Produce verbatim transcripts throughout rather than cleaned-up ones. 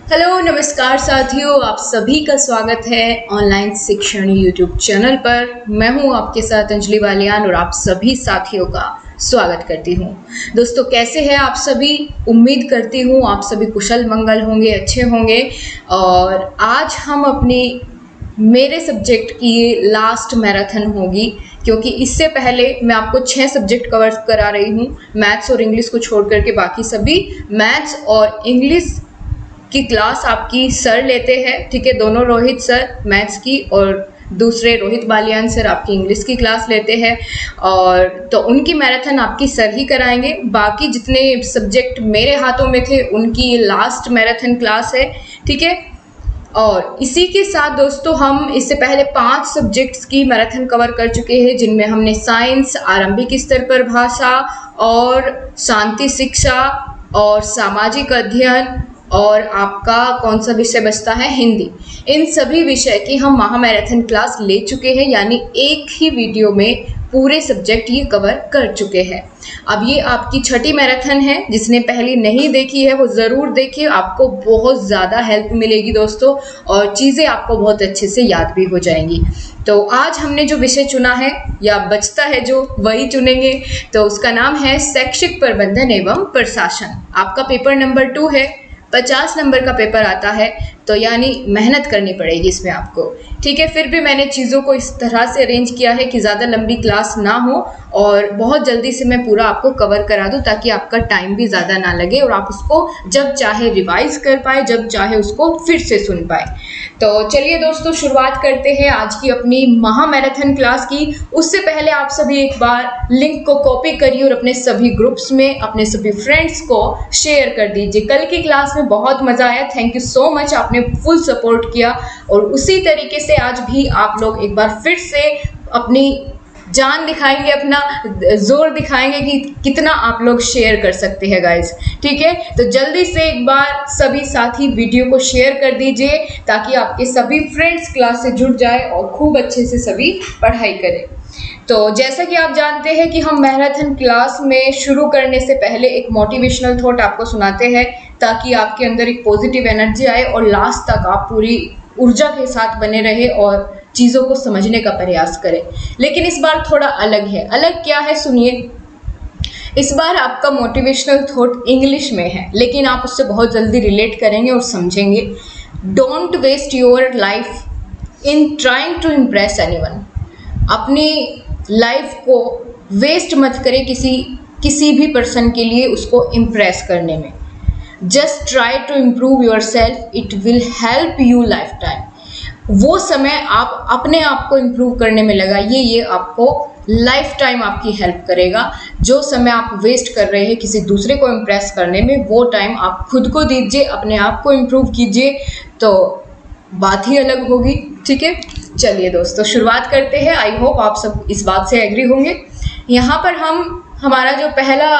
Hello नमस्कार साथियों, आप सभी का स्वागत है ऑनलाइन शिक्षण यूट्यूब चैनल पर। मैं हूं आपके साथ अंजलि बालियान और आप सभी साथियों का स्वागत करती हूं। दोस्तों कैसे हैं आप सभी? उम्मीद करती हूं आप सभी कुशल मंगल होंगे, अच्छे होंगे। और आज हम अपनी मेरे सब्जेक्ट की ये लास्ट मैराथन होगी, क्योंकि इससे पहले मैं आपको छह सब्जेक्ट कवर करा रही हूँ। मैथ्स और इंग्लिश को छोड़ करके बाकी सभी मैथ्स और इंग्लिश की क्लास आपकी सर लेते हैं, ठीक है। दोनों रोहित सर मैथ्स की और दूसरे रोहित बालियान सर आपकी इंग्लिश की क्लास लेते हैं, और तो उनकी मैराथन आपकी सर ही कराएंगे। बाकी जितने सब्जेक्ट मेरे हाथों में थे उनकी ये लास्ट मैराथन क्लास है, ठीक है। और इसी के साथ दोस्तों हम इससे पहले पांच सब्जेक्ट्स की मैराथन कवर कर चुके हैं, जिनमें हमने साइंस, आरंभिक स्तर पर भाषा और शांति शिक्षा और सामाजिक अध्ययन और आपका कौन सा विषय बचता है, हिंदी। इन सभी विषय की हम महा मैराथन क्लास ले चुके हैं, यानी एक ही वीडियो में पूरे सब्जेक्ट ये कवर कर चुके हैं। अब ये आपकी छठी मैराथन है। जिसने पहली नहीं देखी है वो ज़रूर देखिए, आपको बहुत ज़्यादा हेल्प मिलेगी दोस्तों, और चीज़ें आपको बहुत अच्छे से याद भी हो जाएंगी। तो आज हमने जो विषय चुना है या बचता है जो, वही चुनेंगे। तो उसका नाम है शैक्षिक प्रबंधन एवं प्रशासन। आपका पेपर नंबर टू है, पचास नंबर का पेपर आता है, तो यानी मेहनत करनी पड़ेगी इसमें आपको, ठीक है। फिर भी मैंने चीज़ों को इस तरह से अरेंज किया है कि ज़्यादा लंबी क्लास ना हो और बहुत जल्दी से मैं पूरा आपको कवर करा दूं, ताकि आपका टाइम भी ज़्यादा ना लगे और आप उसको जब चाहे रिवाइज कर पाए, जब चाहे उसको फिर से सुन पाए। तो चलिए दोस्तों शुरुआत करते हैं आज की अपनी महा मैराथन क्लास की। उससे पहले आप सभी एक बार लिंक को कॉपी करिए और अपने सभी ग्रुप्स में अपने सभी फ्रेंड्स को शेयर कर दीजिए। कल की क्लास में बहुत मज़ा आया, थैंक यू सो मच, आपने फुल सपोर्ट किया। और उसी तरीके से आज भी आप लोग एक बार फिर से अपनी जान दिखाएंगे, अपना जोर दिखाएंगे कि कितना आप लोग शेयर कर सकते हैं गाइस, ठीक है। तो जल्दी से एक बार सभी साथी वीडियो को शेयर कर दीजिए, ताकि आपके सभी फ्रेंड्स क्लास से जुड़ जाए और खूब अच्छे से सभी पढ़ाई करें। तो जैसा कि आप जानते हैं कि हम मैराथन क्लास में शुरू करने से पहले एक मोटिवेशनल थॉट आपको सुनाते हैं, ताकि आपके अंदर एक पॉजिटिव एनर्जी आए और लास्ट तक आप पूरी ऊर्जा के साथ बने रहे और चीज़ों को समझने का प्रयास करें। लेकिन इस बार थोड़ा अलग है। अलग क्या है सुनिए। इस बार आपका मोटिवेशनल थॉट इंग्लिश में है, लेकिन आप उससे बहुत जल्दी रिलेट करेंगे और समझेंगे। Don't waste your life in trying to impress anyone. अपनी लाइफ को वेस्ट मत करें किसी किसी भी पर्सन के लिए उसको इम्प्रेस करने में। Just try to improve yourself, it will help you lifetime. वो समय आप अपने आप को इम्प्रूव करने में लगाइए, ये आपको लाइफ टाइम आपकी हेल्प करेगा। जो समय आप वेस्ट कर रहे हैं किसी दूसरे को इम्प्रेस करने में, वो टाइम आप खुद को दीजिए, अपने आप को इम्प्रूव कीजिए, तो बात ही अलग होगी, ठीक है। चलिए दोस्तों शुरुआत करते हैं। आई होप आप सब इस बात से एग्री होंगे। यहाँ पर हम हमारा जो पहला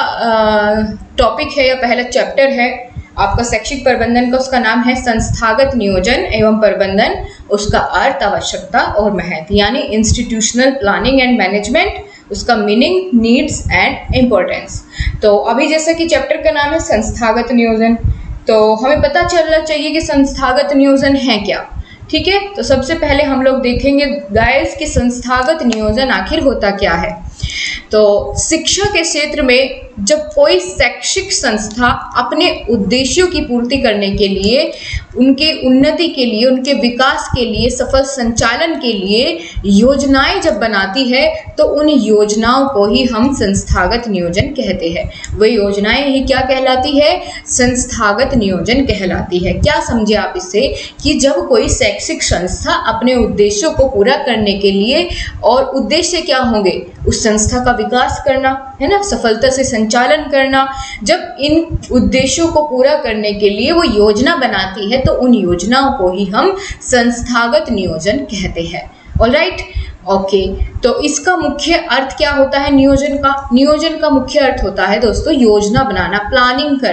टॉपिक है या पहला चैप्टर है आपका शैक्षिक प्रबंधन का, उसका नाम है संस्थागत नियोजन एवं प्रबंधन। उसका अर्थ, आवश्यकता और महत्व, यानी इंस्टीट्यूशनल प्लानिंग एंड मैनेजमेंट। उसका मीनिंग, नीड्स एंड इम्पोर्टेंस। तो अभी जैसा कि चैप्टर का नाम है संस्थागत नियोजन, तो हमें पता चलना चाहिए कि संस्थागत नियोजन है क्या, ठीक है। तो सबसे पहले हम लोग देखेंगे गाइस कि संस्थागत नियोजन आखिर होता क्या है। तो शिक्षा के क्षेत्र में जब कोई शैक्षिक संस्था अपने उद्देश्यों की पूर्ति करने के लिए, उनके उन्नति के लिए, उनके विकास के लिए, सफल संचालन के लिए योजनाएं जब बनाती है, तो उन योजनाओं को ही हम संस्थागत नियोजन कहते हैं। वही योजनाएं ही क्या कहलाती है? संस्थागत नियोजन कहलाती है। क्या समझे आप इससे कि जब कोई शैक्षिक संस्था अपने उद्देश्यों को पूरा करने के लिए, और उद्देश्य क्या होंगे? उस संस्था का विकास करना है ना, सफलता से संचालन करना। जब इन उद्देश्यों को पूरा करने के लिए वो योजना बनाती है, तो उन योजनाओं को ही हम संस्थागत नियोजन कहते हैं। Alright, okay. तो इसका मुख्य अर्थ क्या होता है नियोजन का? नियोजन का मुख्य अर्थ होता है दोस्तों योजना बनाना, प्लानिंग करना,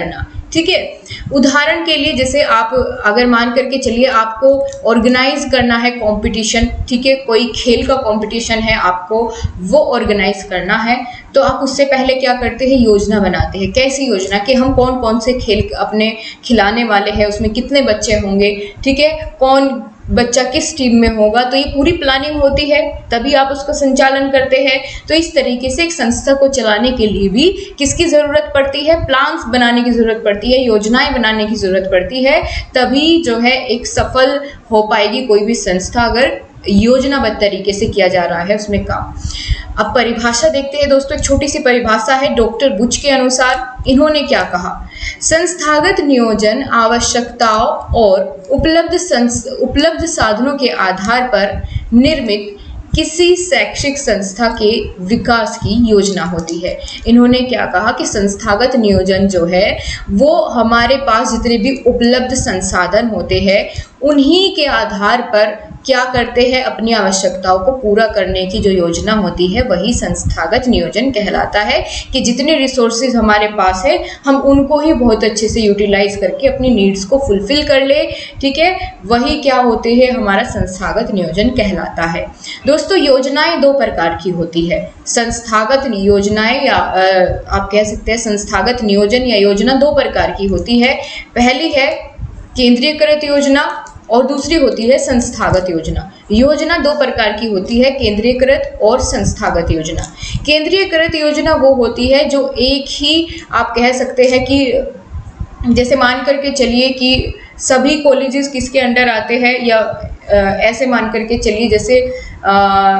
ठीक है। उदाहरण के लिए जैसे आप अगर मान करके चलिए आपको ऑर्गेनाइज करना है कंपटीशन, ठीक है, कोई खेल का कंपटीशन है, आपको वो ऑर्गेनाइज करना है, तो आप उससे पहले क्या करते हैं, योजना बनाते हैं। कैसी योजना कि हम कौन कौन से खेल अपने खिलाने वाले हैं, उसमें कितने बच्चे होंगे, ठीक है, कौन बच्चा किस टीम में होगा, तो ये पूरी प्लानिंग होती है, तभी आप उसका संचालन करते हैं। तो इस तरीके से एक संस्था को चलाने के लिए भी किसकी ज़रूरत पड़ती है, प्लान्स बनाने की ज़रूरत पड़ती है, योजनाएं बनाने की ज़रूरत पड़ती है, तभी जो है एक सफल हो पाएगी कोई भी संस्था, अगर योजनाबद्ध तरीके से किया जा रहा है उसमें काम। अब परिभाषा देखते हैं दोस्तों, एक छोटी सी परिभाषा है डॉक्टर बुच के अनुसार। इन्होंने क्या कहा, संस्थागत नियोजन आवश्यकताओं और उपलब्ध उपलब्ध साधनों के आधार पर निर्मित किसी शैक्षिक संस्था के विकास की योजना होती है। इन्होंने क्या कहा कि संस्थागत नियोजन जो है वो हमारे पास जितने भी उपलब्ध संसाधन होते हैं उन्हीं के आधार पर क्या करते हैं, अपनी आवश्यकताओं को पूरा करने की जो योजना होती है वही संस्थागत नियोजन कहलाता है। कि जितने रिसोर्सेज हमारे पास है हम उनको ही बहुत अच्छे से यूटिलाइज करके अपनी नीड्स को फुलफिल कर ले, ठीक है, वही क्या होते हैं, हमारा संस्थागत नियोजन कहलाता है। दोस्तों योजनाएं दो प्रकार की होती है, संस्थागत योजनाएं या आप कह सकते हैं संस्थागत नियोजन या योजना दो प्रकार की होती है। पहली है केंद्रीयकृत योजना और दूसरी होती है संस्थागत योजना। योजना दो प्रकार की होती है, केंद्रीयकृत और संस्थागत योजना। केंद्रीयकृत योजना वो होती है जो एक ही आप कह सकते हैं कि जैसे मान करके चलिए कि सभी कॉलेजेस किसके अंडर आते हैं, या आ, ऐसे मान करके चलिए जैसे आ,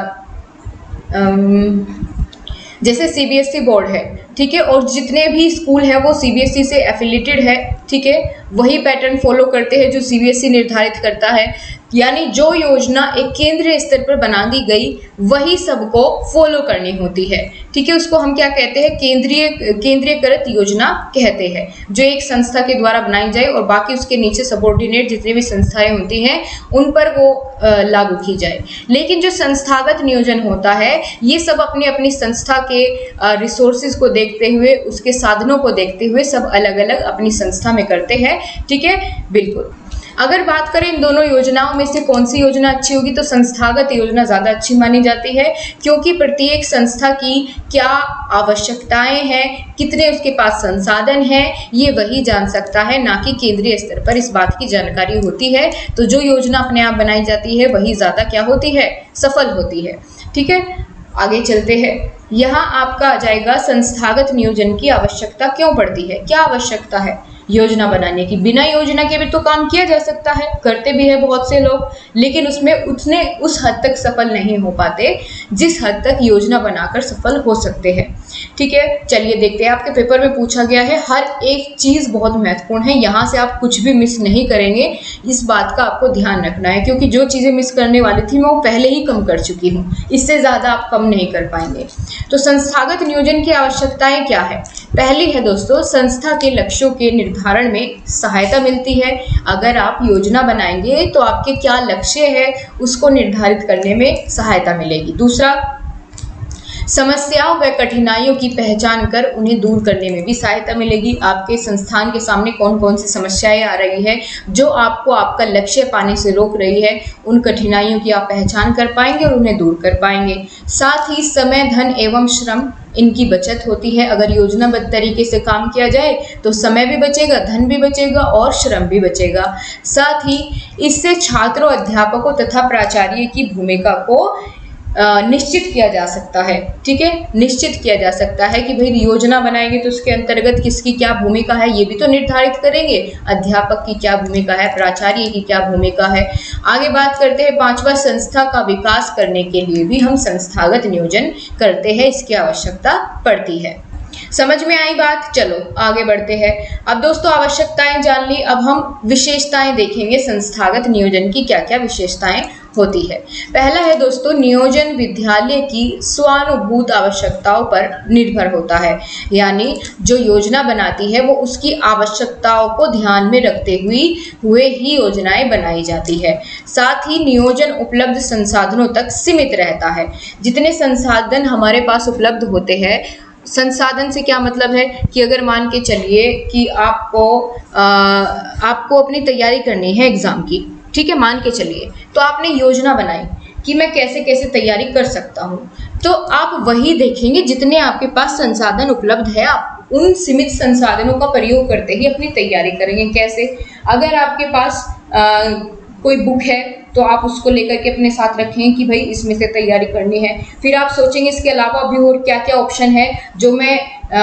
आम, जैसे सीबीएसई बोर्ड है, ठीक है, और जितने भी स्कूल हैं वो सीबीएसई से एफिलिएटेड है, ठीक है, वही पैटर्न फॉलो करते हैं जो सीबीएसई निर्धारित करता है। यानी जो योजना एक केंद्रीय स्तर पर बना दी गई वही सबको फॉलो करनी होती है, ठीक है, उसको हम क्या कहते हैं, केंद्रीय केंद्रीयकृत योजना कहते हैं, जो एक संस्था के द्वारा बनाई जाए और बाकी उसके नीचे सबऑर्डिनेट जितनी भी संस्थाएं होती हैं उन पर वो लागू की जाए। लेकिन जो संस्थागत नियोजन होता है ये सब अपनी अपनी संस्था के रिसोर्सेज को देखते हुए, उसके साधनों को देखते हुए सब अलग अलग अपनी संस्था में करते हैं, ठीक है, बिल्कुल। अगर बात करें इन दोनों योजनाओं में से कौन सी योजना अच्छी होगी, तो संस्थागत योजना ज़्यादा अच्छी मानी जाती है, क्योंकि प्रत्येक संस्था की क्या आवश्यकताएं हैं, कितने उसके पास संसाधन हैं, ये वही जान सकता है, ना कि केंद्रीय स्तर पर इस बात की जानकारी होती है। तो जो योजना अपने आप बनाई जाती है वही ज़्यादा क्या होती है, सफल होती है, ठीक है। आगे चलते हैं, यहाँ आपका आ जाएगा संस्थागत नियोजन की आवश्यकता क्यों पड़ती है, क्या आवश्यकता है योजना बनाने की। बिना योजना के भी तो काम किया जा सकता है, करते भी है बहुत से लोग, लेकिन उसमें उतने उस हद तक सफल नहीं हो पाते जिस हद तक योजना बनाकर सफल हो सकते हैं, ठीक है। चलिए देखते हैं, आपके पेपर में पूछा गया है, हर एक चीज़ बहुत महत्वपूर्ण है, यहाँ से आप कुछ भी मिस नहीं करेंगे, इस बात का आपको ध्यान रखना है, क्योंकि जो चीज़ें मिस करने वाली थी मैं वो पहले ही कम कर चुकी हूँ, इससे ज़्यादा आप कम नहीं कर पाएंगे। तो संस्थागत नियोजन की आवश्यकताएं क्या है। पहली है दोस्तों, संस्था के लक्ष्यों के निर्धारण में सहायता मिलती है। अगर आप योजना बनाएंगे तो आपके क्या लक्ष्य है उसको निर्धारित करने में सहायता मिलेगी। दूसरा, समस्याओं व कठिनाइयों की पहचान कर उन्हें दूर करने में भी सहायता मिलेगी। आपके संस्थान के सामने कौन कौन सी समस्याएं आ रही है जो आपको आपका लक्ष्य पाने से रोक रही है, उन कठिनाइयों की आप पहचान कर पाएंगे और उन्हें दूर कर पाएंगे। साथ ही समय, धन एवं श्रम इनकी बचत होती है। अगर योजनाबद्ध तरीके से काम किया जाए तो समय भी बचेगा, धन भी बचेगा और श्रम भी बचेगा। साथ ही इससे छात्रों, अध्यापकों तथा प्राचार्य की भूमिका को निश्चित किया जा सकता है, ठीक है, निश्चित किया जा सकता है कि भाई योजना बनाएंगे तो उसके अंतर्गत किसकी क्या भूमिका है ये भी तो निर्धारित करेंगे, अध्यापक की क्या भूमिका है, प्राचार्य की क्या भूमिका है। आगे बात करते हैं, पांचवा, संस्था का विकास करने के लिए भी हम संस्थागत नियोजन करते हैं, इसकी आवश्यकता पड़ती है। समझ में आई बात, चलो आगे बढ़ते हैं। अब दोस्तों आवश्यकताएं जान ली, अब हम विशेषताएं देखेंगे, संस्थागत नियोजन की क्या क्या विशेषताएं होती है। पहला है दोस्तों, नियोजन विद्यालय की स्वानुभूत आवश्यकताओं पर निर्भर होता है, यानी जो योजना बनाती है वो उसकी आवश्यकताओं को ध्यान में रखते हुए हुए ही योजनाएं बनाई जाती है। साथ ही नियोजन उपलब्ध संसाधनों तक सीमित रहता है। जितने संसाधन हमारे पास उपलब्ध होते हैं संसाधन से क्या मतलब है कि अगर मान के चलिए कि आपको आ, आपको अपनी तैयारी करनी है एग्जाम की, ठीक है, मान के चलिए, तो आपने योजना बनाई कि मैं कैसे कैसे तैयारी कर सकता हूँ, तो आप वही देखेंगे जितने आपके पास संसाधन उपलब्ध है, आप उन सीमित संसाधनों का प्रयोग करते ही अपनी तैयारी करेंगे। कैसे? अगर आपके पास आ, कोई बुक है तो आप उसको लेकर के अपने साथ रखें कि भाई इसमें से तैयारी करनी है। फिर आप सोचेंगे इसके अलावा भी और क्या क्या ऑप्शन है जो मैं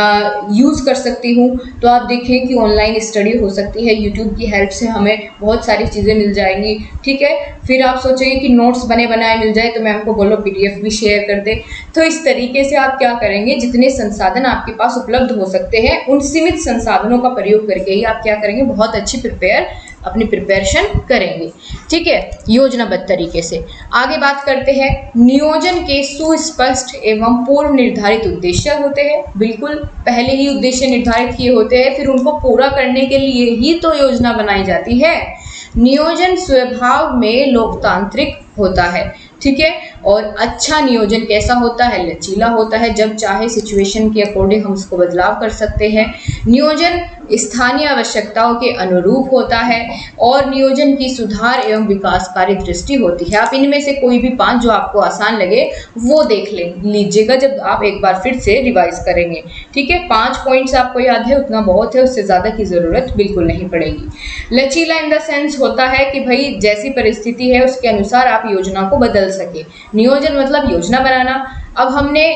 यूज़ कर सकती हूँ, तो आप देखें कि ऑनलाइन स्टडी हो सकती है, यूट्यूब की हेल्प से हमें बहुत सारी चीज़ें मिल जाएंगी, ठीक है। फिर आप सोचेंगे कि नोट्स बने बनाए मिल जाए तो मैम को बोलो पीडीएफ भी शेयर कर दे। तो इस तरीके से आप क्या करेंगे, जितने संसाधन आपके पास उपलब्ध हो सकते हैं उन सीमित संसाधनों का प्रयोग करके ही आप क्या करेंगे, बहुत अच्छी प्रिपेयर अपनी प्रिपरेशन करेंगे, ठीक है, योजनाबद्ध तरीके से। आगे बात करते हैं, नियोजन के सुस्पष्ट एवं पूर्व निर्धारित उद्देश्य होते हैं। बिल्कुल पहले ही उद्देश्य निर्धारित किए होते हैं, फिर उनको पूरा करने के लिए ही तो योजना बनाई जाती है। नियोजन स्वभाव में लोकतांत्रिक होता है, ठीक है। और अच्छा नियोजन कैसा होता है? लचीला होता है, जब चाहे सिचुएशन के अकॉर्डिंग हम उसको बदलाव कर सकते हैं। नियोजन स्थानीय आवश्यकताओं के अनुरूप होता है और नियोजन की सुधार एवं विकासकारी दृष्टि होती है। आप इनमें से कोई भी पांच जो आपको आसान लगे वो देख ले लीजिएगा जब आप एक बार फिर से रिवाइज करेंगे, ठीक है। पांच पॉइंट्स आपको याद है उतना बहुत है, उससे ज़्यादा की ज़रूरत बिल्कुल नहीं पड़ेगी। लचीला इन द सेंस होता है कि भाई जैसी परिस्थिति है उसके अनुसार आप योजना को बदल सके। नियोजन मतलब योजना बनाना। अब हमने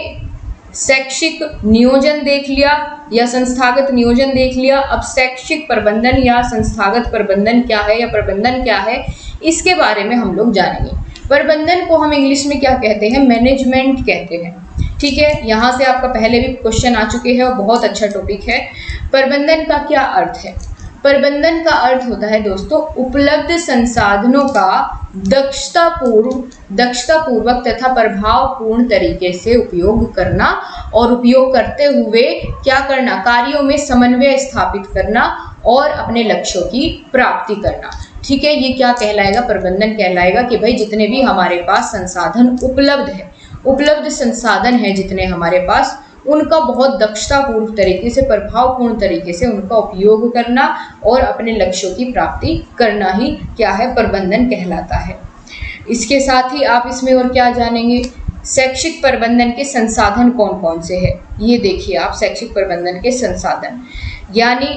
शैक्षिक नियोजन देख लिया या संस्थागत नियोजन देख लिया, अब शैक्षिक प्रबंधन या संस्थागत प्रबंधन क्या है या प्रबंधन क्या है इसके बारे में हम लोग जानेंगे। प्रबंधन को हम इंग्लिश में क्या कहते हैं? मैनेजमेंट कहते हैं, ठीक है। यहाँ से आपका पहले भी क्वेश्चन आ चुके हैं और बहुत अच्छा टॉपिक है। प्रबंधन का क्या अर्थ है? प्रबंधन का अर्थ होता है दोस्तों उपलब्ध संसाधनों का दक्षतापूर्व दक्षतापूर्वक तथा प्रभावपूर्ण तरीके से उपयोग करना और उपयोग करते हुए क्या करना, कार्यों में समन्वय स्थापित करना और अपने लक्ष्यों की प्राप्ति करना, ठीक है। ये क्या कहलाएगा? प्रबंधन कहलाएगा कि भाई जितने भी हमारे पास संसाधन उपलब्ध है, उपलब्ध संसाधन है जितने हमारे पास, उनका बहुत दक्षतापूर्ण तरीके से, प्रभावपूर्ण तरीके से उनका उपयोग करना और अपने लक्ष्यों की प्राप्ति करना ही क्या है? प्रबंधन कहलाता है। इसके साथ ही आप इसमें और क्या जानेंगे, शैक्षिक प्रबंधन के संसाधन कौन कौन से हैं। ये देखिए आप, शैक्षिक प्रबंधन के संसाधन यानी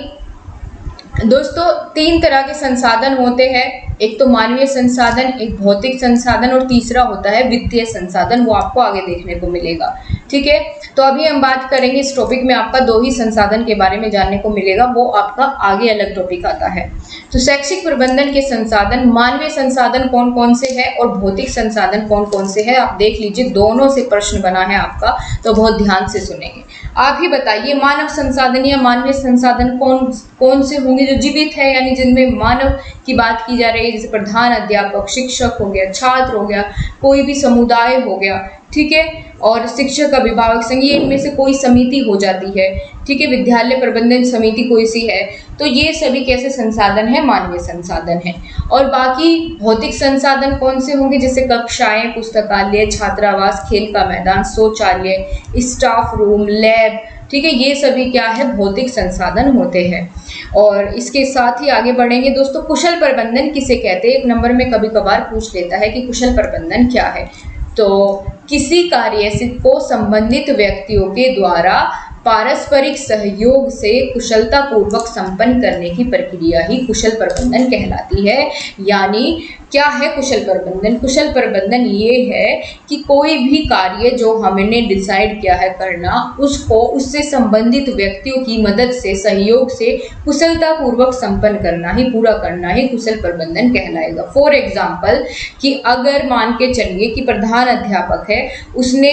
दोस्तों तीन तरह के संसाधन होते हैं, एक तो मानवीय संसाधन, एक भौतिक संसाधन और तीसरा होता है वित्तीय संसाधन। वो आपको आगे देखने को मिलेगा, ठीक है। तो अभी हम बात करेंगे इस टॉपिक में आपका दो ही संसाधन के बारे में जानने को मिलेगा, वो आपका आगे अलग टॉपिक आता है। तो शैक्षिक प्रबंधन के संसाधन, मानवीय संसाधन कौन कौन से है और भौतिक संसाधन कौन कौन से है, आप देख लीजिए, दोनों से प्रश्न बना है आपका, तो बहुत ध्यान से सुनेंगे। आप ही बताइए मानव संसाधन या मानवीय संसाधन कौन कौन से होंगे जो जीवित है, यानी जिनमें मानव की बात की जा रही है, जैसे प्रधान अध्यापक, शिक्षक हो गया, छात्र हो गया, कोई भी समुदाय हो गया, ठीक है, और शिक्षक अभिभावक संघ, ये इनमें से कोई समिति हो जाती है, ठीक है, विद्यालय प्रबंधन समिति कोई सी है, तो ये सभी कैसे संसाधन है? मानवीय संसाधन है। और बाकी भौतिक संसाधन कौन से होंगे? जैसे कक्षाएं, पुस्तकालय, छात्रावास, खेल का मैदान, शौचालय, स्टाफ रूम, लैब, ठीक है, ये सभी क्या है? भौतिक संसाधन होते हैं। और इसके साथ ही आगे बढ़ेंगे दोस्तों, कुशल प्रबंधन किसे कहते हैं? एक नंबर में कभी कभार पूछ लेता है कि कुशल प्रबंधन क्या है। तो किसी कार्य से को संबंधित व्यक्तियों के द्वारा पारस्परिक सहयोग से कुशलतापूर्वक संपन्न करने की प्रक्रिया ही कुशल प्रबंधन कहलाती है। यानी क्या है कुशल प्रबंधन? कुशल प्रबंधन ये है कि कोई भी कार्य जो हमने डिसाइड किया है करना, उसको उससे संबंधित व्यक्तियों की मदद से, सहयोग से कुशलतापूर्वक संपन्न करना ही, पूरा करना ही कुशल प्रबंधन कहलाएगा। फॉर एग्जाम्पल कि अगर मान के चलिए कि प्रधान अध्यापक है, उसने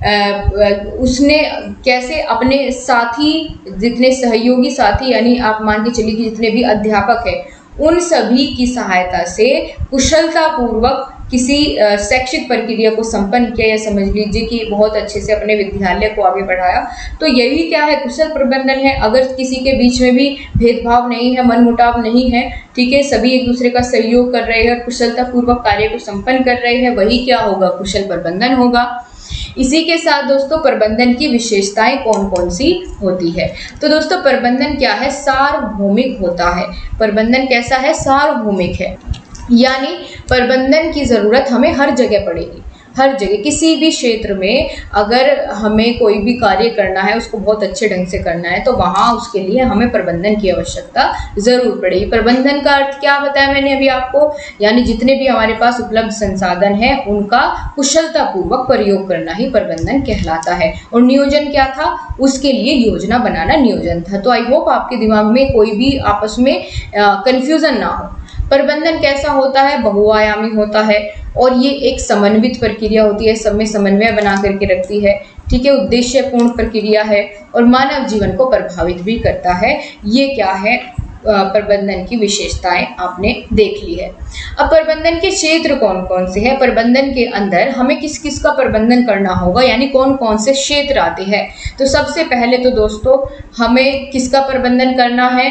आ, उसने कैसे अपने साथी, जितने सहयोगी साथी, यानी आप मान के चलिए कि जितने भी अध्यापक है, उन सभी की सहायता से कुशलतापूर्वक किसी शैक्षिक प्रक्रिया को संपन्न किया, या समझ लीजिए कि बहुत अच्छे से अपने विद्यालय को आगे बढ़ाया। तो यही क्या है? कुशल प्रबंधन है। अगर किसी के बीच में भी भेदभाव नहीं है, मनमुटाव नहीं है, ठीक है, सभी एक दूसरे का सहयोग कर रहे हैं, कुशलतापूर्वक कार्य को संपन्न कर रहे हैं, वही क्या होगा? कुशल प्रबंधन होगा। इसी के साथ दोस्तों प्रबंधन की विशेषताएं कौन कौन सी होती है। तो दोस्तों प्रबंधन क्या है, सार्वभौमिक होता है। प्रबंधन कैसा है, सार्वभौमिक है, यानी प्रबंधन की जरूरत हमें हर जगह पड़ेगी। हर जगह किसी भी क्षेत्र में अगर हमें कोई भी कार्य करना है, उसको बहुत अच्छे ढंग से करना है, तो वहाँ उसके लिए हमें प्रबंधन की आवश्यकता जरूर पड़ेगी। प्रबंधन का अर्थ क्या बताया मैंने अभी आपको, यानी जितने भी हमारे पास उपलब्ध संसाधन है उनका कुशलतापूर्वक प्रयोग करना ही प्रबंधन कहलाता है। और नियोजन क्या था, उसके लिए योजना बनाना नियोजन था। तो आई होप आपके दिमाग में कोई भी आपस में कंफ्यूजन ना हो। प्रबंधन कैसा होता है, बहुआयामी होता है और ये एक समन्वित प्रक्रिया होती है, सब में समन्वय बना करके रखती है। ठीक है, उद्देश्यपूर्ण प्रक्रिया है और मानव जीवन को प्रभावित भी करता है। ये क्या है, प्रबंधन की विशेषताएं आपने देख ली है। अब प्रबंधन के क्षेत्र कौन कौन से हैं, प्रबंधन के अंदर हमें किस किस का प्रबंधन करना होगा, यानी कौन कौन से क्षेत्र आते हैं। तो सबसे पहले तो दोस्तों हमें किसका प्रबंधन करना है,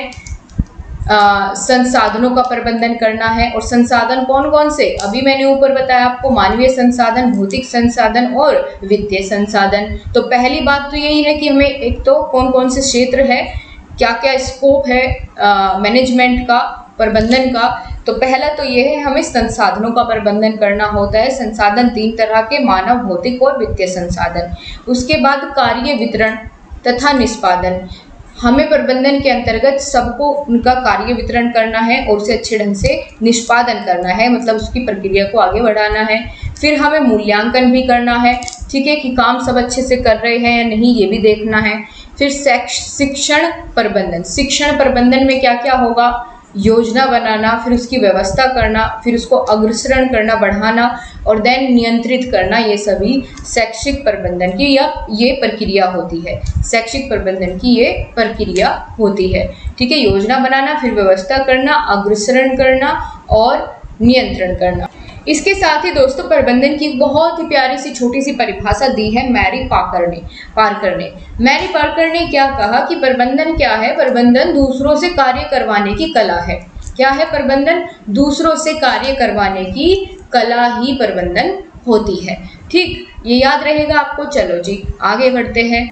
आ, संसाधनों का प्रबंधन करना है। और संसाधन कौन कौन से, अभी मैंने ऊपर बताया आपको, मानवीय संसाधन, भौतिक संसाधन और वित्तीय संसाधन। तो पहली बात तो यही है कि हमें एक तो कौन कौन से क्षेत्र है, क्या क्या स्कोप है मैनेजमेंट का, प्रबंधन का। तो पहला तो ये है, हमें संसाधनों का प्रबंधन करना होता है। संसाधन तीन तरह के, मानव, भौतिक और वित्तीय संसाधन। उसके बाद कार्य वितरण तथा निष्पादन, हमें प्रबंधन के अंतर्गत सबको उनका कार्य वितरण करना है और उसे अच्छे ढंग से निष्पादन करना है, मतलब उसकी प्रक्रिया को आगे बढ़ाना है। फिर हमें मूल्यांकन भी करना है, ठीक है, कि काम सब अच्छे से कर रहे हैं या नहीं, ये भी देखना है। फिर शिक्षण प्रबंधन, शिक्षण प्रबंधन में क्या क्या होगा, योजना बनाना, फिर उसकी व्यवस्था करना, फिर उसको अग्रसरण करना, बढ़ाना और देन नियंत्रित करना, ये सभी शैक्षिक प्रबंधन की या ये प्रक्रिया होती है। शैक्षिक प्रबंधन की ये प्रक्रिया होती है। ठीक है, योजना बनाना, फिर व्यवस्था करना, अग्रसरण करना और नियंत्रण करना। इसके साथ ही दोस्तों प्रबंधन की बहुत ही प्यारी सी छोटी सी परिभाषा दी है मैरी पाकर ने पार्कर ने मैरी पार्कर ने क्या कहा कि प्रबंधन क्या है, प्रबंधन दूसरों से कार्य करवाने की कला है। क्या है प्रबंधन, दूसरों से कार्य करवाने की कला ही प्रबंधन होती है। ठीक, ये याद रहेगा आपको। चलो जी आगे बढ़ते हैं।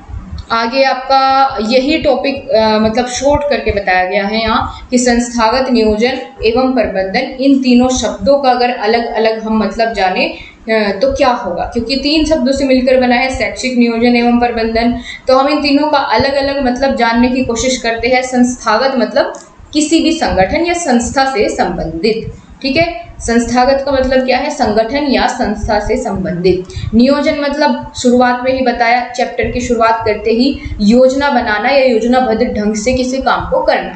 आगे आपका यही टॉपिक मतलब शॉर्ट करके बताया गया है यहाँ कि संस्थागत नियोजन एवं प्रबंधन, इन तीनों शब्दों का अगर अलग अलग हम मतलब जाने तो क्या होगा, क्योंकि तीन शब्दों से मिलकर बना है शैक्षिक नियोजन एवं प्रबंधन। तो हम इन तीनों का अलग अलग मतलब जानने की कोशिश करते हैं। संस्थागत मतलब किसी भी संगठन या संस्था से संबंधित। ठीक है, संस्थागत का मतलब क्या है, संगठन या संस्था से संबंधित। नियोजन मतलब शुरुआत में ही बताया, चैप्टर की शुरुआत करते ही, योजना बनाना या योजनाबद्ध ढंग से किसी काम को करना।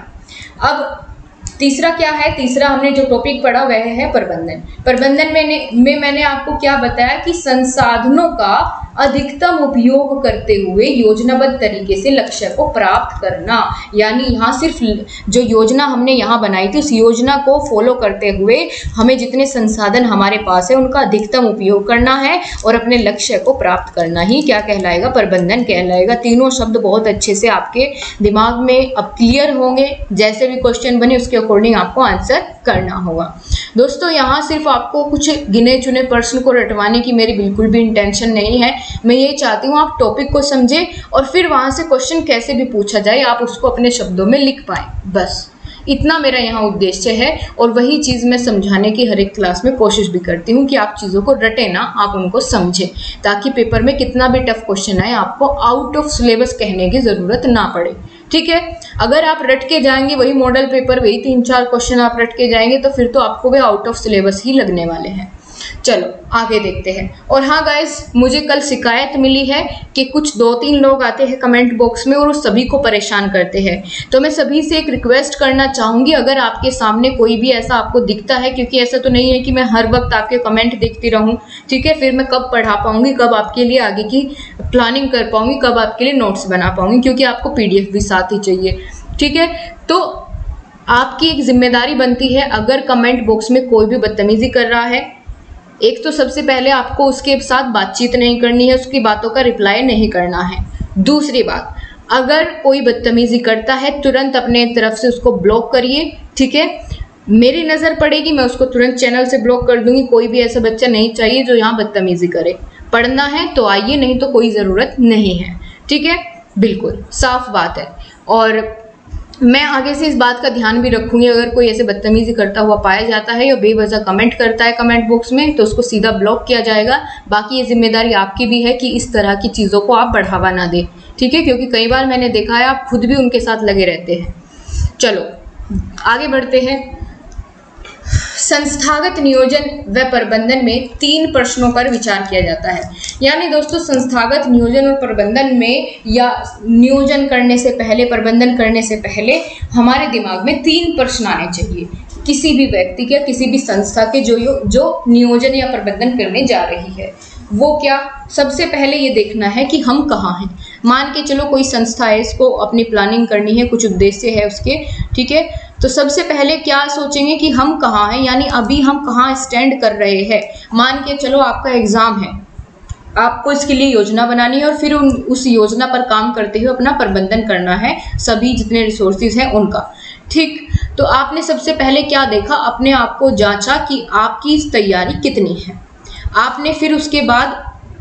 अब तीसरा क्या है, तीसरा हमने जो टॉपिक पढ़ा वह है प्रबंधन। प्रबंधन में, में मैंने आपको क्या बताया कि संसाधनों का अधिकतम उपयोग करते हुए योजनाबद्ध तरीके से लक्ष्य को प्राप्त करना। यानी यहाँ सिर्फ जो योजना हमने यहाँ बनाई थी उस योजना को फॉलो करते हुए हमें जितने संसाधन हमारे पास है उनका अधिकतम उपयोग करना है और अपने लक्ष्य को प्राप्त करना ही क्या कहलाएगा, प्रबंधन कहलाएगा। तीनों शब्द बहुत अच्छे से आपके दिमाग में अब क्लियर होंगे। जैसे भी क्वेश्चन बने उसके अकॉर्डिंग आपको आंसर करना होगा। दोस्तों यहाँ सिर्फ आपको कुछ गिने चुने प्रश्न को रटवाने की मेरी बिल्कुल भी इंटेंशन नहीं है। मैं ये चाहती हूँ आप टॉपिक को समझें और फिर वहाँ से क्वेश्चन कैसे भी पूछा जाए आप उसको अपने शब्दों में लिख पाएं, बस इतना मेरा यहाँ उद्देश्य है। और वही चीज़ मैं समझाने की हर एक क्लास में कोशिश भी करती हूँ कि आप चीज़ों को रटे ना, आप उनको समझें, ताकि पेपर में कितना भी टफ क्वेश्चन आए आपको आउट ऑफ सिलेबस कहने की ज़रूरत ना पड़े। ठीक है, अगर आप रट के जाएंगे वही मॉडल पेपर, वही तीन चार क्वेश्चन आप रट के जाएंगे तो फिर तो आपको भी आउट ऑफ सिलेबस ही लगने वाले हैं। चलो आगे देखते हैं। और हाँ गाइस, मुझे कल शिकायत मिली है कि कुछ दो तीन लोग आते हैं कमेंट बॉक्स में और उस सभी को परेशान करते हैं। तो मैं सभी से एक रिक्वेस्ट करना चाहूँगी, अगर आपके सामने कोई भी ऐसा आपको दिखता है, क्योंकि ऐसा तो नहीं है कि मैं हर वक्त आपके कमेंट देखती रहूँ, ठीक है, फिर मैं कब पढ़ा पाऊँगी, कब आपके लिए आगे की प्लानिंग कर पाऊँगी, कब आपके लिए नोट्स बना पाऊँगी, क्योंकि आपको पी डी एफ भी साथ ही चाहिए। ठीक है, तो आपकी एक जिम्मेदारी बनती है, अगर कमेंट बॉक्स में कोई भी बदतमीजी कर रहा है, एक तो सबसे पहले आपको उसके साथ बातचीत नहीं करनी है, उसकी बातों का रिप्लाई नहीं करना है। दूसरी बात, अगर कोई बदतमीजी करता है तुरंत अपने तरफ से उसको ब्लॉक करिए। ठीक है, मेरी नज़र पड़ेगी मैं उसको तुरंत चैनल से ब्लॉक कर दूंगी। कोई भी ऐसा बच्चा नहीं चाहिए जो यहाँ बदतमीजी करे, पढ़ना है तो आइए, नहीं तो कोई ज़रूरत नहीं है। ठीक है, बिल्कुल साफ बात है। और मैं आगे से इस बात का ध्यान भी रखूंगी, अगर कोई ऐसे बदतमीजी करता हुआ पाया जाता है या बेवजह कमेंट करता है कमेंट बॉक्स में तो उसको सीधा ब्लॉक किया जाएगा। बाकी ये जिम्मेदारी आपकी भी है कि इस तरह की चीज़ों को आप बढ़ावा ना दें। ठीक है, क्योंकि कई बार मैंने देखा है आप खुद भी उनके साथ लगे रहते हैं। चलो आगे बढ़ते हैं। संस्थागत नियोजन व प्रबंधन में तीन प्रश्नों पर विचार किया जाता है। यानी दोस्तों, संस्थागत नियोजन और प्रबंधन में या नियोजन करने से पहले, प्रबंधन करने से पहले हमारे दिमाग में तीन प्रश्न आने चाहिए किसी भी व्यक्ति के, किसी भी संस्था के जो जो नियोजन या प्रबंधन करने जा रही है। वो क्या? सबसे पहले ये देखना है कि हम कहाँ हैं। मान के चलो कोई संस्था है, इसको अपनी प्लानिंग करनी है, कुछ उद्देश्य है उसके। ठीक है, तो सबसे पहले क्या सोचेंगे कि हम कहाँ हैं, यानी अभी हम कहाँ स्टैंड कर रहे हैं। मान के चलो आपका एग्जाम है, आपको इसके लिए योजना बनानी है और फिर उन उस योजना पर काम करते हुए अपना प्रबंधन करना है, सभी जितने रिसोर्सेज हैं उनका। ठीक, तो आपने सबसे पहले क्या देखा? अपने आप को जांचा कि आपकी तैयारी कितनी है। आपने फिर उसके बाद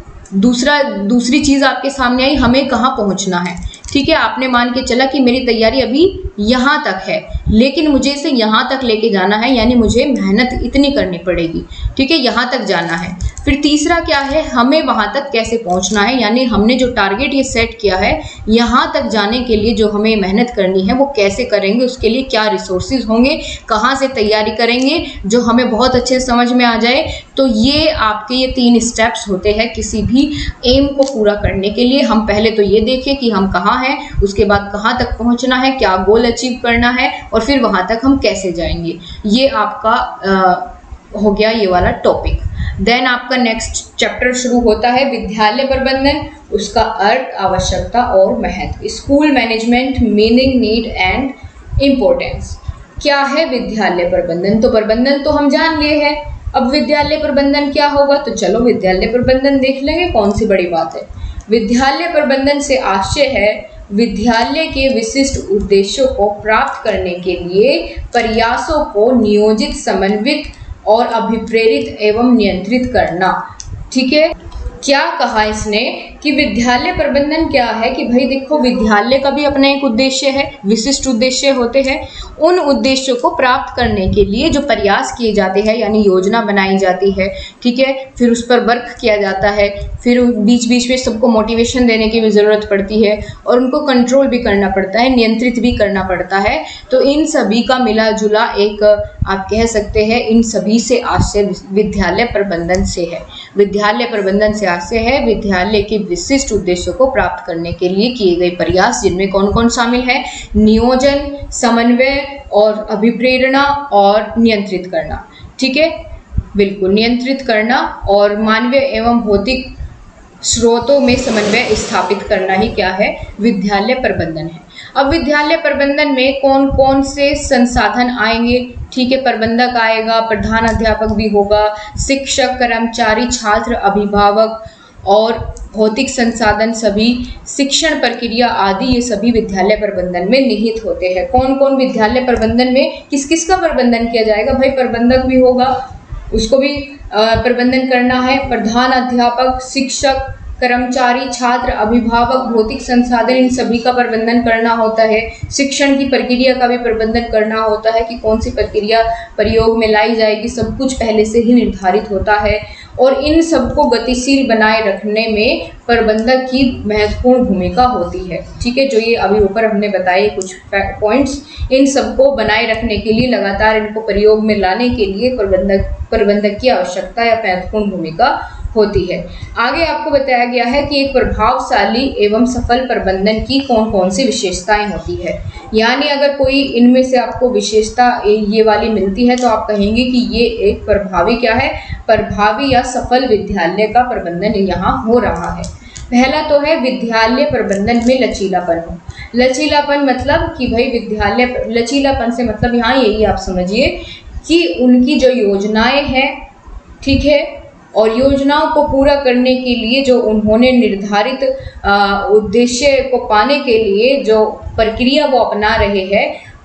दूसरा दूसरी चीज़ आपके सामने आई, हमें कहाँ पहुँचना है। ठीक है, आपने मान के चला कि मेरी तैयारी अभी यहाँ तक है, लेकिन मुझे इसे यहाँ तक लेके जाना है, यानी मुझे मेहनत इतनी करनी पड़ेगी। ठीक है, यहाँ तक जाना है। फिर तीसरा क्या है? हमें वहाँ तक कैसे पहुँचना है, यानी हमने जो टारगेट ये सेट किया है, यहाँ तक जाने के लिए जो हमें मेहनत करनी है वो कैसे करेंगे, उसके लिए क्या रिसोर्सेज होंगे, कहाँ से तैयारी करेंगे जो हमें बहुत अच्छे से समझ में आ जाए। तो ये आपके ये तीन स्टेप्स होते हैं किसी भी एम को पूरा करने के लिए। हम पहले तो ये देखें कि हम कहाँ हैं, उसके बाद कहाँ तक पहुँचना है, क्या गोल अचीव करना है, और फिर वहाँ तक हम कैसे जाएंगे। ये आपका आ, हो गया ये वाला टॉपिक। देन आपका नेक्स्ट चैप्टर शुरू होता है विद्यालय प्रबंधन, उसका अर्थ, आवश्यकता और महत्व। School management, meaning, need and importance. क्या है विद्यालय प्रबंधन? तो प्रबंधन तो हम जान लिए हैं, अब विद्यालय प्रबंधन क्या होगा? तो चलो विद्यालय प्रबंधन देख लेंगे, कौन सी बड़ी बात है। विद्यालय प्रबंधन से आशय है विद्यालय के विशिष्ट उद्देश्यों को प्राप्त करने के लिए प्रयासों को नियोजित, समन्वित और अभिप्रेरित एवं नियंत्रित करना। ठीक है, क्या कहा इसने कि विद्यालय प्रबंधन क्या है कि भाई देखो, विद्यालय का भी अपना एक उद्देश्य है, विशिष्ट उद्देश्य होते हैं। उन उद्देश्यों को प्राप्त करने के लिए जो प्रयास किए जाते हैं, यानी योजना बनाई जाती है। ठीक है, फिर उस पर वर्क किया जाता है, फिर बीच बीच में सबको मोटिवेशन देने की भी ज़रूरत पड़ती है और उनको कंट्रोल भी करना पड़ता है, नियंत्रित भी करना पड़ता है। तो इन सभी का मिला जुला एक, आप कह सकते हैं, इन सभी से आशय विद्यालय प्रबंधन से है। विद्यालय प्रबंधन से आशय है विद्यालय के विशिष्ट उद्देश्यों को प्राप्त करने के लिए किए गए प्रयास, जिनमें कौन कौन शामिल है? नियोजन, समन्वय और अभिप्रेरणा और नियंत्रित करना। ठीक है, बिल्कुल नियंत्रित करना और मानवीय एवं भौतिक स्रोतों में समन्वय स्थापित करना ही क्या है? विद्यालय प्रबंधन है। अब विद्यालय प्रबंधन में कौन कौन से संसाधन आएंगे? ठीक है, प्रबंधक आएगा, प्रधान अध्यापक भी होगा, शिक्षक, कर्मचारी, छात्र, अभिभावक और भौतिक संसाधन, सभी शिक्षण प्रक्रिया आदि, ये सभी विद्यालय प्रबंधन में निहित होते हैं। कौन कौन विद्यालय प्रबंधन में किस किस का प्रबंधन किया जाएगा? भाई प्रबंधक भी होगा, उसको भी प्रबंधन करना है, प्रधान अध्यापक, शिक्षक, कर्मचारी, छात्र, अभिभावक, भौतिक संसाधन, इन सभी का प्रबंधन करना होता है। शिक्षण की प्रक्रिया का भी प्रबंधन करना होता है कि कौन सी प्रक्रिया प्रयोग में लाई जाएगी, सब कुछ पहले से ही निर्धारित होता है। और इन सबको गतिशील बनाए रखने में प्रबंधक की महत्वपूर्ण भूमिका होती है। ठीक है, जो ये अभी ऊपर हमने बताए कुछ पॉइंट्स, इन सबको बनाए रखने के लिए, लगातार इनको प्रयोग में लाने के लिए प्रबंधक प्रबंधक की आवश्यकता या महत्वपूर्ण भूमिका होती है। आगे आपको बताया गया है कि एक प्रभावशाली एवं सफल प्रबंधन की कौन कौन सी विशेषताएं होती है। यानी अगर कोई इनमें से आपको विशेषता ये वाली मिलती है तो आप कहेंगे कि ये एक प्रभावी क्या है? प्रभावी या सफल विद्यालय का प्रबंधन यहाँ हो रहा है। पहला तो है विद्यालय प्रबंधन में लचीलापन हो। लचीलापन मतलब कि भाई विद्यालय, लचीलापन से मतलब यहाँ यही आप समझिए कि उनकी जो योजनाएं हैं, ठीक है, और योजनाओं को पूरा करने के लिए जो उन्होंने निर्धारित उद्देश्य को पाने के लिए जो प्रक्रिया वो अपना रहे हैं,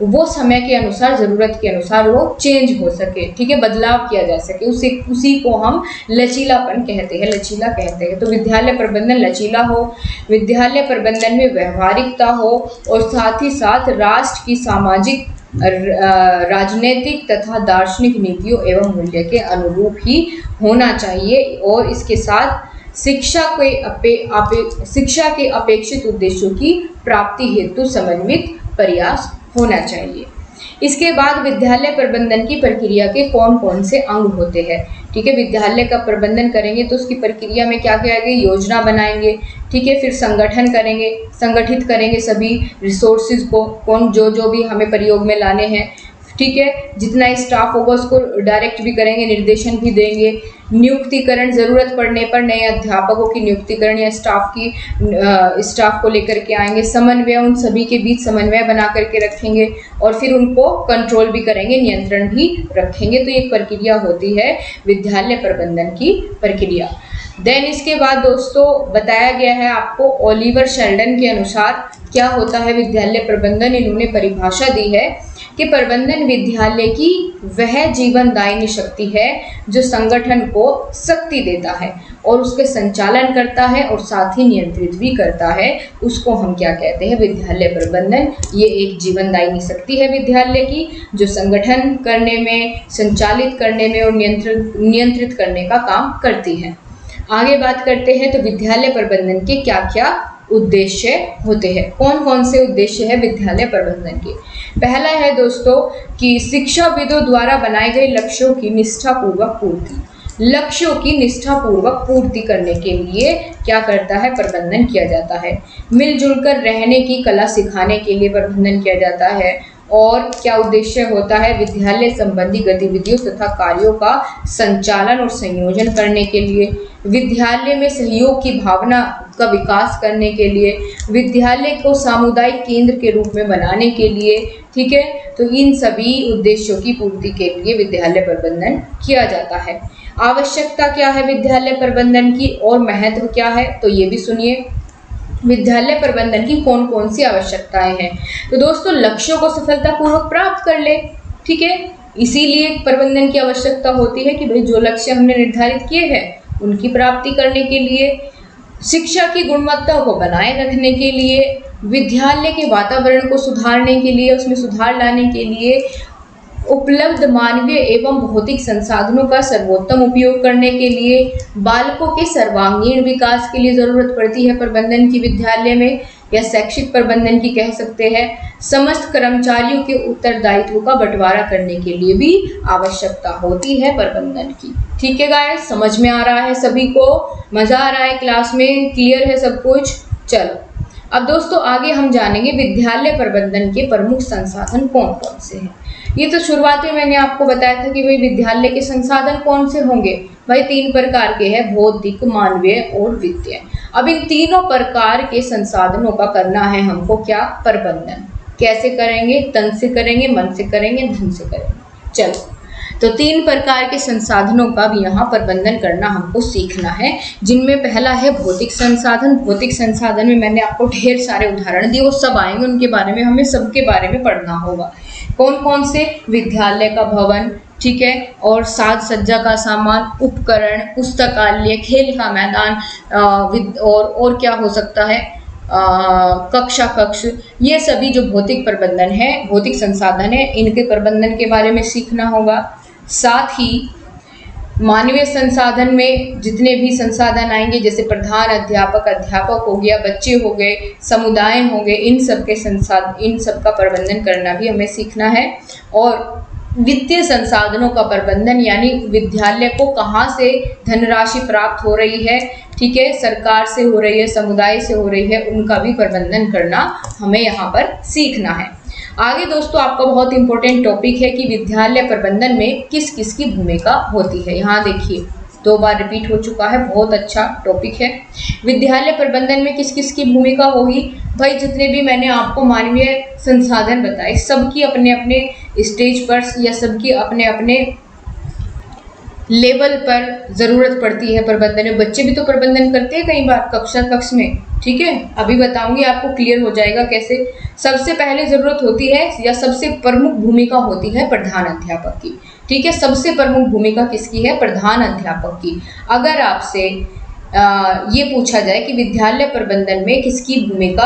वो समय के अनुसार, ज़रूरत के अनुसार वो चेंज हो सके, ठीक है, बदलाव किया जा सके, उसी उसी को हम लचीलापन कहते हैं, लचीला कहते हैं। तो विद्यालय प्रबंधन लचीला हो, विद्यालय प्रबंधन में व्यवहारिकता हो और साथ ही साथ राष्ट्र की सामाजिक, राजनीतिक तथा दार्शनिक नीतियों एवं मूल्य के अनुरूप ही होना चाहिए और इसके साथ शिक्षा के अपे, अपे, शिक्षा के अपेक्षित उद्देश्यों की प्राप्ति हेतु समन्वित प्रयास होना चाहिए। इसके बाद विद्यालय प्रबंधन की प्रक्रिया के कौन कौन से अंग होते हैं, ठीक है। विद्यालय का प्रबंधन करेंगे तो उसकी प्रक्रिया में क्या क्या आएगी, योजना बनाएंगे, ठीक है, फिर संगठन करेंगे, संगठित करेंगे सभी रिसोर्सेज को, कौन जो जो भी हमें प्रयोग में लाने हैं, ठीक है, जितना स्टाफ होगा उसको डायरेक्ट भी करेंगे, निर्देशन भी देंगे, नियुक्तिकरण, ज़रूरत पड़ने पर नए अध्यापकों की नियुक्तिकरण या स्टाफ की स्टाफ को लेकर के आएंगे, समन्वय, उन सभी के बीच समन्वय बना करके रखेंगे और फिर उनको कंट्रोल भी करेंगे, नियंत्रण भी रखेंगे। तो ये प्रक्रिया होती है विद्यालय प्रबंधन की प्रक्रिया। देन इसके बाद दोस्तों बताया गया है आपको ओलिवर शेल्डन के अनुसार क्या होता है विद्यालय प्रबंधन। इन्होंने परिभाषा दी है कि प्रबंधन विद्यालय की वह जीवनदायिनी शक्ति है जो संगठन को शक्ति देता है और उसके संचालन करता है और साथ ही नियंत्रित भी करता है, उसको हम क्या कहते हैं, विद्यालय प्रबंधन। ये एक जीवनदायिनी शक्ति है विद्यालय की जो संगठन करने में, संचालित करने में और नियंत्रित नियंत्रित करने का काम करती है। आगे बात करते हैं तो विद्यालय प्रबंधन के क्या क्या उद्देश्य होते हैं, कौन कौन से उद्देश्य है विद्यालय प्रबंधन के। पहला है दोस्तों कि शिक्षाविदों द्वारा बनाए गए लक्ष्यों की निष्ठापूर्वक पूर्ति, लक्ष्यों की निष्ठापूर्वक पूर्ति करने के लिए क्या करता है, प्रबंधन किया जाता है। मिलजुल कर रहने की कला सिखाने के लिए प्रबंधन किया जाता है। और क्या उद्देश्य होता है, विद्यालय संबंधी गतिविधियों तथा कार्यों का संचालन और संयोजन करने के लिए, विद्यालय में सहयोग की भावना का विकास करने के लिए, विद्यालय को सामुदायिक केंद्र के रूप में बनाने के लिए, ठीक है। तो इन सभी उद्देश्यों की पूर्ति के लिए विद्यालय प्रबंधन किया जाता है। आवश्यकता क्या है विद्यालय प्रबंधन की और महत्व क्या है, तो ये भी सुनिए। विद्यालय प्रबंधन की कौन कौन सी आवश्यकताएं हैं, तो दोस्तों लक्ष्यों को सफलतापूर्वक प्राप्त कर ले, ठीक है। इसीलिए प्रबंधन की आवश्यकता होती है कि भाई जो लक्ष्य हमने निर्धारित किए हैं उनकी प्राप्ति करने के लिए, शिक्षा की गुणवत्ता को बनाए रखने के लिए, विद्यालय के वातावरण को सुधारने के लिए, उसमें सुधार लाने के लिए, उपलब्ध मानवीय एवं भौतिक संसाधनों का सर्वोत्तम उपयोग करने के लिए, बालकों के सर्वांगीण विकास के लिए ज़रूरत पड़ती है प्रबंधन की विद्यालय में, या शैक्षिक प्रबंधन की कह सकते हैं, समस्त कर्मचारियों के उत्तरदायित्व का बंटवारा करने के लिए भी आवश्यकता होती है प्रबंधन की। ठीक है गाइस, समझ में आ रहा है सभी को, मज़ा आ रहा है क्लास में, क्लियर है सब कुछ। चलो अब दोस्तों आगे हम जानेंगे विद्यालय प्रबंधन के प्रमुख संसाधन कौन कौन से हैं। ये तो शुरुआत में मैंने आपको बताया था कि भाई विद्यालय के संसाधन कौन से होंगे, भाई तीन प्रकार के हैं, भौतिक, मानवीय और वित्तीय। अब इन तीनों प्रकार के संसाधनों का करना है हमको क्या, प्रबंधन। कैसे करेंगे, तन से करेंगे, मन से करेंगे, धन से करेंगे। चलो तो तीन प्रकार के संसाधनों का भी यहाँ प्रबंधन करना हमको सीखना है, जिनमें पहला है भौतिक संसाधन। भौतिक संसाधन में मैंने आपको ढेर सारे उदाहरण दिए, वो सब आएंगे, उनके बारे में हमें सबके बारे में पढ़ना होगा। कौन कौन से, विद्यालय का भवन, ठीक है, और साज सज्जा का सामान, उपकरण, पुस्तकालय, खेल का मैदान, और और क्या हो सकता है, कक्षा कक्ष, ये सभी जो भौतिक प्रबंधन है, भौतिक संसाधन है, इनके प्रबंधन के बारे में सीखना होगा। साथ ही मानवीय संसाधन में जितने भी संसाधन आएंगे, जैसे प्रधान अध्यापक, अध्यापक हो गया, बच्चे हो गए, समुदाय हो गए, इन सब के संसाधन, इन सब का प्रबंधन करना भी हमें सीखना है। और वित्तीय संसाधनों का प्रबंधन, यानी विद्यालय को कहाँ से धनराशि प्राप्त हो रही है, ठीक है, सरकार से हो रही है, समुदाय से हो रही है, उनका भी प्रबंधन करना हमें यहाँ पर सीखना है। आगे दोस्तों आपका बहुत इंपॉर्टेंट टॉपिक है कि विद्यालय प्रबंधन में किस किस की भूमिका होती है। यहाँ देखिए दो बार रिपीट हो चुका है, बहुत अच्छा टॉपिक है। विद्यालय प्रबंधन में किस किस की भूमिका होगी, भाई जितने भी मैंने आपको मानवीय संसाधन बताए, सबकी अपने अपने स्टेज पर या सबकी अपने अपने लेवल पर ज़रूरत पड़ती है प्रबंधन में। बच्चे भी तो प्रबंधन करते हैं कई बार कक्षा कक्ष में, ठीक है। अभी बताऊंगी, आपको क्लियर हो जाएगा कैसे। सबसे पहले ज़रूरत होती है या सबसे प्रमुख भूमिका होती है प्रधान अध्यापक की, ठीक है। सबसे प्रमुख भूमिका किसकी है? प्रधान अध्यापक की। अगर आपसे आ, ये पूछा जाए कि विद्यालय प्रबंधन में किसकी भूमिका,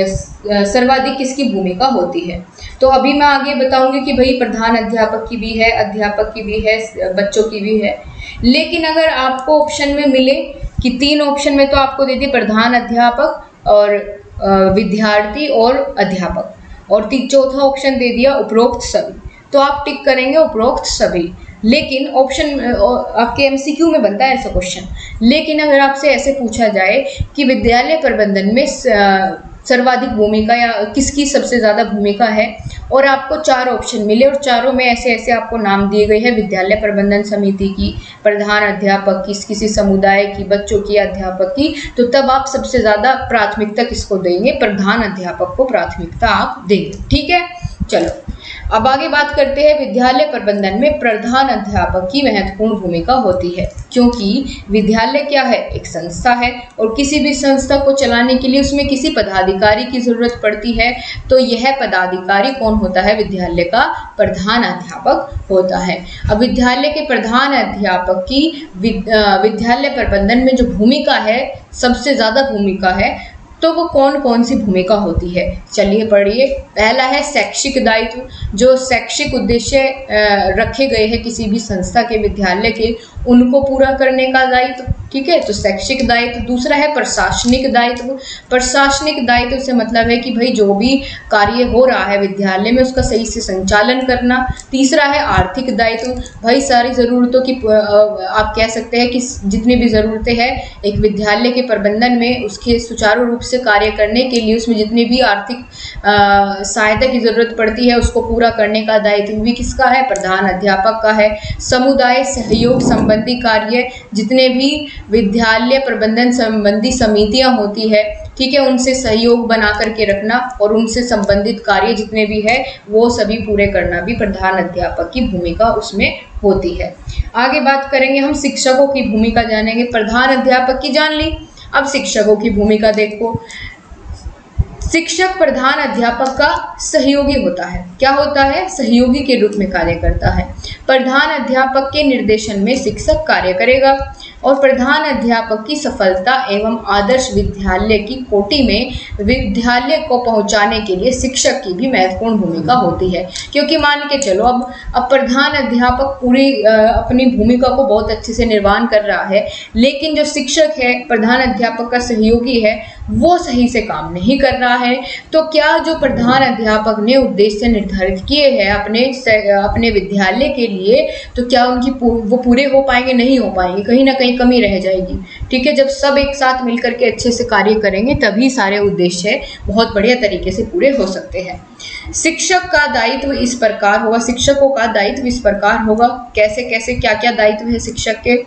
सर्वाधिक किसकी भूमिका होती है, तो अभी मैं आगे बताऊंगी कि भाई प्रधान अध्यापक की भी है, अध्यापक की भी है, बच्चों की भी है। लेकिन अगर आपको ऑप्शन में मिले कि तीन ऑप्शन में तो आपको दे दिए प्रधान अध्यापक और विद्यार्थी और अध्यापक, और चौथा ऑप्शन दे दिया उपरोक्त सभी, तो आप टिक करेंगे उपरोक्त सभी। लेकिन ऑप्शन आपके एमसीक्यू में बनता है ऐसा क्वेश्चन। लेकिन अगर आपसे ऐसे पूछा जाए कि विद्यालय प्रबंधन में सर्वाधिक भूमिका या किसकी सबसे ज़्यादा भूमिका है, और आपको चार ऑप्शन मिले और चारों में ऐसे ऐसे आपको नाम दिए गए हैं, विद्यालय प्रबंधन समिति की, प्रधान अध्यापक की, किसी समुदाय की, बच्चों की, अध्यापक की, तो तब आप सबसे ज़्यादा प्राथमिकता किसको देंगे? प्रधान अध्यापक को प्राथमिकता आप देंगे, ठीक है। चलो अब आगे बात करते हैं। विद्यालय प्रबंधन में प्रधान अध्यापक की महत्वपूर्ण भूमिका होती है, क्योंकि विद्यालय क्या है? एक संस्था है, और किसी भी संस्था को चलाने के लिए उसमें किसी पदाधिकारी की जरूरत पड़ती है। तो यह पदाधिकारी कौन होता है? विद्यालय का प्रधान अध्यापक होता है। अब विद्यालय के प्रधान अध्यापक की विद्यालय प्रबंधन में जो भूमिका है, सबसे ज्यादा भूमिका है, तो वो कौन कौन सी भूमिका होती है? चलिए पढ़िए। पहला है शैक्षिक दायित्व, जो शैक्षिक उद्देश्य रखे गए हैं किसी भी संस्था के, विद्यालय के, उनको पूरा करने का दायित्व, ठीक है, तो शैक्षिक दायित्व। दूसरा है प्रशासनिक दायित्व। प्रशासनिक दायित्व से मतलब है कि भाई जो भी कार्य हो रहा है विद्यालय में उसका सही से संचालन करना। तीसरा है आर्थिक दायित्व, भाई सारी ज़रूरतों की, आप कह सकते हैं कि जितनी भी ज़रूरतें हैं एक विद्यालय के प्रबंधन में, उसके सुचारू रूप से कार्य करने के लिए उसमें जितनी भी आर्थिक सहायता की ज़रूरत पड़ती है उसको पूरा करने का दायित्व भी किसका है? प्रधान अध्यापक का है। समुदाय सहयोग संबंधी कार्य, जितने भी विद्यालय प्रबंधन संबंधी समितियां होती है, ठीक है, उनसे सहयोग बना करके रखना और उनसे संबंधित कार्य जितने भी है वो सभी पूरे करना भी प्रधान अध्यापक की भूमिका उसमें होती है। आगे बात करेंगे हम, शिक्षकों की भूमिका जानेंगे। प्रधान अध्यापक की जान ली, अब शिक्षकों की भूमिका देखो। शिक्षक प्रधान अध्यापक का सहयोगी होता है। क्या होता है? सहयोगी के रूप में कार्य करता है। प्रधान अध्यापक के निर्देशन में शिक्षक कार्य करेगा और प्रधान अध्यापक की सफलता एवं आदर्श विद्यालय की कोटि में विद्यालय को पहुंचाने के लिए शिक्षक की भी महत्वपूर्ण भूमिका होती है। क्योंकि मान के चलो अब अब प्रधान अध्यापक पूरी अपनी भूमिका को बहुत अच्छे से निर्वहन कर रहा है, लेकिन जो शिक्षक है, प्रधान अध्यापक का सहयोगी है, वो सही से काम नहीं कर रहा है, तो क्या जो प्रधान अध्यापक ने उद्देश्य निर्धारित किए हैं अपने अपने विद्यालय के लिए, तो क्या उनकी वो पूरे हो पाएंगे? नहीं हो पाएंगे, कहीं ना कहीं कमी रह जाएगी, ठीक है। जब सब एक साथ मिलकर के अच्छे से कार्य करेंगे तभी सारे उद्देश्य बहुत बढ़िया तरीके से पूरे हो सकते हैं। शिक्षक का दायित्व इस प्रकार होगा, शिक्षकों का दायित्व इस प्रकार होगा। कैसे कैसे क्या क्या दायित्व है शिक्षक के?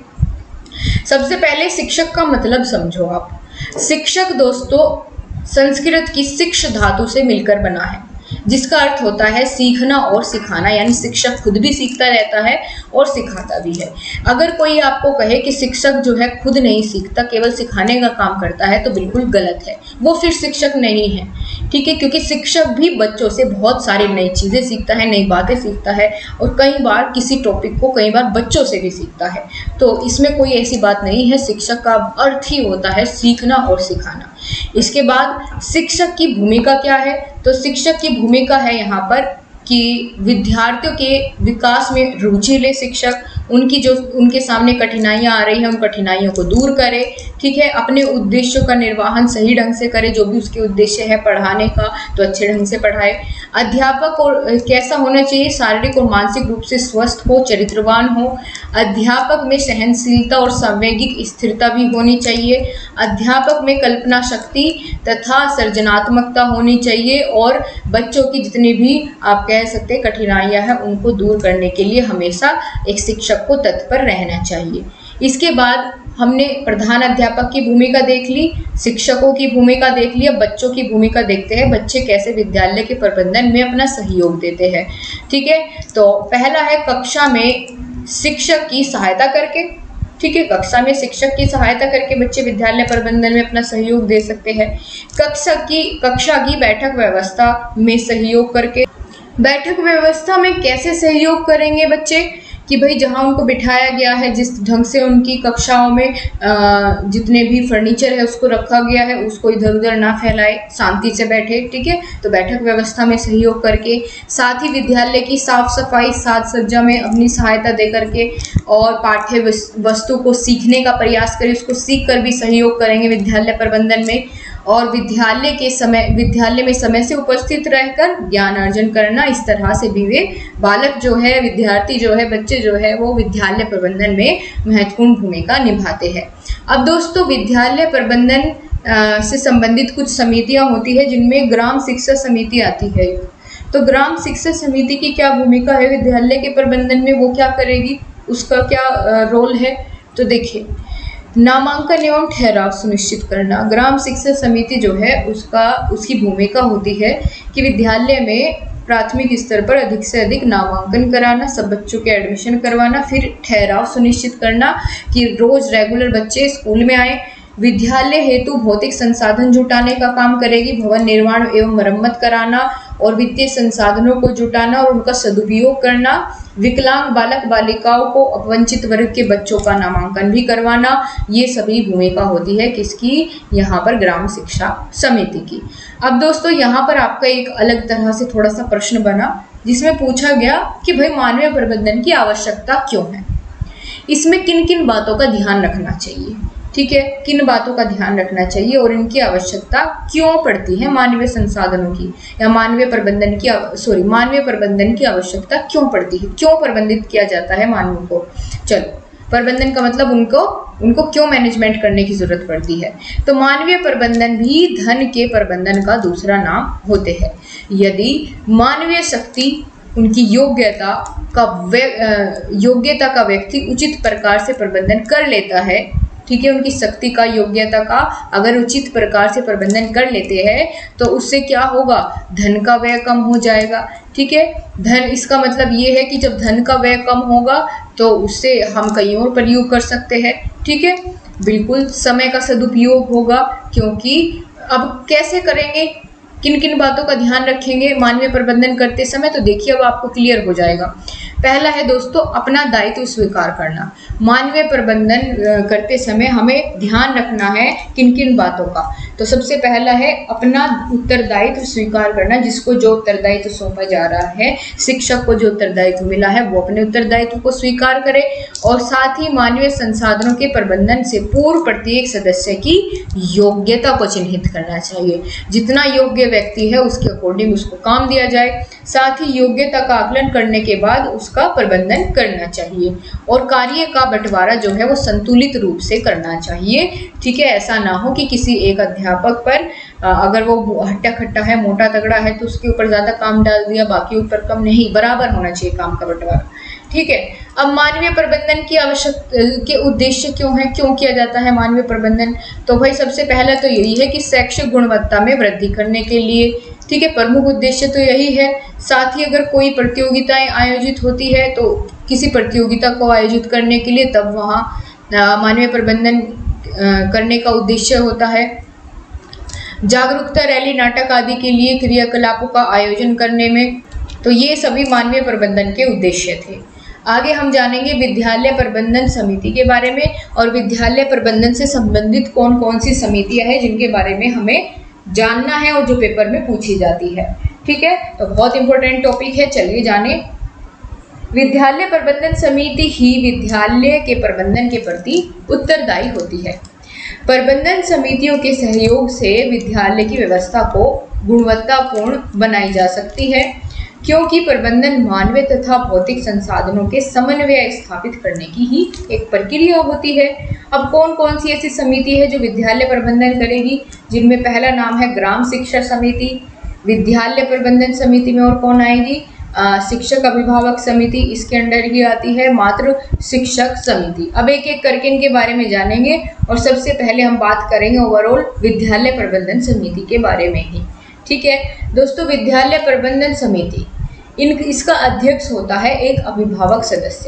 सबसे पहले शिक्षक का मतलब समझो आप। शिक्षक दोस्तों संस्कृत की शिक्ष धातु से मिलकर बना है, जिसका अर्थ होता है सीखना और सिखाना, यानी शिक्षक खुद भी सीखता रहता है और सिखाता भी है। अगर कोई आपको कहे कि शिक्षक जो है खुद नहीं सीखता, केवल सिखाने का काम करता है, तो बिल्कुल गलत है, वो फिर शिक्षक नहीं है, ठीक है। क्योंकि शिक्षक भी बच्चों से बहुत सारी नई चीज़ें सीखता है, नई बातें सीखता है, और कई बार किसी टॉपिक को कई बार बच्चों से भी सीखता है। तो इसमें कोई ऐसी बात नहीं है, शिक्षक का अर्थ ही होता है सीखना और सिखाना। इसके बाद शिक्षक की भूमिका क्या है? तो शिक्षक की भूमिका है यहाँ पर कि विद्यार्थियों के विकास में रुचि ले शिक्षक, उनकी जो उनके सामने कठिनाइयाँ आ रही हैं उन कठिनाइयों को दूर करे, ठीक है, अपने उद्देश्यों का निर्वहन सही ढंग से करे, जो भी उसके उद्देश्य है पढ़ाने का तो अच्छे ढंग से पढ़ाए। अध्यापक और कैसा होना चाहिए? शारीरिक और मानसिक रूप से स्वस्थ हो, चरित्रवान हो। अध्यापक में सहनशीलता और सांवेगिक स्थिरता भी होनी चाहिए। अध्यापक में कल्पना शक्ति तथा सृजनात्मकता होनी चाहिए, और बच्चों की जितनी भी आप कह सकते हैं कठिनाइयाँ हैं उनको दूर करने के लिए हमेशा एक शिक्षक को तत्पर रहना चाहिए। इसके बाद हमने प्रधान अध्यापक की भूमिका देख ली, शिक्षकों की भूमिका देख ली, अब बच्चों की भूमिका देखते हैं, बच्चे कैसे विद्यालय के प्रबंधन में अपना सहयोग देते हैं, ठीक है। तो पहला है कक्षा में शिक्षक की सहायता करके, ठीक है, कक्षा में शिक्षक की सहायता करके बच्चे विद्यालय प्रबंधन में अपना सहयोग दे सकते हैं। कक्षा की कक्षा की बैठक व्यवस्था में सहयोग करके, बैठक व्यवस्था में कैसे सहयोग करेंगे बच्चे कि भाई जहां उनको बिठाया गया है, जिस ढंग से उनकी कक्षाओं में जितने भी फर्नीचर है उसको रखा गया है उसको इधर उधर ना फैलाए, शांति से बैठे, ठीक है। तो बैठक व्यवस्था में सहयोग करके, साथ ही विद्यालय की साफ सफाई साज सज्जा में अपनी सहायता दे करके, और पाठ्य वस्तु को सीखने का प्रयास करें, उसको सीख कर भी सहयोग करेंगे विद्यालय प्रबंधन में। और विद्यालय के समय विद्यालय में समय से उपस्थित रहकर ज्ञान अर्जन करना, इस तरह से भी वे बालक जो है, विद्यार्थी जो है, बच्चे जो है वो विद्यालय प्रबंधन में महत्वपूर्ण भूमिका निभाते हैं। अब दोस्तों विद्यालय प्रबंधन से संबंधित कुछ समितियां होती है जिनमें ग्राम शिक्षा समिति आती है। तो ग्राम शिक्षा समिति की क्या भूमिका है विद्यालय के प्रबंधन में, वो क्या करेगी, उसका क्या रोल है। तो देखिए, नामांकन एवं ठहराव सुनिश्चित करना। ग्राम शिक्षा समिति जो है उसका उसकी भूमिका होती है कि विद्यालय में प्राथमिक स्तर पर अधिक से अधिक नामांकन कराना, सब बच्चों के एडमिशन करवाना, फिर ठहराव सुनिश्चित करना कि रोज रेगुलर बच्चे स्कूल में आए। विद्यालय हेतु भौतिक संसाधन जुटाने का काम करेगी, भवन निर्माण एवं मरम्मत कराना और वित्तीय संसाधनों को जुटाना और उनका सदुपयोग करना। विकलांग बालक बालिकाओं को, अपवंचित वर्ग के बच्चों का नामांकन भी करवाना, ये सभी भूमिका होती है किसकी, यहाँ पर ग्राम शिक्षा समिति की। अब दोस्तों यहाँ पर आपका एक अलग तरह से थोड़ा सा प्रश्न बना जिसमें पूछा गया कि भाई मानवीय प्रबंधन की आवश्यकता क्यों है, इसमें किन किन बातों का ध्यान रखना चाहिए, ठीक है, किन बातों का ध्यान रखना चाहिए और इनकी आवश्यकता क्यों पड़ती है, मानवीय संसाधनों की या मानवीय प्रबंधन की सॉरी मानवीय प्रबंधन की आवश्यकता क्यों पड़ती है, क्यों प्रबंधित किया जाता है मानव को। चलो, प्रबंधन का मतलब उनको उनको क्यों मैनेजमेंट करने की जरूरत पड़ती है। तो मानवीय प्रबंधन भी धन के प्रबंधन का दूसरा नाम होते हैं। यदि मानवीय शक्ति, उनकी योग्यता का योग्यता का व्यक्ति उचित प्रकार से प्रबंधन कर लेता है, ठीक है, उनकी शक्ति का, योग्यता का अगर उचित प्रकार से प्रबंधन कर लेते हैं तो उससे क्या होगा, धन का व्यय कम हो जाएगा, ठीक है। धन, इसका मतलब ये है कि जब धन का व्यय कम होगा तो उससे हम कहीं और प्रयोग कर सकते हैं, ठीक है। बिल्कुल समय का सदुपयोग होगा, क्योंकि अब कैसे करेंगे, किन किन बातों का ध्यान रखेंगे मानवीय प्रबंधन करते समय, तो देखिए अब आपको क्लियर हो जाएगा। पहला है दोस्तों अपना दायित्व स्वीकार करना। मानवीय प्रबंधन करते समय हमें ध्यान रखना है किन किन बातों का। तो सबसे पहला है अपना उत्तरदायित्व स्वीकार करना, जिसको जो उत्तरदायित्व सौंपा जा रहा है, शिक्षक को जो उत्तरदायित्व मिला है वो अपने उत्तरदायित्व को स्वीकार करे, और साथ ही मानवीय संसाधनों के प्रबंधन से पूर्व प्रत्येक सदस्य की योग्यता को चिन्हित करना चाहिए। जितना योग्य व्यक्ति है उसके अकॉर्डिंग उसको काम दिया जाए। साथ ही योग्यता का आकलन करने के बाद उसका प्रबंधन करना चाहिए, और कार्य का बंटवारा जो है वो संतुलित रूप से करना चाहिए, ठीक है। ऐसा ना हो कि किसी एक अध्यापक पर अगर वो हट्टा खट्टा है, मोटा तगड़ा है, तो उसके ऊपर ज़्यादा काम डाल दिया, बाकी ऊपर कम नहीं, बराबर होना चाहिए काम का बंटवारा, ठीक है। अब मानवीय प्रबंधन की आवश्यक के उद्देश्य क्यों है, क्यों किया जाता है मानवीय प्रबंधन। तो भाई सबसे पहला तो यही है कि शैक्षिक गुणवत्ता में वृद्धि करने के लिए, ठीक है, प्रमुख उद्देश्य तो यही है। साथ ही अगर कोई प्रतियोगिताएं आयोजित होती है तो किसी प्रतियोगिता को आयोजित करने के लिए तब वहाँ मानवीय प्रबंधन करने का उद्देश्य होता है। जागरूकता रैली, नाटक आदि के लिए क्रियाकलापों का आयोजन करने में, तो ये सभी मानवीय प्रबंधन के उद्देश्य थे। आगे हम जानेंगे विद्यालय प्रबंधन समिति के बारे में, और विद्यालय प्रबंधन से संबंधित कौन कौन सी समितियां हैं जिनके बारे में हमें जानना है और जो पेपर में पूछी जाती है, ठीक है। तो बहुत इंपॉर्टेंट टॉपिक है, चलिए जाने। विद्यालय प्रबंधन समिति ही विद्यालय के प्रबंधन के प्रति उत्तरदायी होती है। प्रबंधन समितियों के सहयोग से विद्यालय की व्यवस्था को गुणवत्तापूर्ण बनाई जा सकती है, क्योंकि प्रबंधन मानवीय तथा भौतिक संसाधनों के समन्वय स्थापित करने की ही एक प्रक्रिया होती है। अब कौन कौन सी ऐसी समिति है जो विद्यालय प्रबंधन करेगी, जिनमें पहला नाम है ग्राम शिक्षा समिति। विद्यालय प्रबंधन समिति में और कौन आएगी, आ, शिक्षक अभिभावक समिति, इसके अंडर ही आती है मातृ शिक्षक समिति। अब एक एक करके इनके बारे में जानेंगे, और सबसे पहले हम बात करेंगे ओवरऑल विद्यालय प्रबंधन समिति के बारे में ही, ठीक है। दोस्तों विद्यालय प्रबंधन समिति, इन इसका अध्यक्ष होता है एक अभिभावक सदस्य,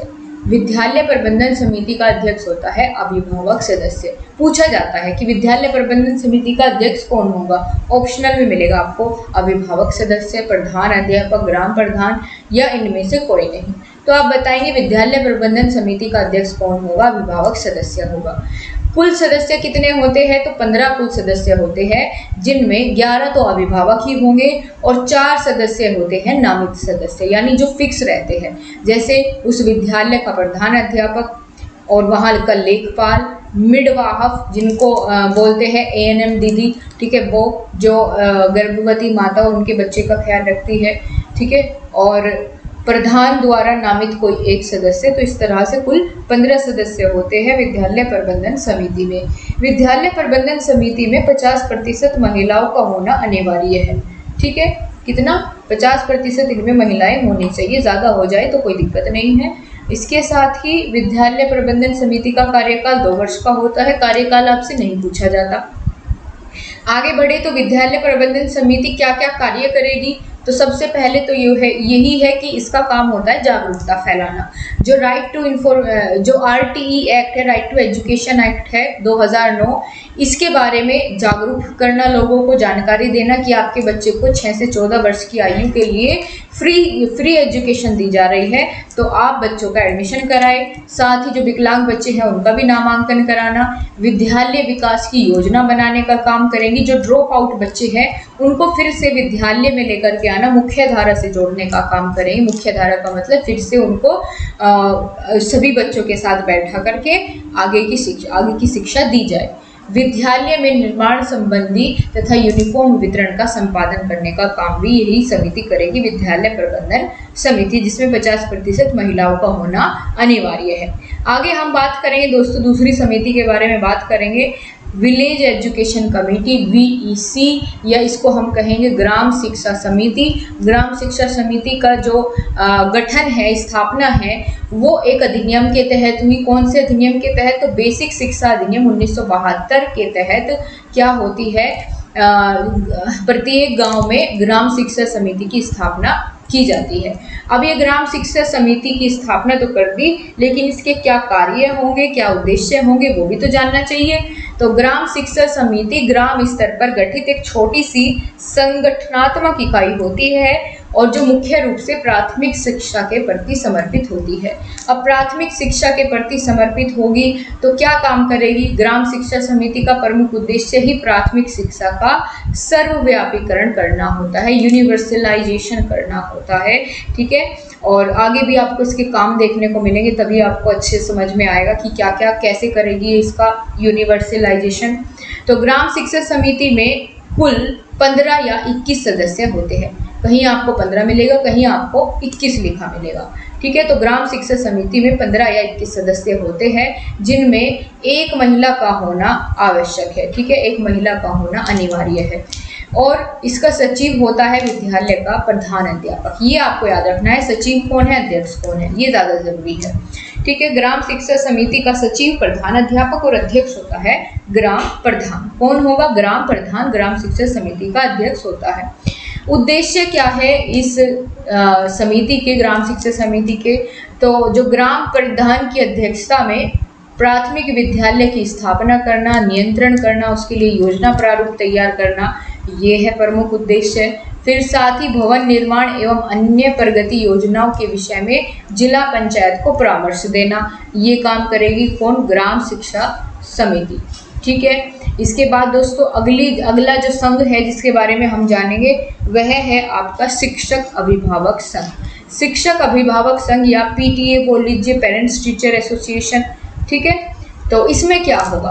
विद्यालय प्रबंधन समिति का अध्यक्ष होता है अभिभावक सदस्य। पूछा जाता है कि विद्यालय प्रबंधन समिति का अध्यक्ष कौन होगा, ऑप्शनल में मिलेगा आपको अभिभावक सदस्य, प्रधान अध्यापक, ग्राम प्रधान या इनमें से कोई नहीं। तो आप बताएंगे विद्यालय प्रबंधन समिति का अध्यक्ष कौन होगा, अभिभावक सदस्य होगा। कुल सदस्य कितने होते हैं, तो पंद्रह कुल सदस्य होते हैं, जिनमें ग्यारह तो अभिभावक ही होंगे और चार सदस्य होते हैं नामित सदस्य, यानी जो फिक्स रहते हैं। जैसे उस विद्यालय का प्रधान अध्यापक और वहाँ का लेखपाल, मिडवाहफ जिनको आ, बोलते हैं ए एन एम दीदी, ठीक है, वो जो गर्भवती माता और उनके बच्चे का ख्याल रखती है, ठीक है, और प्रधान द्वारा नामित कोई एक सदस्य। तो इस तरह से कुल पंद्रह सदस्य होते हैं विद्यालय प्रबंधन समिति में। विद्यालय प्रबंधन समिति में पचास प्रतिशत महिलाओं का होना अनिवार्य है, ठीक है, कितना, पचास प्रतिशत इनमें महिलाएं होनी चाहिए, ज़्यादा हो जाए तो कोई दिक्कत नहीं है। इसके साथ ही विद्यालय प्रबंधन समिति का कार्यकाल दो वर्ष का होता है। कार्यकाल आपसे नहीं पूछा जाता। आगे बढ़े तो विद्यालय प्रबंधन समिति क्या क्या कार्य करेगी, तो सबसे पहले तो ये है यही है कि इसका काम होता है जागरूकता फैलाना। जो राइट टू इन्फॉर्म जो आर टी ई एक्ट है, राइट टू एजुकेशन एक्ट है दो हज़ार नौ, इसके बारे में जागरूक करना, लोगों को जानकारी देना कि आपके बच्चे को छः से चौदह वर्ष की आयु के लिए फ्री फ्री एजुकेशन दी जा रही है, तो आप बच्चों का एडमिशन कराएं। साथ ही जो विकलांग बच्चे हैं उनका भी नामांकन कराना। विद्यालय विकास की योजना बनाने का काम करेंगी। जो ड्रॉप आउट बच्चे हैं उनको फिर से विद्यालय में लेकर के आना, मुख्य धारा से जोड़ने का काम करेंगे। मुख्य धारा का मतलब फिर से उनको आ, सभी बच्चों के साथ बैठा करके आगे की शिक्षा आगे की शिक्षा दी जाए। विद्यालय में निर्माण संबंधी तथा यूनिफॉर्म वितरण का संपादन करने का काम भी यही समिति करेगी, विद्यालय प्रबंधन समिति, जिसमें पचास प्रतिशत महिलाओं का होना अनिवार्य है। आगे हम बात करेंगे दोस्तों दूसरी समिति के बारे में बात करेंगे, village education committee, V E C, या इसको हम कहेंगे ग्राम शिक्षा समिति। ग्राम शिक्षा समिति का जो गठन है, स्थापना है, वो एक अधिनियम के तहत हुई। कौन से अधिनियम के तहत, तो बेसिक शिक्षा अधिनियम उन्नीस सौ बहत्तर के तहत क्या होती है, प्रत्येक गांव में ग्राम शिक्षा समिति की स्थापना की जाती है। अब ये ग्राम शिक्षा समिति की स्थापना तो कर दी, लेकिन इसके क्या कार्य होंगे, क्या उद्देश्य होंगे, वो भी तो जानना चाहिए। तो ग्राम शिक्षा समिति ग्राम स्तर पर गठित एक छोटी सी संगठनात्मक इकाई होती है और जो मुख्य रूप से प्राथमिक शिक्षा के प्रति समर्पित होती है। अब प्राथमिक शिक्षा के प्रति समर्पित होगी तो क्या काम करेगी, ग्राम शिक्षा समिति का प्रमुख उद्देश्य ही प्राथमिक शिक्षा का सर्वव्यापीकरण करना होता है, यूनिवर्सलाइजेशन करना होता है, ठीक है। और आगे भी आपको इसके काम देखने को मिलेंगे, तभी आपको अच्छे समझ में आएगा कि क्या क्या कैसे करेगी इसका यूनिवर्सलाइजेशन। तो ग्राम शिक्षा समिति में कुल पंद्रह या इक्कीस सदस्य होते हैं। कहीं आपको पंद्रह मिलेगा, कहीं आपको इक्कीस लिखा मिलेगा, ठीक है। तो ग्राम शिक्षा समिति में पंद्रह या इक्कीस सदस्य होते हैं, जिनमें एक महिला का होना आवश्यक है, ठीक है, एक महिला का होना अनिवार्य है। और इसका सचिव होता है विद्यालय का प्रधान अध्यापक। ये आपको याद रखना है, सचिव कौन है, अध्यक्ष कौन है, ये ज़्यादा जरूरी है, ठीक है। ग्राम शिक्षा समिति का सचिव प्रधान अध्यापक और अध्यक्ष होता है ग्राम प्रधान। कौन होगा, ग्राम प्रधान ग्राम शिक्षा समिति का अध्यक्ष होता है। उद्देश्य क्या है इस आ, समिति के, ग्राम शिक्षा समिति के, तो जो ग्राम प्रधान की अध्यक्षता में प्राथमिक विद्यालय की स्थापना करना, नियंत्रण करना, उसके लिए योजना प्रारूप तैयार करना, ये है प्रमुख उद्देश्य। फिर साथ ही भवन निर्माण एवं अन्य प्रगति योजनाओं के विषय में जिला पंचायत को परामर्श देना, ये काम करेगी कौन, ग्राम शिक्षा समिति, ठीक है। इसके बाद दोस्तों अगली अगला जो संघ है जिसके बारे में हम जानेंगे वह है आपका शिक्षक अभिभावक संघ। शिक्षक अभिभावक संघ या पी टी ए बोल लीजिए, पेरेंट्स टीचर एसोसिएशन, ठीक है। तो इसमें क्या होगा,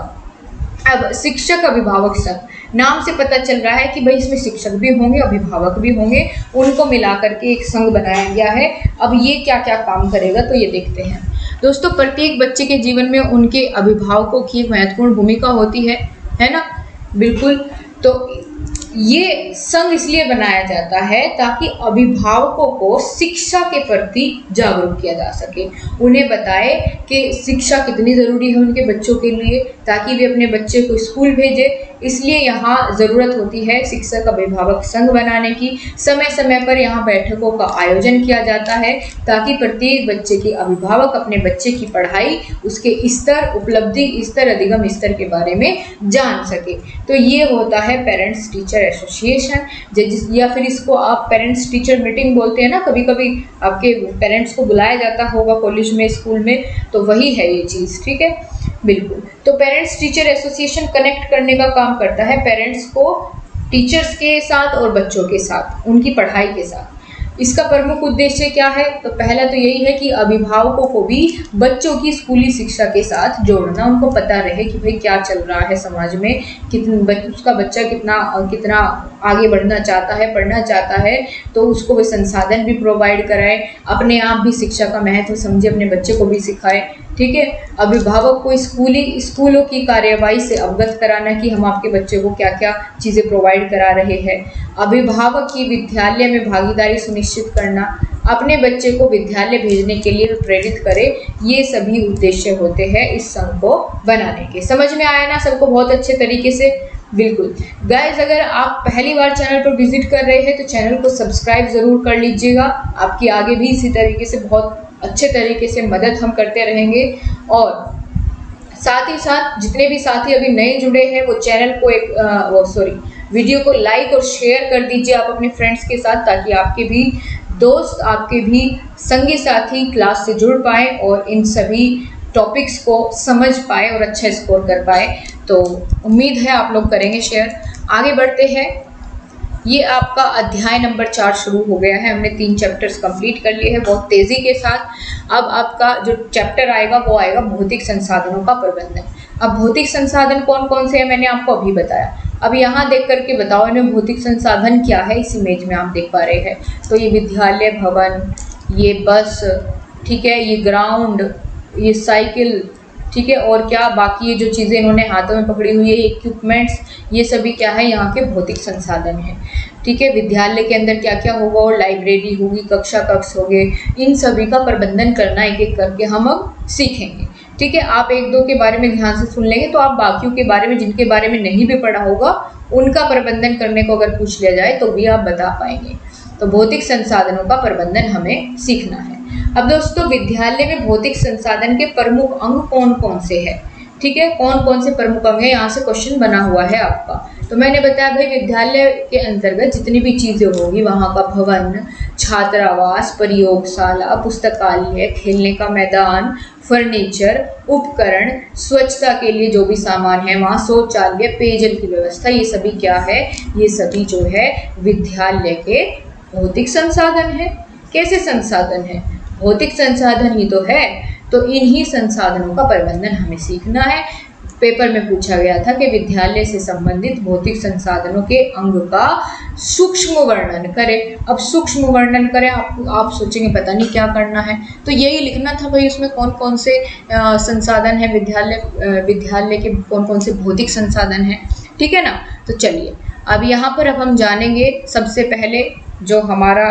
अब शिक्षक अभिभावक संघ, नाम से पता चल रहा है कि भाई इसमें शिक्षक भी होंगे, अभिभावक भी होंगे, उनको मिला करके एक संघ बनाया गया है। अब ये क्या क्या काम करेगा तो ये देखते हैं दोस्तों। प्रत्येक बच्चे के जीवन में उनके अभिभावकों की महत्वपूर्ण भूमिका होती है, है ना, बिल्कुल। तो ये संघ इसलिए बनाया जाता है ताकि अभिभावकों को शिक्षा के प्रति जागरूक किया जा सके, उन्हें बताए कि शिक्षा कितनी ज़रूरी है उनके बच्चों के लिए, ताकि वे अपने बच्चे को स्कूल भेजें, इसलिए यहाँ ज़रूरत होती है शिक्षक अभिभावक संघ बनाने की। समय समय पर यहाँ बैठकों का आयोजन किया जाता है ताकि प्रत्येक बच्चे के अभिभावक अपने बच्चे की पढ़ाई, उसके स्तर, उपलब्धि स्तर, अधिगम स्तर के बारे में जान सके। तो ये होता है पेरेंट्स टीचर एसोसिएशन, या फिर इसको आप पेरेंट्स टीचर मीटिंग बोलते हैं ना, कभी कभी आपके पेरेंट्स को बुलाया जाता होगा कॉलेज में, स्कूल में, तो वही है ये चीज़। ठीक है, बिल्कुल। तो पेरेंट्स टीचर एसोसिएशन कनेक्ट करने का काम करता है पेरेंट्स को टीचर्स के साथ और बच्चों के साथ, उनकी पढ़ाई के साथ। इसका प्रमुख उद्देश्य क्या है? तो पहला तो यही है कि अभिभावकों को भी बच्चों की स्कूली शिक्षा के साथ जोड़ना, उनको पता रहे कि भाई क्या चल रहा है समाज में, कितना उसका बच्चा कितना कितना आगे बढ़ना चाहता है, पढ़ना चाहता है, तो उसको वे संसाधन भी प्रोवाइड कराए, अपने आप भी शिक्षा का महत्व समझे, अपने बच्चे को भी सिखाए। ठीक है, अभिभावक को स्कूली स्कूलों की कार्यवाही से अवगत कराना कि हम आपके बच्चे को क्या क्या चीज़ें प्रोवाइड करा रहे हैं। अभिभावक की विद्यालय में भागीदारी सुनिश्चित करना, अपने बच्चे को विद्यालय भेजने के लिए प्रेरित करे, ये सभी उद्देश्य होते हैं इस संघ को बनाने के। समझ में आया ना सबको बहुत अच्छे तरीके से? बिल्कुल। गाइस, अगर आप पहली बार चैनल पर विजिट कर रहे हैं तो चैनल को सब्सक्राइब ज़रूर कर लीजिएगा। आपकी आगे भी इसी तरीके से बहुत अच्छे तरीके से मदद हम करते रहेंगे। और साथ ही साथ जितने भी साथी अभी नए जुड़े हैं वो चैनल को एक वो सॉरी वीडियो को लाइक और शेयर कर दीजिए आप अपने फ्रेंड्स के साथ, ताकि आपके भी दोस्त, आपके भी संगी साथी क्लास से जुड़ पाए और इन सभी टॉपिक्स को समझ पाए और अच्छा स्कोर कर पाए। तो उम्मीद है आप लोग करेंगे शेयर। आगे बढ़ते हैं। ये आपका अध्याय नंबर चार शुरू हो गया है। हमने तीन चैप्टर्स कंप्लीट कर लिए हैं बहुत तेज़ी के साथ। अब आपका जो चैप्टर आएगा वो आएगा भौतिक संसाधनों का प्रबंधन। अब भौतिक संसाधन कौन कौन से हैं मैंने आपको अभी बताया। अब यहाँ देख करके बताओ इनमें भौतिक संसाधन क्या है। इस इमेज में आप देख पा रहे हैं तो ये विद्यालय भवन, ये बस, ठीक है, ये ग्राउंड, ये साइकिल, ठीक है, और क्या बाकी ये जो चीज़ें इन्होंने हाथों में पकड़ी हुई है, इक्विपमेंट्स, ये सभी क्या है यहाँ के भौतिक संसाधन हैं। ठीक है, विद्यालय के अंदर क्या क्या होगा, और लाइब्रेरी होगी, कक्षा कक्ष हो गए, इन सभी का प्रबंधन करना एक एक करके हम अब सीखेंगे। ठीक है, आप एक दो के बारे में ध्यान से सुन लेंगे तो आप बाकियों के बारे में, जिनके बारे में नहीं भी पढ़ा होगा, उनका प्रबंधन करने को अगर पूछ लिया जाए तो भी आप बता पाएंगे। तो भौतिक संसाधनों का प्रबंधन हमें सीखना है। अब दोस्तों, विद्यालय में भौतिक संसाधन के प्रमुख अंग कौन कौन से हैं? ठीक है, कौन कौन से प्रमुख अंग हैं, यहाँ से क्वेश्चन बना हुआ है आपका। तो मैंने बताया भाई विद्यालय के अंतर्गत जितनी भी चीज़ें होगी, वहाँ का भवन, छात्रावास, प्रयोगशाला, पुस्तकालय, खेलने का मैदान, फर्नीचर, उपकरण, स्वच्छता के लिए जो भी सामान है वहाँ, शौचालय, पेयजल की व्यवस्था, ये सभी क्या है, ये सभी जो है विद्यालय के भौतिक संसाधन है। कैसे संसाधन है? भौतिक संसाधन ही तो है। तो इन्हीं संसाधनों का प्रबंधन हमें सीखना है। पेपर में पूछा गया था कि विद्यालय से संबंधित भौतिक संसाधनों के अंग का सूक्ष्म वर्णन करें। अब सूक्ष्म वर्णन करें, आप आप सोचेंगे पता नहीं क्या करना है, तो यही लिखना था भाई उसमें कौन कौन से आ, संसाधन है विद्यालय विद्यालय के कौन कौन से भौतिक संसाधन हैं। ठीक है ना। तो चलिए अब यहाँ पर अब हम जानेंगे सबसे पहले जो हमारा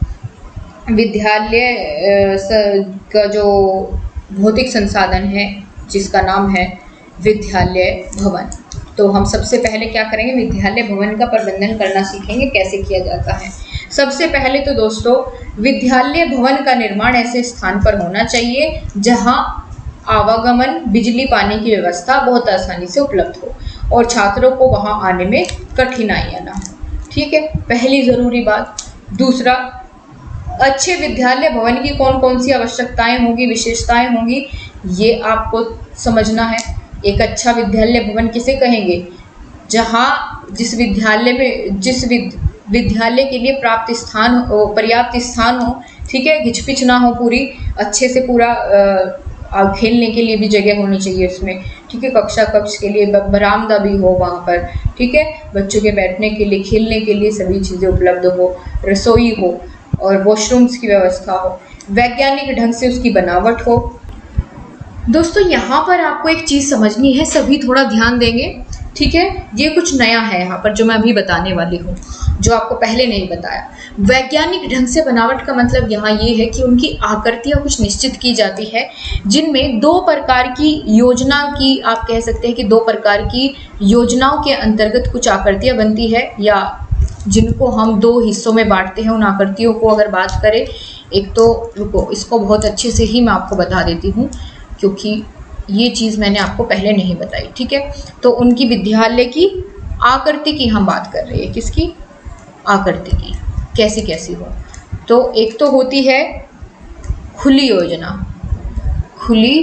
विद्यालय का जो भौतिक संसाधन है जिसका नाम है विद्यालय भवन। तो हम सबसे पहले क्या करेंगे, विद्यालय भवन का प्रबंधन करना सीखेंगे कैसे किया जाता है। सबसे पहले तो दोस्तों विद्यालय भवन का निर्माण ऐसे स्थान पर होना चाहिए जहां आवागमन, बिजली, पानी की व्यवस्था बहुत आसानी से उपलब्ध हो और छात्रों को वहां आने में कठिनाइयां ना हो। ठीक है, पहली ज़रूरी बात। दूसरा, अच्छे विद्यालय भवन की कौन कौन सी आवश्यकताएं होंगी, विशेषताएं होंगी, ये आपको समझना है। एक अच्छा विद्यालय भवन किसे कहेंगे? जहाँ जिस विद्यालय में जिस विद, विद्यालय के लिए प्राप्त स्थान हो, पर्याप्त स्थान हो, ठीक है, घिचपिच ना हो, पूरी अच्छे से पूरा आ, खेलने के लिए भी जगह होनी चाहिए उसमें। ठीक है, कक्षा कक्ष के लिए बरामदा भी हो वहाँ पर। ठीक है, बच्चों के बैठने के लिए, खेलने के लिए सभी चीज़ें उपलब्ध हो, रसोई हो और वॉशरूम्स की व्यवस्था हो, वैज्ञानिक ढंग से उसकी बनावट हो। दोस्तों यहाँ पर आपको एक चीज़ समझनी है, सभी थोड़ा ध्यान देंगे। ठीक है, ये कुछ नया है यहाँ पर जो मैं अभी बताने वाली हूँ। जो आपको पहले नहीं बताया। वैज्ञानिक ढंग से बनावट का मतलब यहाँ ये है कि उनकी आकृतियाँ कुछ निश्चित की जाती है, जिनमें दो प्रकार की योजना की, आप कह सकते हैं कि दो प्रकार की योजनाओं के अंतर्गत कुछ आकृतियाँ बनती है, या जिनको हम दो हिस्सों में बांटते हैं। उन आकृतियों को अगर बात करें, एक तो रुको, इसको बहुत अच्छे से ही मैं आपको बता देती हूँ क्योंकि ये चीज़ मैंने आपको पहले नहीं बताई, ठीक है। तो उनकी विद्यालय की आकृति की हम बात कर रहे हैं, किसकी? आकृति की, कैसी कैसी हो। तो एक तो होती है खुली योजना, खुली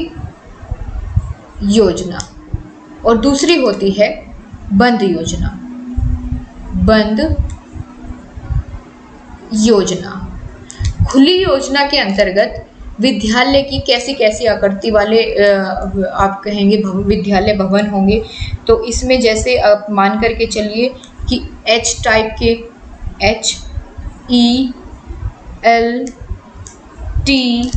योजना, और दूसरी होती है बंद योजना, बंद योजना। खुली योजना के अंतर्गत विद्यालय की कैसी कैसी आकृति वाले आप कहेंगे विद्यालय भवन होंगे। तो इसमें जैसे आप मान करके चलिए कि एच टाइप के, H E L T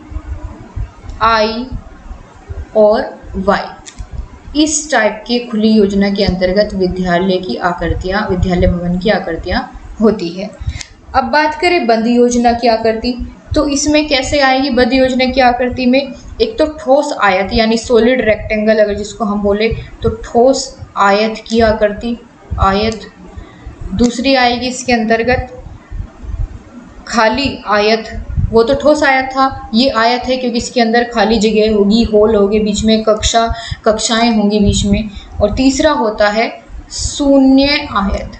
I और वाई, इस टाइप के खुली योजना के अंतर्गत विद्यालय की आकृतियाँ, विद्यालय भवन की आकृतियाँ होती है। अब बात करें बंद योजना की आकृति, तो इसमें कैसे आएगी बंद योजना की आकृति में? एक तो ठोस आयत यानी सॉलिड रेक्टेंगल, अगर जिसको हम बोले तो ठोस आयत की आकृति, आयत। दूसरी आएगी इसके अंतर्गत खाली आयत, वो तो ठोस आयत था, ये आयत है क्योंकि इसके अंदर खाली जगह होगी, होल होंगे बीच में, कक्षा कक्षाएं होंगी बीच में। और तीसरा होता है शून्य आयत,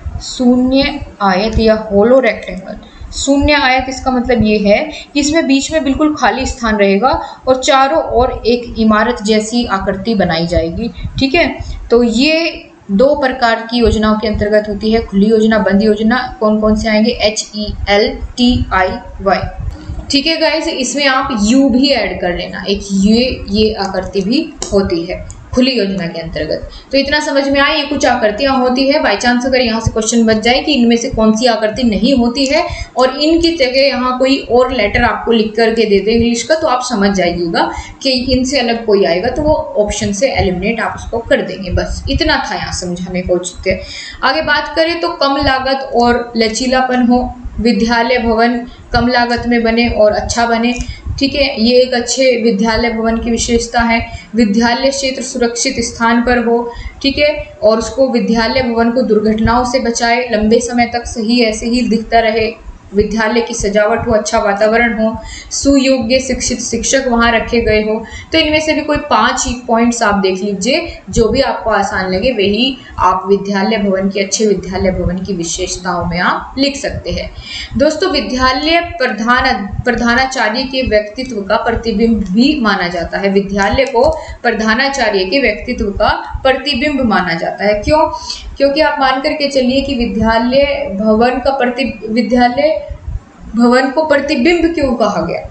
शून्य आयत या होलो रेक्टेंगल। शून्य आयत इसका मतलब ये है कि इसमें बीच में बिल्कुल खाली स्थान रहेगा और चारों ओर एक इमारत जैसी आकृति बनाई जाएगी, ठीक है। तो ये दो प्रकार की योजनाओं के अंतर्गत होती है, खुली योजना, बंद योजना। कौन कौन से आएंगे? H E L T I Y, ठीक है गाइस। इसमें आप यू भी ऐड कर लेना, एक ये ये आकृति भी होती है खुली योजना के अंतर्गत। तो इतना समझ में आए, ये कुछ आकृतियां होती है। बाई चांस अगर यहाँ से क्वेश्चन बच जाए कि इनमें से कौन सी आकृति नहीं होती है और इनकी जगह यहाँ कोई और लेटर आपको लिख करके दे दे इंग्लिश का, तो आप समझ जाइएगा कि इनसे अलग कोई आएगा तो वो ऑप्शन से एलिमिनेट आप उसको कर देंगे। बस इतना था यहाँ समझाने को उचित है। आगे बात करें तो कम लागत और लचीलापन हो, विद्यालय भवन कम लागत में बने और अच्छा बने, ठीक है। ये एक अच्छे विद्यालय भवन की विशेषता है। विद्यालय क्षेत्र सुरक्षित स्थान पर हो, ठीक है, और उसको विद्यालय भवन को दुर्घटनाओं से बचाए, लंबे समय तक सही ऐसे ही दिखता रहे। विद्यालय की सजावट हो, अच्छा वातावरण हो, सुयोग्य शिक्षित शिक्षक वहाँ रखे गए हो। तो इनमें से भी कोई पांच ही पॉइंट्स आप देख लीजिए, जो भी आपको आसान लगे वही आप विद्यालय भवन की, अच्छे विद्यालय भवन की विशेषताओं में आप लिख सकते हैं। दोस्तों, विद्यालय प्रधान प्रधानाचार्य के व्यक्तित्व का प्रतिबिंब भी माना जाता है। विद्यालय को प्रधानाचार्य के व्यक्तित्व का प्रतिबिंब माना जाता है। क्यों? क्योंकि आप मान करके चलिए कि विद्यालय भवन का प्रति विद्यालय भवन को प्रतिबिंब क्यों कहा गया?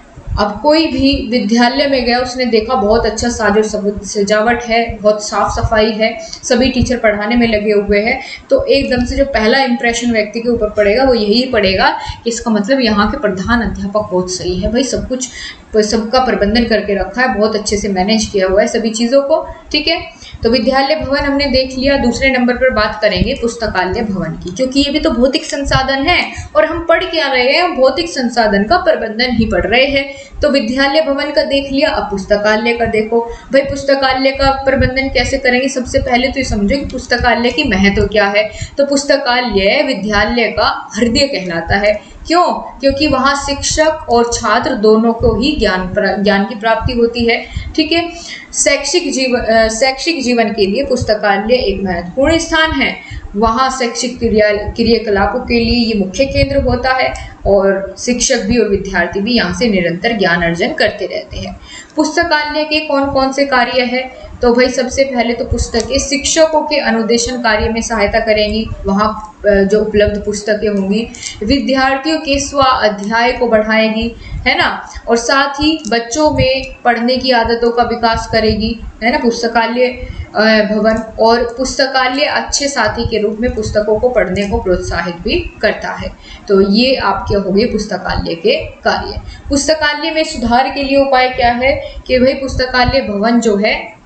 अब कोई भी विद्यालय में गया, उसने देखा बहुत अच्छा साजो सजावट है, बहुत साफ सफाई है, सभी टीचर पढ़ाने में लगे हुए हैं, तो एकदम से जो पहला इंप्रेशन व्यक्ति के ऊपर पड़ेगा वो यही पड़ेगा कि इसका मतलब यहाँ के प्रधान अध्यापक बहुत सही है, भाई सब कुछ सबका प्रबंधन करके रखा है, बहुत अच्छे से मैनेज किया हुआ है सभी चीज़ों को, ठीक है। तो विद्यालय भवन हमने देख लिया। दूसरे नंबर पर बात करेंगे पुस्तकालय भवन की, क्योंकि ये भी तो भौतिक संसाधन है और हम पढ़ क्या रहे हैं? भौतिक संसाधन का प्रबंधन ही पढ़ रहे हैं। तो विद्यालय भवन का देख लिया, अब पुस्तकालय का देखो। भाई पुस्तकालय का प्रबंधन कैसे करेंगे? सबसे पहले तो ये समझो कि पुस्तकालय की महत्व क्या है। तो पुस्तकालय विद्यालय का हृदय कहलाता है। क्यों? क्योंकि वहाँ शिक्षक और छात्र दोनों को ही ज्ञान ज्ञान की प्राप्ति होती है, ठीक है। शैक्षिक जीवन शैक्षिक जीवन के लिए पुस्तकालय एक महत्वपूर्ण स्थान है। वहाँ शैक्षिक क्रिया क्रियाकलापों के लिए ये मुख्य केंद्र होता है और शिक्षक भी और विद्यार्थी भी यहाँ से निरंतर ज्ञान अर्जन करते रहते हैं। पुस्तकालय के कौन कौन से कार्य है? तो भाई सबसे पहले तो पुस्तकें शिक्षकों के अनुदेशन कार्य में सहायता करेंगी। वहाँ जो उपलब्ध पुस्तकें होंगी विद्यार्थियों के स्व अध्याय को बढ़ाएगी, है ना, और साथ ही बच्चों में पढ़ने की आदतों का विकास करेगी, है ना, पुस्तकालय भवन। और पुस्तकालय अच्छे साथी के रूप में पुस्तकों को पढ़ने को प्रोत्साहित भी करता है। तो ये आपके हो गए पुस्तकालय के कार्य। पुस्तकालय में सुधार के लिए उपाय क्या है? कि भाई पुस्तकालय भवन जो है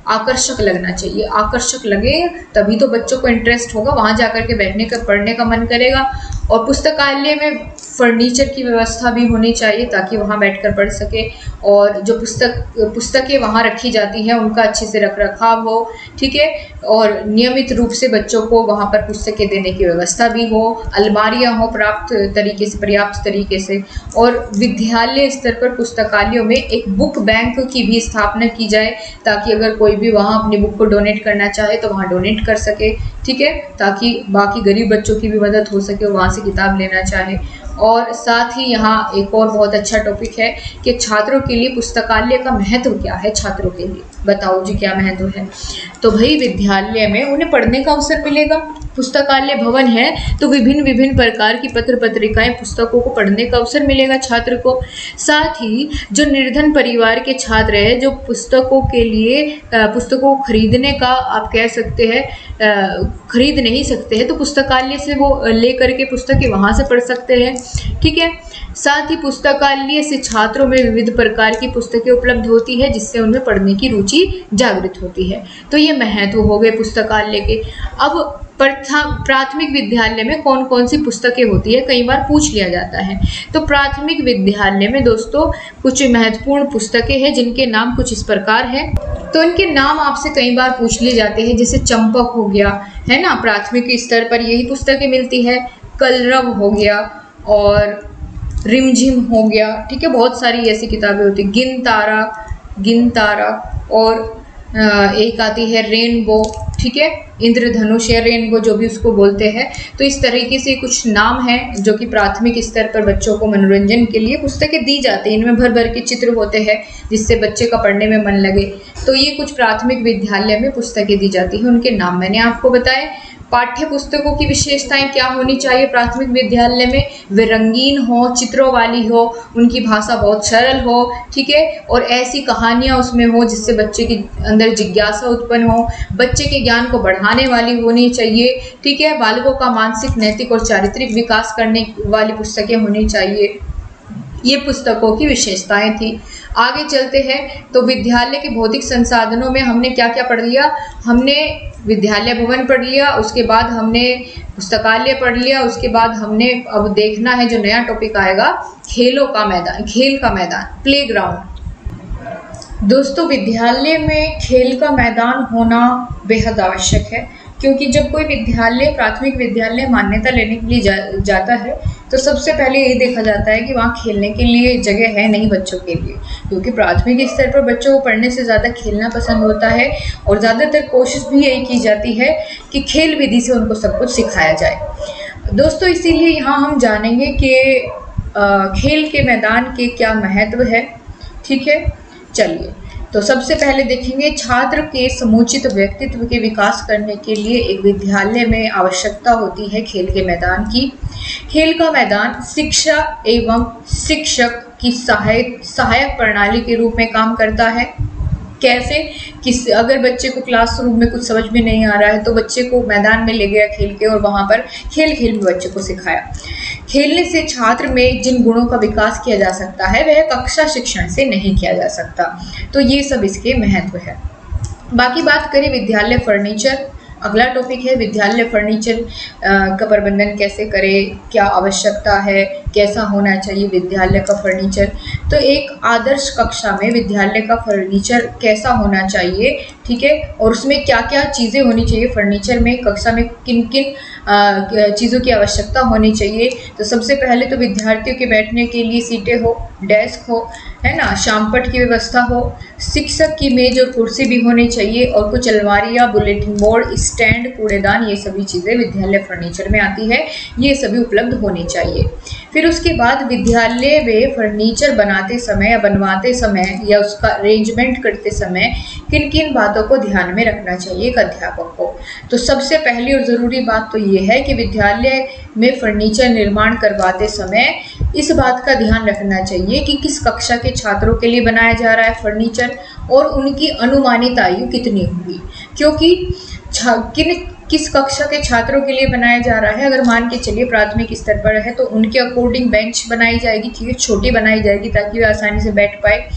आकर्षक लगना चाहिए। आकर्षक लगे तभी तो बच्चों को इंटरेस्ट होगा, वहाँ जाकर के बैठने का पढ़ने का मन करेगा। और पुस्तकालय में फर्नीचर की व्यवस्था भी होनी चाहिए ताकि वहाँ बैठकर पढ़ सके, और जो पुस्तक पुस्तकें वहाँ रखी जाती हैं उनका अच्छे से रख रखाव हो, ठीक है, और नियमित रूप से बच्चों को वहाँ पर पुस्तकें देने की व्यवस्था भी हो, अलमारियाँ हो प्राप्त तरीके से पर्याप्त तरीके से, और विद्यालय स्तर पर पुस्तकालयों में एक बुक बैंक की भी स्थापना की जाए ताकि अगर कोई भी वहाँ अपनी बुक को डोनेट करना चाहे तो वहाँ डोनेट कर सके, ठीक है, ताकि बाकी गरीब बच्चों की भी मदद हो सके और वहाँ से किताब लेना चाहे। और साथ ही यहाँ एक और बहुत अच्छा टॉपिक है कि छात्रों के लिए पुस्तकालय का महत्व क्या है। छात्रों के लिए बताओ जी क्या महत्व है। तो भाई विद्यालय में उन्हें पढ़ने का अवसर मिलेगा। पुस्तकालय भवन है तो विभिन्न विभिन्न प्रकार की पत्र पत्रिकाएं पुस्तकों को पढ़ने का अवसर मिलेगा छात्र को। साथ ही जो निर्धन परिवार के छात्र हैं जो पुस्तकों के लिए पुस्तकों को खरीदने का आप कह सकते हैं खरीद नहीं सकते हैं तो पुस्तकालय से वो ले करके पुस्तकें वहाँ से पढ़ सकते हैं, ठीक है। साथ ही पुस्तकालय से छात्रों में विविध प्रकार की पुस्तकें उपलब्ध होती है जिससे उनमें पढ़ने की रुचि जागृत होती है। तो ये महत्व हो गए पुस्तकालय के। अब प्राथमिक विद्यालय में कौन कौन सी पुस्तकें होती है कई बार पूछ लिया जाता है। तो प्राथमिक विद्यालय में दोस्तों कुछ महत्वपूर्ण पुस्तकें हैं जिनके नाम कुछ इस प्रकार है। तो इनके नाम आपसे कई बार पूछ लिए जाते हैं, जैसे चंपक हो गया, है ना, प्राथमिक स्तर पर यही पुस्तकें मिलती है। कलरव हो गया और रिमझिम हो गया, ठीक है, बहुत सारी ऐसी किताबें होती हैं। गिन तारा, गिन तारा और एक आती है रेनबो, ठीक है, इंद्रधनुष या रेनबो जो भी उसको बोलते हैं। तो इस तरीके से कुछ नाम हैं जो कि प्राथमिक स्तर पर बच्चों को मनोरंजन के लिए पुस्तकें दी जाती हैं। इनमें भर भर के चित्र होते हैं जिससे बच्चे का पढ़ने में मन लगे। तो ये कुछ प्राथमिक विद्यालय में पुस्तकें दी जाती हैं, उनके नाम मैंने आपको बताए। पाठ्य पुस्तकों की विशेषताएं क्या होनी चाहिए प्राथमिक विद्यालय में? वे रंगीन हो, चित्रों वाली हो, उनकी भाषा बहुत सरल हो, ठीक है, और ऐसी कहानियां उसमें हो जिससे बच्चे के अंदर जिज्ञासा उत्पन्न हो, बच्चे के ज्ञान को बढ़ाने वाली होनी चाहिए, ठीक है, बालकों का मानसिक, नैतिक और चारित्रिक विकास करने वाली पुस्तकें होनी चाहिए। ये पुस्तकों की विशेषताएं थी। आगे चलते हैं तो विद्यालय के भौतिक संसाधनों में हमने क्या क्या पढ़ लिया। हमने विद्यालय भवन पढ़ लिया, उसके बाद हमने पुस्तकालय पढ़ लिया, उसके बाद हमने अब देखना है जो नया टॉपिक आएगा, खेलों का मैदान, खेल का मैदान, प्लेग्राउंड। दोस्तों विद्यालय में खेल का मैदान होना बेहद आवश्यक है, क्योंकि जब कोई विद्यालय प्राथमिक विद्यालय मान्यता लेने के लिए जा, जाता है तो सबसे पहले यही देखा जाता है कि वहाँ खेलने के लिए जगह है नहीं बच्चों के लिए, क्योंकि प्राथमिक स्तर पर बच्चों को पढ़ने से ज़्यादा खेलना पसंद होता है और ज़्यादातर कोशिश भी यही की जाती है कि खेल विधि से उनको सब कुछ सिखाया जाए। दोस्तों इसीलिए यहाँ हम जानेंगे कि खेल के मैदान के क्या महत्व है, ठीक है। चलिए तो सबसे पहले देखेंगे छात्र के समुचित व्यक्तित्व के विकास करने के लिए एक विद्यालय में आवश्यकता होती है खेल के मैदान की। खेल का मैदान शिक्षा एवं शिक्षक की सहायक सहायक प्रणाली के रूप में काम करता है। कैसे? किस अगर बच्चे को क्लासरूम में कुछ समझ में नहीं आ रहा है तो बच्चे को मैदान में ले गया खेल के और वहाँ पर खेल खेल में बच्चे को सिखाया। खेलने से छात्र में जिन गुणों का विकास किया जा सकता है वह कक्षा शिक्षण से नहीं किया जा सकता। तो ये सब इसके महत्व है। बाकी बात करें विद्यालय फर्नीचर, अगला टॉपिक है विद्यालय फर्नीचर का प्रबंधन कैसे करें, क्या आवश्यकता है, कैसा होना चाहिए विद्यालय का फर्नीचर। तो एक आदर्श कक्षा में विद्यालय का फर्नीचर कैसा होना चाहिए, ठीक है, और उसमें क्या क्या चीज़ें होनी चाहिए फर्नीचर में, कक्षा में किन किन चीज़ों की आवश्यकता होनी चाहिए। तो सबसे पहले तो विद्यार्थियों के बैठने के लिए सीटें हो, डेस्क हो, है ना, शामपट की व्यवस्था हो, शिक्षक की मेज और कुर्सी भी होनी चाहिए और कुछ अलमारियाँ, बुलेटिन बोर्ड, स्टैंड, कूड़ेदान, ये सभी चीज़ें विद्यालय फर्नीचर में आती है, ये सभी उपलब्ध होनी चाहिए। फिर उसके बाद विद्यालय में फर्नीचर बनाते समय या बनवाते समय या उसका अरेंजमेंट करते समय किन किन बातों को ध्यान में रखना चाहिए एक अध्यापक को। तो सबसे पहली और ज़रूरी बात तो ये है कि विद्यालय में फर्नीचर निर्माण करवाते समय इस बात का ध्यान रखना चाहिए कि किस कक्षा के छात्रों के लिए बनाया जा रहा है फर्नीचर और उनकी अनुमानित आयु कितनी होगी, क्योंकि किन किस कक्षा के छात्रों के लिए बनाया जा रहा है। अगर मान के चलिए प्राथमिक स्तर पर है तो उनके अकॉर्डिंग बेंच बनाई जाएगी, ठीक है, छोटी बनाई जाएगी ताकि वे आसानी से बैठ पाए।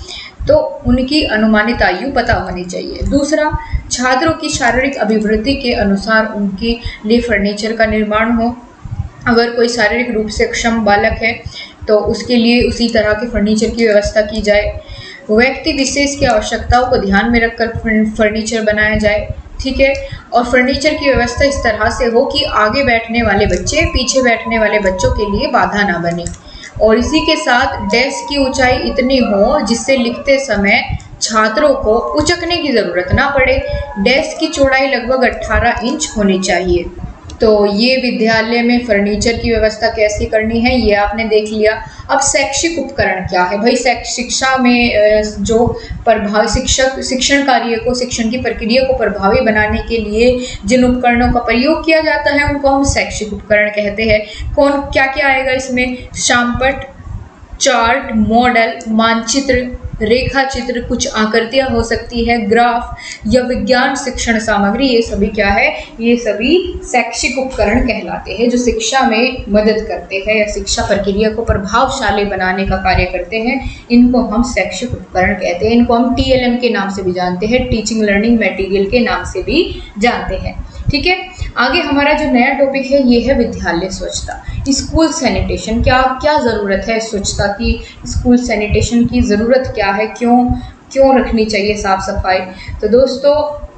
तो उनकी अनुमानित आयु पता होनी चाहिए। दूसरा, छात्रों की शारीरिक अभिवृद्धि के अनुसार उनके लिए फर्नीचर का निर्माण हो। अगर कोई शारीरिक रूप से अक्षम बालक है तो उसके लिए उसी तरह के फर्नीचर की व्यवस्था की जाए। व्यक्ति विशेष की आवश्यकताओं को ध्यान में रखकर फर्नीचर बनाया जाए, ठीक है। और फर्नीचर की व्यवस्था इस तरह से हो कि आगे बैठने वाले बच्चे पीछे बैठने वाले बच्चों के लिए बाधा ना बने। और इसी के साथ डेस्क की ऊंचाई इतनी हो जिससे लिखते समय छात्रों को उचकने की ज़रूरत ना पड़े। डेस्क की चौड़ाई लगभग अठारह इंच होनी चाहिए। तो ये विद्यालय में फर्नीचर की व्यवस्था कैसी करनी है ये आपने देख लिया। अब शैक्षिक उपकरण क्या है भाई? शिक्षा में जो प्रभाव शिक्षक शिक्षण कार्य को शिक्षण की प्रक्रिया को प्रभावी बनाने के लिए जिन उपकरणों का प्रयोग किया जाता है उनको हम शैक्षिक उपकरण कहते हैं। कौन क्या क्या आएगा इसमें? शामपट, चार्ट, मॉडल, मानचित्र, रेखा चित्र, कुछ आकृतियां हो सकती है, ग्राफ या विज्ञान शिक्षण सामग्री, ये सभी क्या है? ये सभी शैक्षिक उपकरण कहलाते हैं जो शिक्षा में मदद करते हैं या शिक्षा प्रक्रिया को प्रभावशाली बनाने का कार्य करते हैं। इनको हम शैक्षिक उपकरण कहते हैं। इनको हम टी एल एम के नाम से भी जानते हैं, टीचिंग लर्निंग मटेरियल के नाम से भी जानते हैं, ठीक है। आगे हमारा जो नया टॉपिक है ये है विद्यालय स्वच्छता, स्कूल सैनिटेशन। क्या क्या ज़रूरत है स्वच्छता की? स्कूल सैनिटेशन की ज़रूरत क्या है? क्यों क्यों रखनी चाहिए साफ सफाई? तो दोस्तों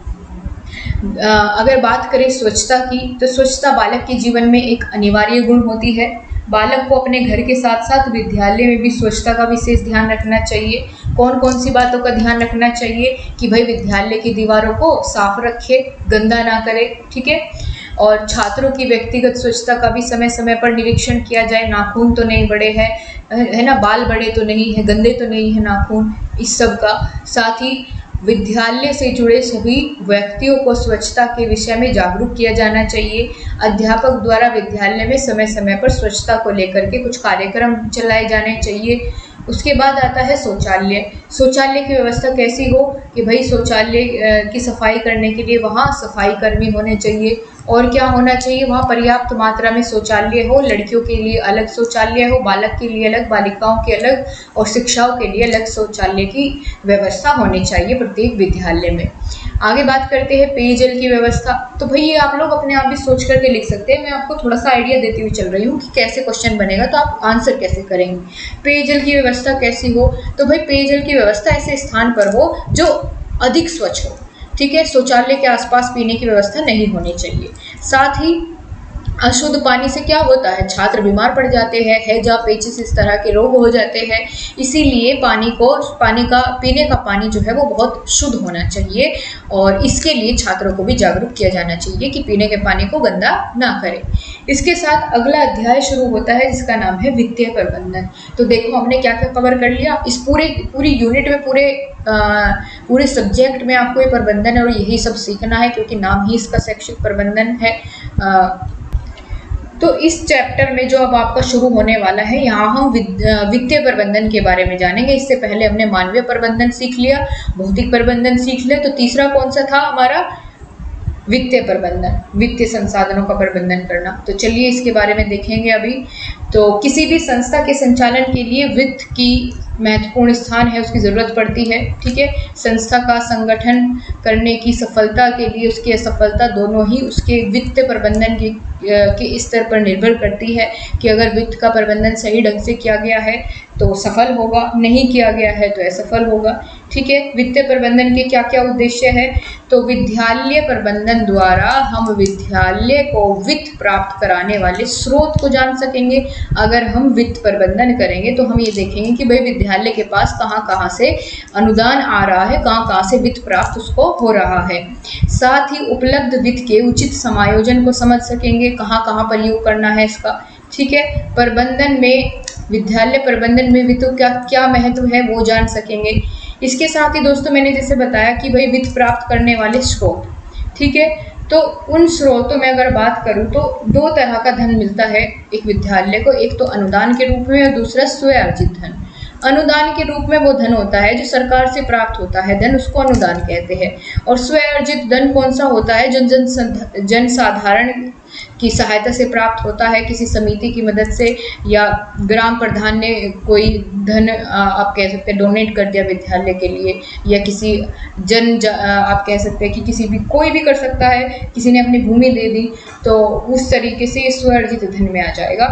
अगर बात करें स्वच्छता की तो स्वच्छता बालक के जीवन में एक अनिवार्य गुण होती है। बालक को अपने घर के साथ साथ विद्यालय में भी स्वच्छता का विशेष ध्यान रखना चाहिए। कौन कौन सी बातों का ध्यान रखना चाहिए? कि भाई विद्यालय की दीवारों को साफ रखे, गंदा ना करे, ठीक है। और छात्रों की व्यक्तिगत स्वच्छता का भी समय समय पर निरीक्षण किया जाए। नाखून तो नहीं बड़े हैं, है ना, बाल बड़े तो नहीं है, गंदे तो नहीं है नाखून, इस सब का। साथ ही विद्यालय से जुड़े सभी व्यक्तियों को स्वच्छता के विषय में जागरूक किया जाना चाहिए। अध्यापक द्वारा विद्यालय में समय समय पर स्वच्छता को लेकर के कुछ कार्यक्रम चलाए जाने चाहिए। उसके बाद आता है शौचालय। शौचालय की व्यवस्था कैसी हो? कि भाई शौचालय की सफाई करने के लिए वहाँ सफाई कर्मी होने चाहिए। और क्या होना चाहिए? वहाँ पर्याप्त मात्रा में शौचालय हो, लड़कियों के लिए अलग शौचालय हो, बालक के लिए अलग, बालिकाओं के अलग और शिक्षाओं के लिए अलग शौचालय की व्यवस्था होनी चाहिए प्रत्येक विद्यालय में। आगे बात करते हैं पेयजल की व्यवस्था। तो भाई ये आप लोग अपने आप भी सोच करके लिख सकते हैं, मैं आपको थोड़ा सा आइडिया देती हुई चल रही हूँ कि कैसे क्वेश्चन बनेगा तो आप आंसर कैसे करेंगे। पेयजल की व्यवस्था कैसी हो? तो भाई पेयजल की व्यवस्था ऐसे स्थान पर हो जो अधिक स्वच्छ हो, ठीक है। शौचालय के आसपास पीने की व्यवस्था नहीं होनी चाहिए। साथ ही अशुद्ध पानी से क्या होता है? छात्र बीमार पड़ जाते हैं, हैजा, पेचिस, इस तरह के रोग हो जाते हैं। इसीलिए पानी को पानी का पीने का पानी जो है वो बहुत शुद्ध होना चाहिए और इसके लिए छात्रों को भी जागरूक किया जाना चाहिए कि पीने के पानी को गंदा ना करें। इसके साथ अगला अध्याय शुरू होता है जिसका नाम है वित्तीय प्रबंधन। तो देखो हमने क्या क्या कवर कर लिया इस पूरे पूरी यूनिट में, पूरे आ, पूरे सब्जेक्ट में आपको ये प्रबंधन है और यही सब सीखना है क्योंकि नाम ही इसका शैक्षिक प्रबंधन है। आ, तो इस चैप्टर में जो अब आपका शुरू होने वाला है यहाँ हम वित्तीय प्रबंधन के बारे में जानेंगे। इससे पहले हमने मानवीय प्रबंधन सीख लिया, भौतिक प्रबंधन सीख लिया, तो तीसरा कौन सा था हमारा? वित्तीय प्रबंधन, वित्तीय संसाधनों का प्रबंधन करना। तो चलिए इसके बारे में देखेंगे अभी। तो किसी भी संस्था के संचालन के लिए वित्त की महत्वपूर्ण स्थान है, उसकी ज़रूरत पड़ती है, ठीक है। संस्था का संगठन करने की सफलता के लिए उसकी असफलता दोनों ही उसके वित्त प्रबंधन के के स्तर पर निर्भर करती है कि अगर वित्त का प्रबंधन सही ढंग से किया गया है तो सफल होगा, नहीं किया गया है तो असफल होगा, ठीक है। वित्तीय प्रबंधन के क्या क्या उद्देश्य है? तो विद्यालय प्रबंधन द्वारा हम विद्यालय को वित्त प्राप्त कराने वाले स्रोत को जान सकेंगे। अगर हम वित्त प्रबंधन करेंगे तो हम ये देखेंगे कि भाई विद्यालय के पास कहाँ कहाँ से अनुदान आ रहा है, कहाँ कहाँ से वित्त प्राप्त उसको हो रहा है। साथ ही उपलब्ध वित्त के उचित समायोजन को समझ सकेंगे, कहाँ कहाँ प्रयोग करना है इसका, ठीक है। प्रबंधन में विद्यालय प्रबंधन में वित्त का क्या महत्व है वो जान सकेंगे। इसके साथ ही दोस्तों मैंने जैसे बताया कि भाई वित्त प्राप्त करने वाले स्रोत, ठीक है। तो उन स्रोतों में अगर बात करूं तो दो तरह का धन मिलता है एक विद्यालय को, एक तो अनुदान के रूप में और दूसरा स्वयं अर्जित धन। अनुदान के रूप में वो धन होता है जो सरकार से प्राप्त होता है धन, उसको अनुदान कहते हैं। और स्वयं अर्जित धन कौन सा होता है? जो जन जन साधारण की सहायता से प्राप्त होता है, किसी समिति की मदद से, या ग्राम प्रधान ने कोई धन आप कह सकते हैं डोनेट कर दिया विद्यालय के लिए, या किसी जन ज, आप कह सकते हैं कि किसी भी कोई भी कर सकता है, किसी ने अपनी भूमि दे दी, तो उस तरीके से स्वअर्जित धन में आ जाएगा।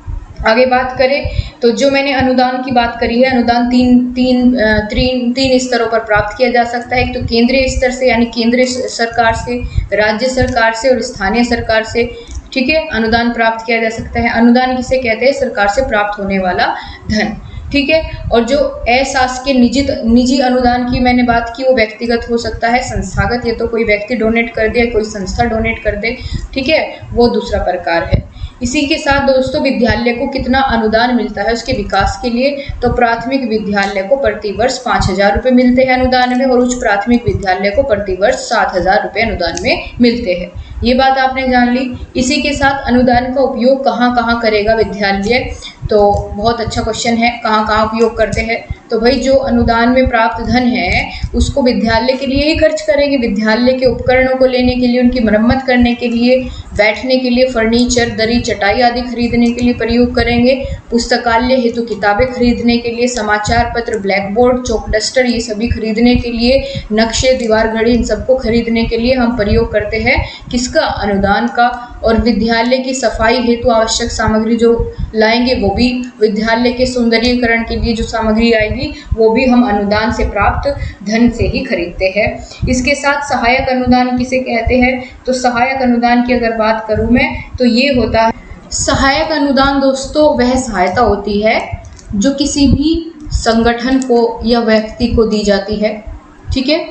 आगे बात करें तो जो मैंने अनुदान की बात करी है, अनुदान तीन तीन तीन तीन स्तरों पर प्राप्त किया जा सकता है। एक तो केंद्रीय स्तर से यानी केंद्रीय सरकार से, राज्य सरकार से और स्थानीय सरकार से, ठीक है, अनुदान प्राप्त किया जा सकता है। अनुदान किसे कहते हैं? सरकार से प्राप्त होने वाला धन, ठीक है। और जो अशासकीय निजी निजी अनुदान की मैंने बात की, वो व्यक्तिगत हो सकता है, संस्थागत, ये तो कोई व्यक्ति डोनेट कर दे, कोई संस्था डोनेट कर दे, ठीक है, वो दूसरा प्रकार है। इसी के साथ दोस्तों विद्यालय को कितना अनुदान मिलता है उसके विकास के लिए, तो प्राथमिक विद्यालय को प्रति वर्ष पाँच हजार रुपये मिलते हैं अनुदान में, और उच्च प्राथमिक विद्यालय को प्रति वर्ष सात हजार रुपये अनुदान में मिलते हैं। ये बात आपने जान ली। इसी के साथ अनुदान का उपयोग कहाँ कहाँ करेगा विद्यालय, तो बहुत अच्छा क्वेश्चन है, कहाँ कहाँ उपयोग करते हैं। तो भाई जो अनुदान में प्राप्त धन है उसको विद्यालय के लिए ही खर्च करेंगे, विद्यालय के उपकरणों को लेने के लिए, उनकी मरम्मत करने के लिए, बैठने के लिए फर्नीचर, दरी, चटाई आदि खरीदने के लिए प्रयोग करेंगे, पुस्तकालय हेतु किताबें खरीदने के लिए, समाचार पत्र, ब्लैक बोर्ड, चौक डस्टर, ये सभी खरीदने के लिए, नक्शे, दीवार घड़ी, इन सबको खरीदने के लिए हम प्रयोग करते हैं किसका? अनुदान का। और विद्यालय की सफाई हेतु आवश्यक सामग्री जो लाएंगे वो भी विद्यालय के सौंदर्यीकरण के लिए जो सामग्री आएगी वो भी हम अनुदान से प्राप्त धन से ही खरीदते हैं। इसके साथ सहायक अनुदान किसे कहते हैं? तो सहायक अनुदान की अगर बात करूं मैं तो ये होता है, सहायक अनुदान दोस्तों वह सहायता होती है जो किसी भी संगठन को या व्यक्ति को दी जाती है, ठीक है।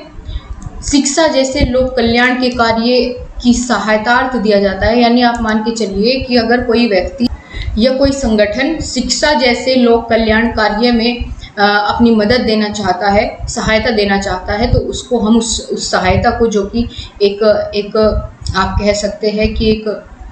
शिक्षा जैसे लोक कल्याण के कार्य की सहायतार्थ दिया जाता है, यानी आप मान के चलिए कि अगर कोई व्यक्ति या कोई संगठन शिक्षा जैसे लोक कल्याण कार्य में आ, अपनी मदद देना चाहता है, सहायता देना चाहता है, तो उसको हम उस, उस सहायता को, जो कि एक एक आप कह सकते हैं कि एक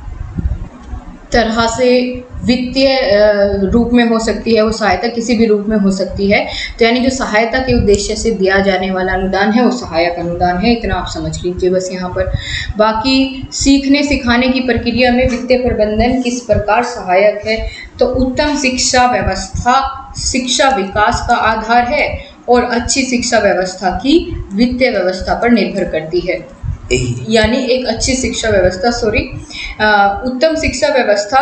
तरह से वित्तीय रूप में हो सकती है, वो सहायता किसी भी रूप में हो सकती है, तो यानी जो सहायता के उद्देश्य से दिया जाने वाला अनुदान है वो सहायक अनुदान है। इतना आप समझ लीजिए बस यहाँ पर। बाकी सीखने सिखाने की प्रक्रिया में वित्तीय प्रबंधन किस प्रकार सहायक है, तो उत्तम शिक्षा व्यवस्था शिक्षा विकास का आधार है और अच्छी शिक्षा व्यवस्था की वित्तीय व्यवस्था पर निर्भर करती है। यानी एक अच्छी शिक्षा व्यवस्था सॉरी उत्तम शिक्षा व्यवस्था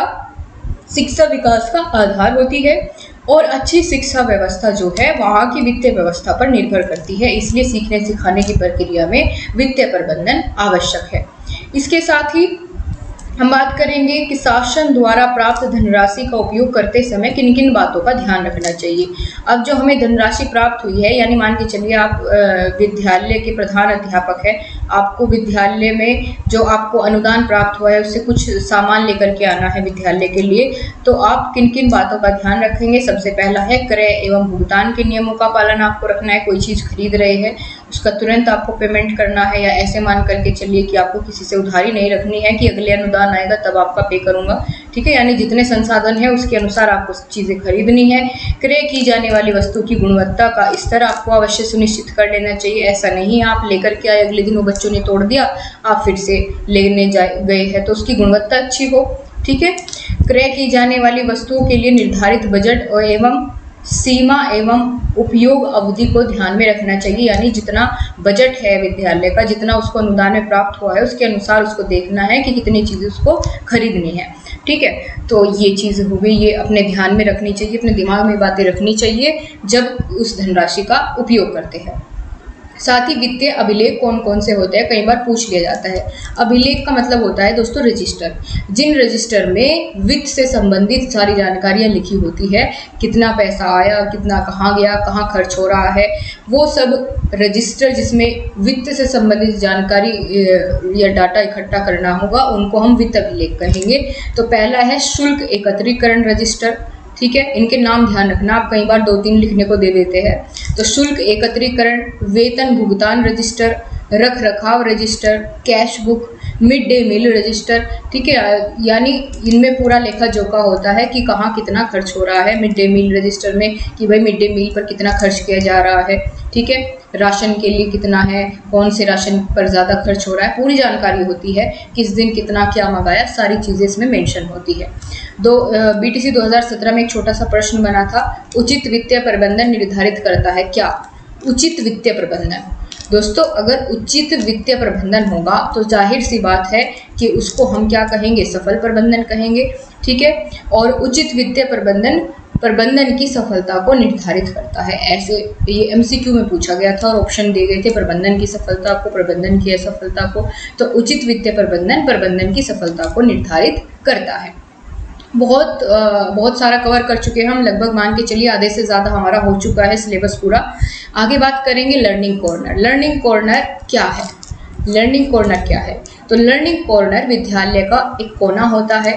शिक्षा विकास का आधार होती है, और अच्छी शिक्षा व्यवस्था जो है वहाँ की वित्तीय व्यवस्था पर निर्भर करती है। इसलिए सीखने सिखाने की प्रक्रिया में वित्तीय प्रबंधन आवश्यक है। इसके साथ ही हम बात करेंगे कि शासन द्वारा प्राप्त धनराशि का उपयोग करते समय किन किन बातों का ध्यान रखना चाहिए। अब जो हमें धनराशि प्राप्त हुई है, यानी मान के चलिए आप विद्यालय के प्रधान अध्यापक हैं, आपको विद्यालय में जो आपको अनुदान प्राप्त हुआ है उससे कुछ सामान लेकर के आना है विद्यालय के लिए, तो आप किन किन बातों का ध्यान रखेंगे? सबसे पहला है क्रय एवं भुगतान के नियमों का पालन आपको रखना है। कोई चीज़ खरीद रहे हैं उसका तुरंत आपको पेमेंट करना है, या ऐसे मान करके चलिए कि आपको किसी से उधारी नहीं रखनी है कि अगले अनुदान आएगा तब आपका पे करूंगा, ठीक है। यानी जितने संसाधन है उसके अनुसार आपको चीज़ें खरीदनी है। क्रय की जाने वाली वस्तु की गुणवत्ता का स्तर आपको अवश्य सुनिश्चित कर लेना चाहिए। ऐसा नहीं आप लेकर के आए, अगले दिन वो बच्चों ने तोड़ दिया, आप फिर से लेने जा गए हैं, तो उसकी गुणवत्ता अच्छी हो, ठीक है। क्रय की जाने वाली वस्तुओं के लिए निर्धारित बजट और एवं सीमा एवं उपयोग अवधि को ध्यान में रखना चाहिए। यानी जितना बजट है विद्यालय का, जितना उसको अनुदान में प्राप्त हुआ है उसके अनुसार उसको देखना है कि कितनी चीज़ें उसको खरीदनी है, ठीक है। तो ये चीज़ हो गई, ये अपने ध्यान में रखनी चाहिए, अपने दिमाग में बातें रखनी चाहिए जब उस धनराशि का उपयोग करते हैं। साथ ही वित्तीय अभिलेख कौन कौन से होते हैं, कई बार पूछ लिया जाता है। अभिलेख का मतलब होता है दोस्तों रजिस्टर, जिन रजिस्टर में वित्त से संबंधित सारी जानकारियां लिखी होती है, कितना पैसा आया, कितना कहाँ गया, कहाँ खर्च हो रहा है, वो सब रजिस्टर जिसमें वित्त से संबंधित जानकारी या डाटा इकट्ठा करना होगा उनको हम वित्त अभिलेख कहेंगे। तो पहला है शुल्क एकत्रीकरण रजिस्टर, ठीक है। इनके नाम ध्यान रखना, आप कई बार दो तीन लिखने को दे देते हैं। तो शुल्क एकत्रीकरण, वेतन भुगतान रजिस्टर, रख रखाव register, cash book, mid day meal register, ठीक है। यानी इनमें पूरा लेखा जोखा होता है कि कहाँ कितना खर्च हो रहा है। मिड डे मील रजिस्टर में कि भाई मिड डे मील पर कितना खर्च किया जा रहा है, ठीक है। राशन के लिए कितना है, कौन से राशन पर ज़्यादा खर्च हो रहा है, पूरी जानकारी होती है। किस दिन कितना क्या मंगाया, सारी चीज़ें इसमें मेंशन होती है। दो बीटीसी दो हज़ार सत्रह में एक छोटा सा प्रश्न बना था, उचित वित्तीय प्रबंधन निर्धारित करता है क्या? उचित वित्तीय प्रबंधन, दोस्तों अगर उचित वित्तीय प्रबंधन होगा तो जाहिर सी बात है कि उसको हम क्या कहेंगे, सफल प्रबंधन कहेंगे, ठीक है। और उचित वित्तीय प्रबंधन प्रबंधन की सफलता को निर्धारित करता है। ऐसे ये एमसीक्यू में पूछा गया था और ऑप्शन दिए गए थे, प्रबंधन की सफलता को, प्रबंधन की असफलता को। तो उचित वित्तीय प्रबंधन प्रबंधन की सफलता को निर्धारित करता है। बहुत आ, बहुत सारा कवर कर चुके हैं हम, लगभग मान के चलिए आधे से ज़्यादा हमारा हो चुका है सिलेबस पूरा। आगे बात करेंगे लर्निंग कॉर्नर। लर्निंग कॉर्नर क्या है? लर्निंग कॉर्नर क्या है? तो लर्निंग कॉर्नर विद्यालय का एक कोना होता है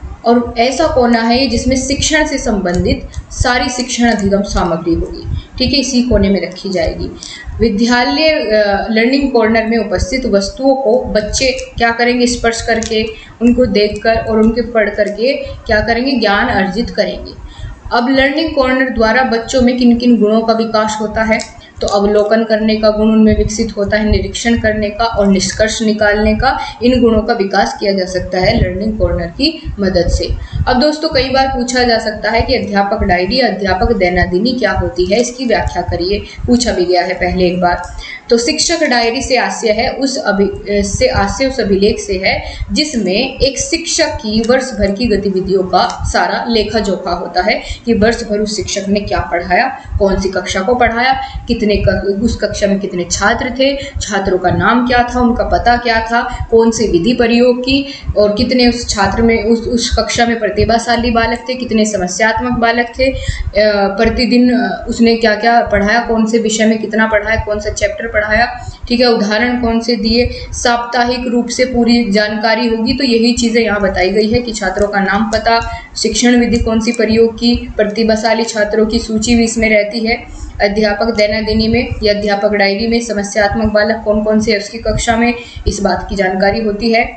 और ऐसा कोना है जिसमें शिक्षण से संबंधित सारी शिक्षण अधिगम सामग्री होगी, ठीक है, इसी कोने में रखी जाएगी। विद्यालय लर्निंग कॉर्नर में उपस्थित वस्तुओं को बच्चे क्या करेंगे, स्पर्श करके, उनको देखकर और उनके पढ़ करके क्या करेंगे, ज्ञान अर्जित करेंगे। अब लर्निंग कॉर्नर द्वारा बच्चों में किन किन गुणों का विकास होता है? तो अवलोकन करने का गुण उनमें विकसित होता है, निरीक्षण करने का और निष्कर्ष निकालने का, इन गुणों का विकास किया जा सकता है लर्निंग कॉर्नर की मदद से। अब दोस्तों कई बार पूछा जा सकता है कि अध्यापक डायरी, अध्यापक दैनादिनी क्या होती है, इसकी व्याख्या करिए, पूछा भी गया है पहले एक बार। तो शिक्षक डायरी से आशय है उस अभि से आशय उस अभिलेख से है जिसमें एक शिक्षक की वर्ष भर की गतिविधियों का सारा लेखा जोखा होता है कि वर्ष भर उस शिक्षक ने क्या पढ़ाया, कौन सी कक्षा को पढ़ाया, कितने उस कक्षा में कितने छात्र थे, छात्रों का नाम क्या था, उनका पता क्या था, कौन सी विधि प्रयोग की और कितने उस छात्र में उस उस कक्षा में प्रतिभाशाली बालक थे, कितने समस्यात्मक बालक थे, प्रतिदिन उसने क्या क्या पढ़ाया, कौन से विषय में कितना पढ़ाया, कौन सा चैप्टर पढ़ाया, ठीक है, उदाहरण कौन से दिए, साप्ताहिक रूप से पूरी जानकारी होगी। तो यही चीज़ें यहाँ बताई गई है कि छात्रों का नाम, पता, शिक्षण विधि कौन सी प्रयोग की, प्रतिभाशाली छात्रों की सूची भी इसमें रहती है। अध्यापक दैनादिनी में या अध्यापक डायरी में समस्यात्मक बालक कौन कौन से उसकी कक्षा में, इस बात की जानकारी होती है।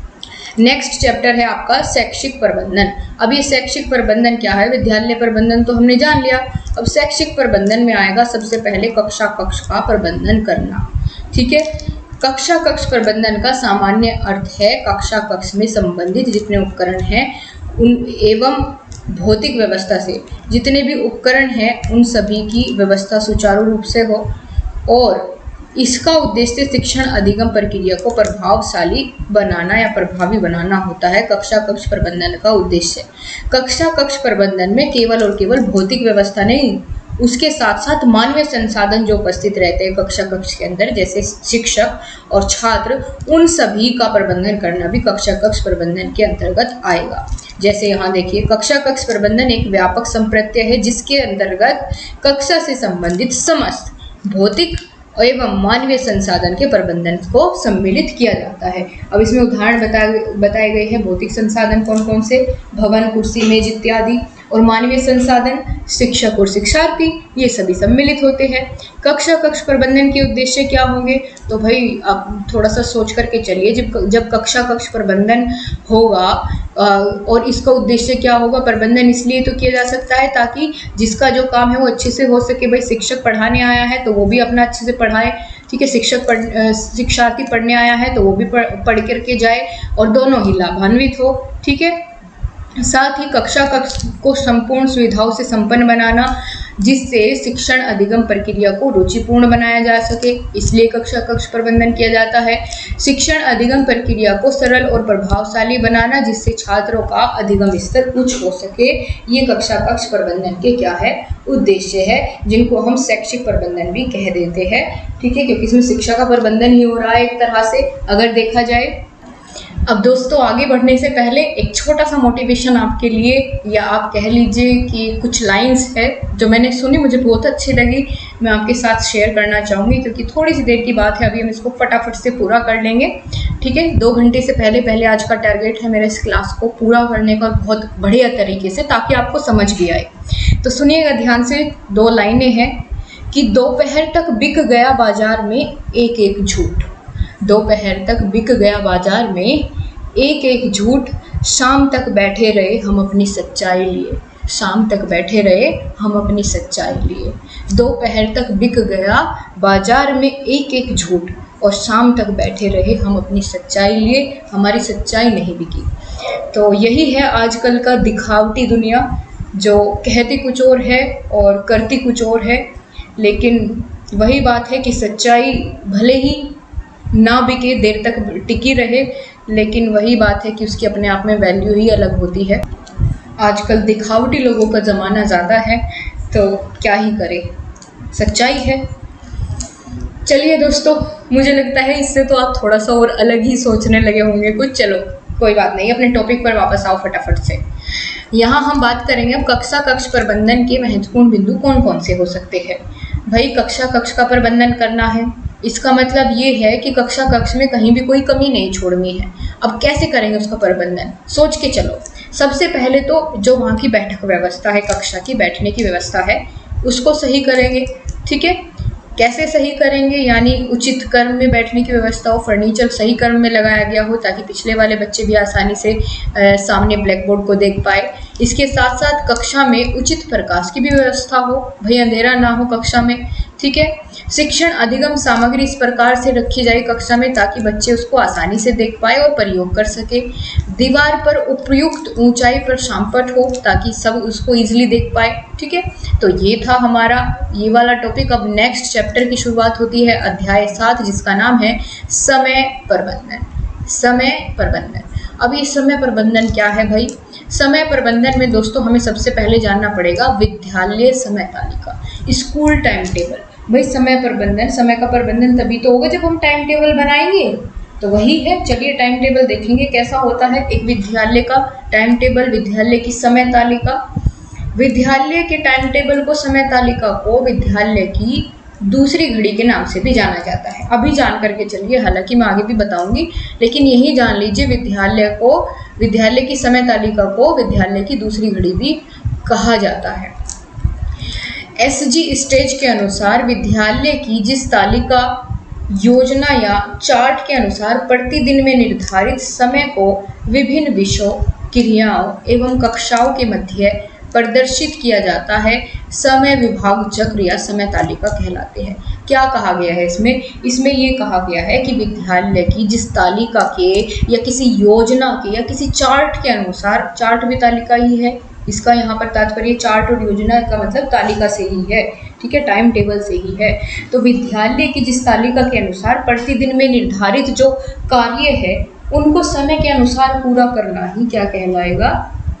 नेक्स्ट चैप्टर है आपका शैक्षिक प्रबंधन। अब ये शैक्षिक प्रबंधन क्या है? विद्यालय प्रबंधन तो हमने जान लिया, अब शैक्षिक प्रबंधन में आएगा सबसे पहले कक्षा कक्ष का प्रबंधन करना, ठीक है। कक्षा कक्ष प्रबंधन का सामान्य अर्थ है कक्षा कक्ष में संबंधित जितने उपकरण हैं उन एवं भौतिक व्यवस्था से जितने भी उपकरण हैं उन सभी की व्यवस्था सुचारू रूप से हो, और इसका उद्देश्य शिक्षण अधिगम प्रक्रिया को प्रभावशाली बनाना या प्रभावी बनाना होता है। कक्षा कक्ष प्रबंधन का उद्देश्य, कक्षा कक्ष प्रबंधन में केवल और केवल भौतिक व्यवस्था नहीं, उसके साथ साथ मानवीय संसाधन जो उपस्थित रहते हैं कक्षा कक्ष के अंदर, जैसे शिक्षक और छात्र, उन सभी का प्रबंधन करना भी कक्षा कक्ष प्रबंधन के अंतर्गत आएगा। जैसे यहाँ देखिए, कक्षा कक्ष प्रबंधन एक व्यापक संप्रत्यय है जिसके अंतर्गत कक्षा से संबंधित समस्त भौतिक एवं मानवीय संसाधन के प्रबंधन को सम्मिलित किया जाता है। अब इसमें उदाहरण बताए बताए गए हैं, भौतिक संसाधन कौन कौन से, भवन, कुर्सी, मेज इत्यादि, और मानवीय संसाधन शिक्षक और शिक्षार्थी, ये सभी सम्मिलित होते हैं। कक्षा कक्ष प्रबंधन के उद्देश्य क्या होंगे? तो भाई आप थोड़ा सा सोच करके चलिए, जब जब कक्षा कक्ष प्रबंधन होगा और इसका उद्देश्य क्या होगा? प्रबंधन इसलिए तो किया जा सकता है ताकि जिसका जो काम है वो अच्छे से हो सके। भाई शिक्षक पढ़ाने आया है तो वो भी अपना अच्छे से पढ़ाए, ठीक है, शिक्षक पढ़ शिक्षार्थी पढ़ने आया है तो वो भी पढ़ पढ़ करके जाए और दोनों ही लाभान्वित हो, ठीक है। साथ ही कक्षा कक्ष को संपूर्ण सुविधाओं से संपन्न बनाना जिससे शिक्षण अधिगम प्रक्रिया को रुचिपूर्ण बनाया जा सके, इसलिए कक्षा कक्ष प्रबंधन किया जाता है। शिक्षण अधिगम प्रक्रिया को सरल और प्रभावशाली बनाना जिससे छात्रों का अधिगम स्तर उच्च हो सके, ये कक्षा कक्ष प्रबंधन के क्या है? उद्देश्य है, जिनको हम शैक्षिक प्रबंधन भी कह देते हैं, ठीक है, क्योंकि इसमें शिक्षा का प्रबंधन ही हो रहा है एक तरह से अगर देखा जाए। अब दोस्तों आगे बढ़ने से पहले एक छोटा सा मोटिवेशन आपके लिए, या आप कह लीजिए कि कुछ लाइंस है जो मैंने सुनी, मुझे बहुत अच्छी लगी, मैं आपके साथ शेयर करना चाहूँगी, क्योंकि थोड़ी सी देर की बात है, अभी हम इसको फटाफट से पूरा कर लेंगे, ठीक है। दो घंटे से पहले पहले आज का टारगेट है मेरे इस क्लास को पूरा करने का बहुत बढ़िया तरीके से, ताकि आपको समझ भी आए। तो सुनिएगा ध्यान से, दो लाइनें हैं कि दोपहर तक बिक गया बाजार में एक एक झूठ, दोपहर तक बिक गया बाजार में एक एक झूठ, शाम तक बैठे रहे हम अपनी सच्चाई लिए, शाम तक बैठे रहे हम अपनी सच्चाई लिए। दोपहर तक बिक गया बाजार में एक एक झूठ, और शाम तक बैठे रहे हम अपनी सच्चाई लिए, हमारी सच्चाई नहीं बिकी। तो यही है आजकल का दिखावटी दुनिया, जो कहती कुछ और है और करती कुछ और है। लेकिन वही बात है कि सच्चाई भले ही ना बिके, देर तक टिकी रहे, लेकिन वही बात है कि उसकी अपने आप में वैल्यू ही अलग होती है। आजकल दिखावटी लोगों का ज़माना ज़्यादा है, तो क्या ही करे, सच्चाई है। चलिए दोस्तों, मुझे लगता है इससे तो आप थोड़ा सा और अलग ही सोचने लगे होंगे कुछ। चलो कोई बात नहीं, अपने टॉपिक पर वापस आओ फटाफट से। यहाँ हम बात करेंगे अब कक्षा कक्ष प्रबंधन के महत्वपूर्ण बिंदु कौन कौन से हो सकते हैं। भाई कक्षा कक्ष का प्रबंधन करना है, इसका मतलब ये है कि कक्षा कक्ष में कहीं भी कोई कमी नहीं छोड़नी है। अब कैसे करेंगे उसका प्रबंधन, सोच के चलो। सबसे पहले तो जो वहाँ की बैठक व्यवस्था है, कक्षा की बैठने की व्यवस्था है, उसको सही करेंगे। ठीक है, कैसे सही करेंगे, यानी उचित क्रम में बैठने की व्यवस्था हो, फर्नीचर सही क्रम में लगाया गया हो ताकि पिछले वाले बच्चे भी आसानी से आ, सामने ब्लैक बोर्ड को देख पाए। इसके साथ साथ कक्षा में उचित प्रकाश की भी व्यवस्था हो, भाई अंधेरा ना हो कक्षा में। ठीक है, शिक्षण अधिगम सामग्री इस प्रकार से रखी जाए कक्षा में ताकि बच्चे उसको आसानी से देख पाए और प्रयोग कर सके। दीवार पर उपयुक्त ऊंचाई पर शामपट हो ताकि सब उसको इजीली देख पाए। ठीक है, तो ये था हमारा ये वाला टॉपिक। अब नेक्स्ट चैप्टर की शुरुआत होती है अध्याय सात, जिसका नाम है समय प्रबंधन। समय प्रबंधन, अब ये समय प्रबंधन क्या है भाई? समय प्रबंधन में दोस्तों हमें सबसे पहले जानना पड़ेगा विद्यालय समय तालिका, स्कूल टाइम टेबल। भाई समय प्रबंधन, समय का प्रबंधन तभी तो होगा जब हम टाइम टेबल बनाएंगे, तो वही है। चलिए टाइम टेबल देखेंगे कैसा होता है एक विद्यालय का टाइम टेबल, विद्यालय की समय तालिका। विद्यालय के टाइम टेबल को, समय तालिका को विद्यालय की दूसरी घड़ी के नाम से भी जाना जाता है। अभी जान करके चलिए, हालांकि मैं आगे भी बताऊंगी, लेकिन यही जान लीजिए विद्यालय को, विद्यालय की समय तालिका को विद्यालय की दूसरी घड़ी भी कहा जाता है। एसजी स्टेज के अनुसार विद्यालय की जिस तालिका, योजना या चार्ट के अनुसार प्रतिदिन में निर्धारित समय को विभिन्न विषयों, क्रियाओं एवं कक्षाओं के मध्य प्रदर्शित किया जाता है, समय विभाग चक्र या समय तालिका कहलाते हैं। क्या कहा गया है इसमें? इसमें ये कहा गया है कि विद्यालय की जिस तालिका के या किसी योजना के या किसी चार्ट के अनुसार, चार्ट भी तालिका ही है, इसका यहाँ पर तात्पर्य चार्ट और योजना का मतलब तालिका से ही है। ठीक है, टाइम टेबल से ही है। तो विद्यालय की जिस तालिका के अनुसार प्रतिदिन में निर्धारित जो कार्य है उनको समय के अनुसार पूरा करना ही क्या कहलाएगा?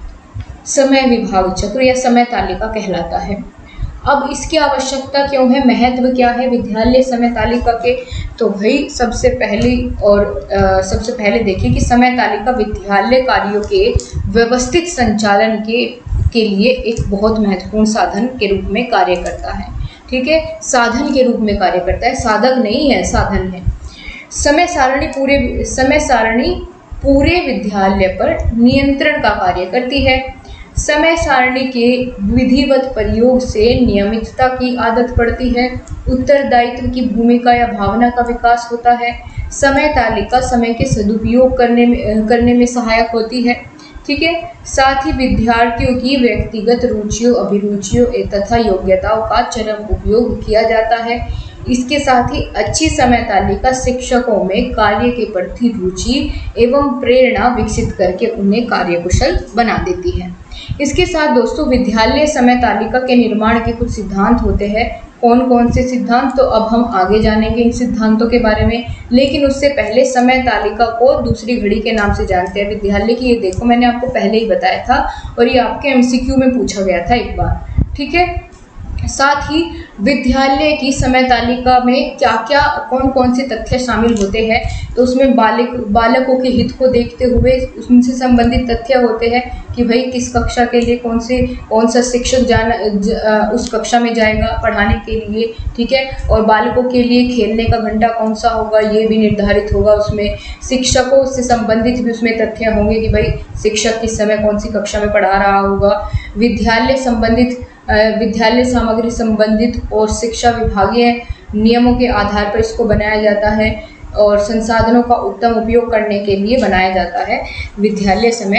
समय विभाग चक्र या समय तालिका कहलाता है। अब इसकी आवश्यकता क्यों है, महत्व क्या है विद्यालय समय तालिका के? तो भाई सबसे पहले और आ, सबसे पहले देखिए कि समय तालिका विद्यालय कार्यों के व्यवस्थित संचालन के के लिए एक बहुत महत्वपूर्ण साधन के रूप में कार्य करता है। ठीक है, साधन के रूप में कार्य करता है, साधक नहीं है, साधन है। समय सारणी पूरे समय सारणी पूरे विद्यालय पर नियंत्रण का कार्य करती है। समय सारणी के विधिवत प्रयोग से नियमितता की आदत पड़ती है, उत्तरदायित्व की भूमिका या भावना का विकास होता है। समय तालिका समय के सदुपयोग करने में करने में सहायक होती है। ठीक है, साथ ही विद्यार्थियों की व्यक्तिगत रुचियों, अभिरुचियों तथा योग्यताओं का चरम उपयोग किया जाता है। इसके साथ ही अच्छी समय तालिका शिक्षकों में कार्य के प्रति रुचि एवं प्रेरणा विकसित करके उन्हें कार्यकुशल बना देती है। इसके साथ दोस्तों विद्यालय समय तालिका के निर्माण के कुछ सिद्धांत होते हैं। कौन कौन से सिद्धांत, तो अब हम आगे जानेंगे इन सिद्धांतों के बारे में, लेकिन उससे पहले समय तालिका को दूसरी घड़ी के नाम से जानते हैं विद्यालय की। ये देखो मैंने आपको पहले ही बताया था और ये आपके एमसीक्यू में पूछा गया था एक बार। ठीक है, साथ ही विद्यालय की समय तालिका में क्या क्या कौन कौन से तथ्य शामिल होते हैं, तो उसमें बालक बालकों के हित को देखते हुए उनसे संबंधित तथ्य होते हैं कि भाई किस कक्षा के लिए कौन से कौन सा शिक्षक जाना ज, उस कक्षा में जाएगा पढ़ाने के लिए। ठीक है, और बालकों के लिए खेलने का घंटा कौन सा होगा ये भी निर्धारित होगा उसमें। शिक्षकों से संबंधित भी उसमें तथ्य होंगे कि भाई शिक्षक किस समय कौन सी कक्षा में पढ़ा रहा होगा। विद्यालय संबंधित विद्यालय सामग्री संबंधित और शिक्षा विभागीय नियमों के आधार पर इसको बनाया जाता है और संसाधनों का उत्तम उपयोग करने के लिए बनाया जाता है विद्यालय समय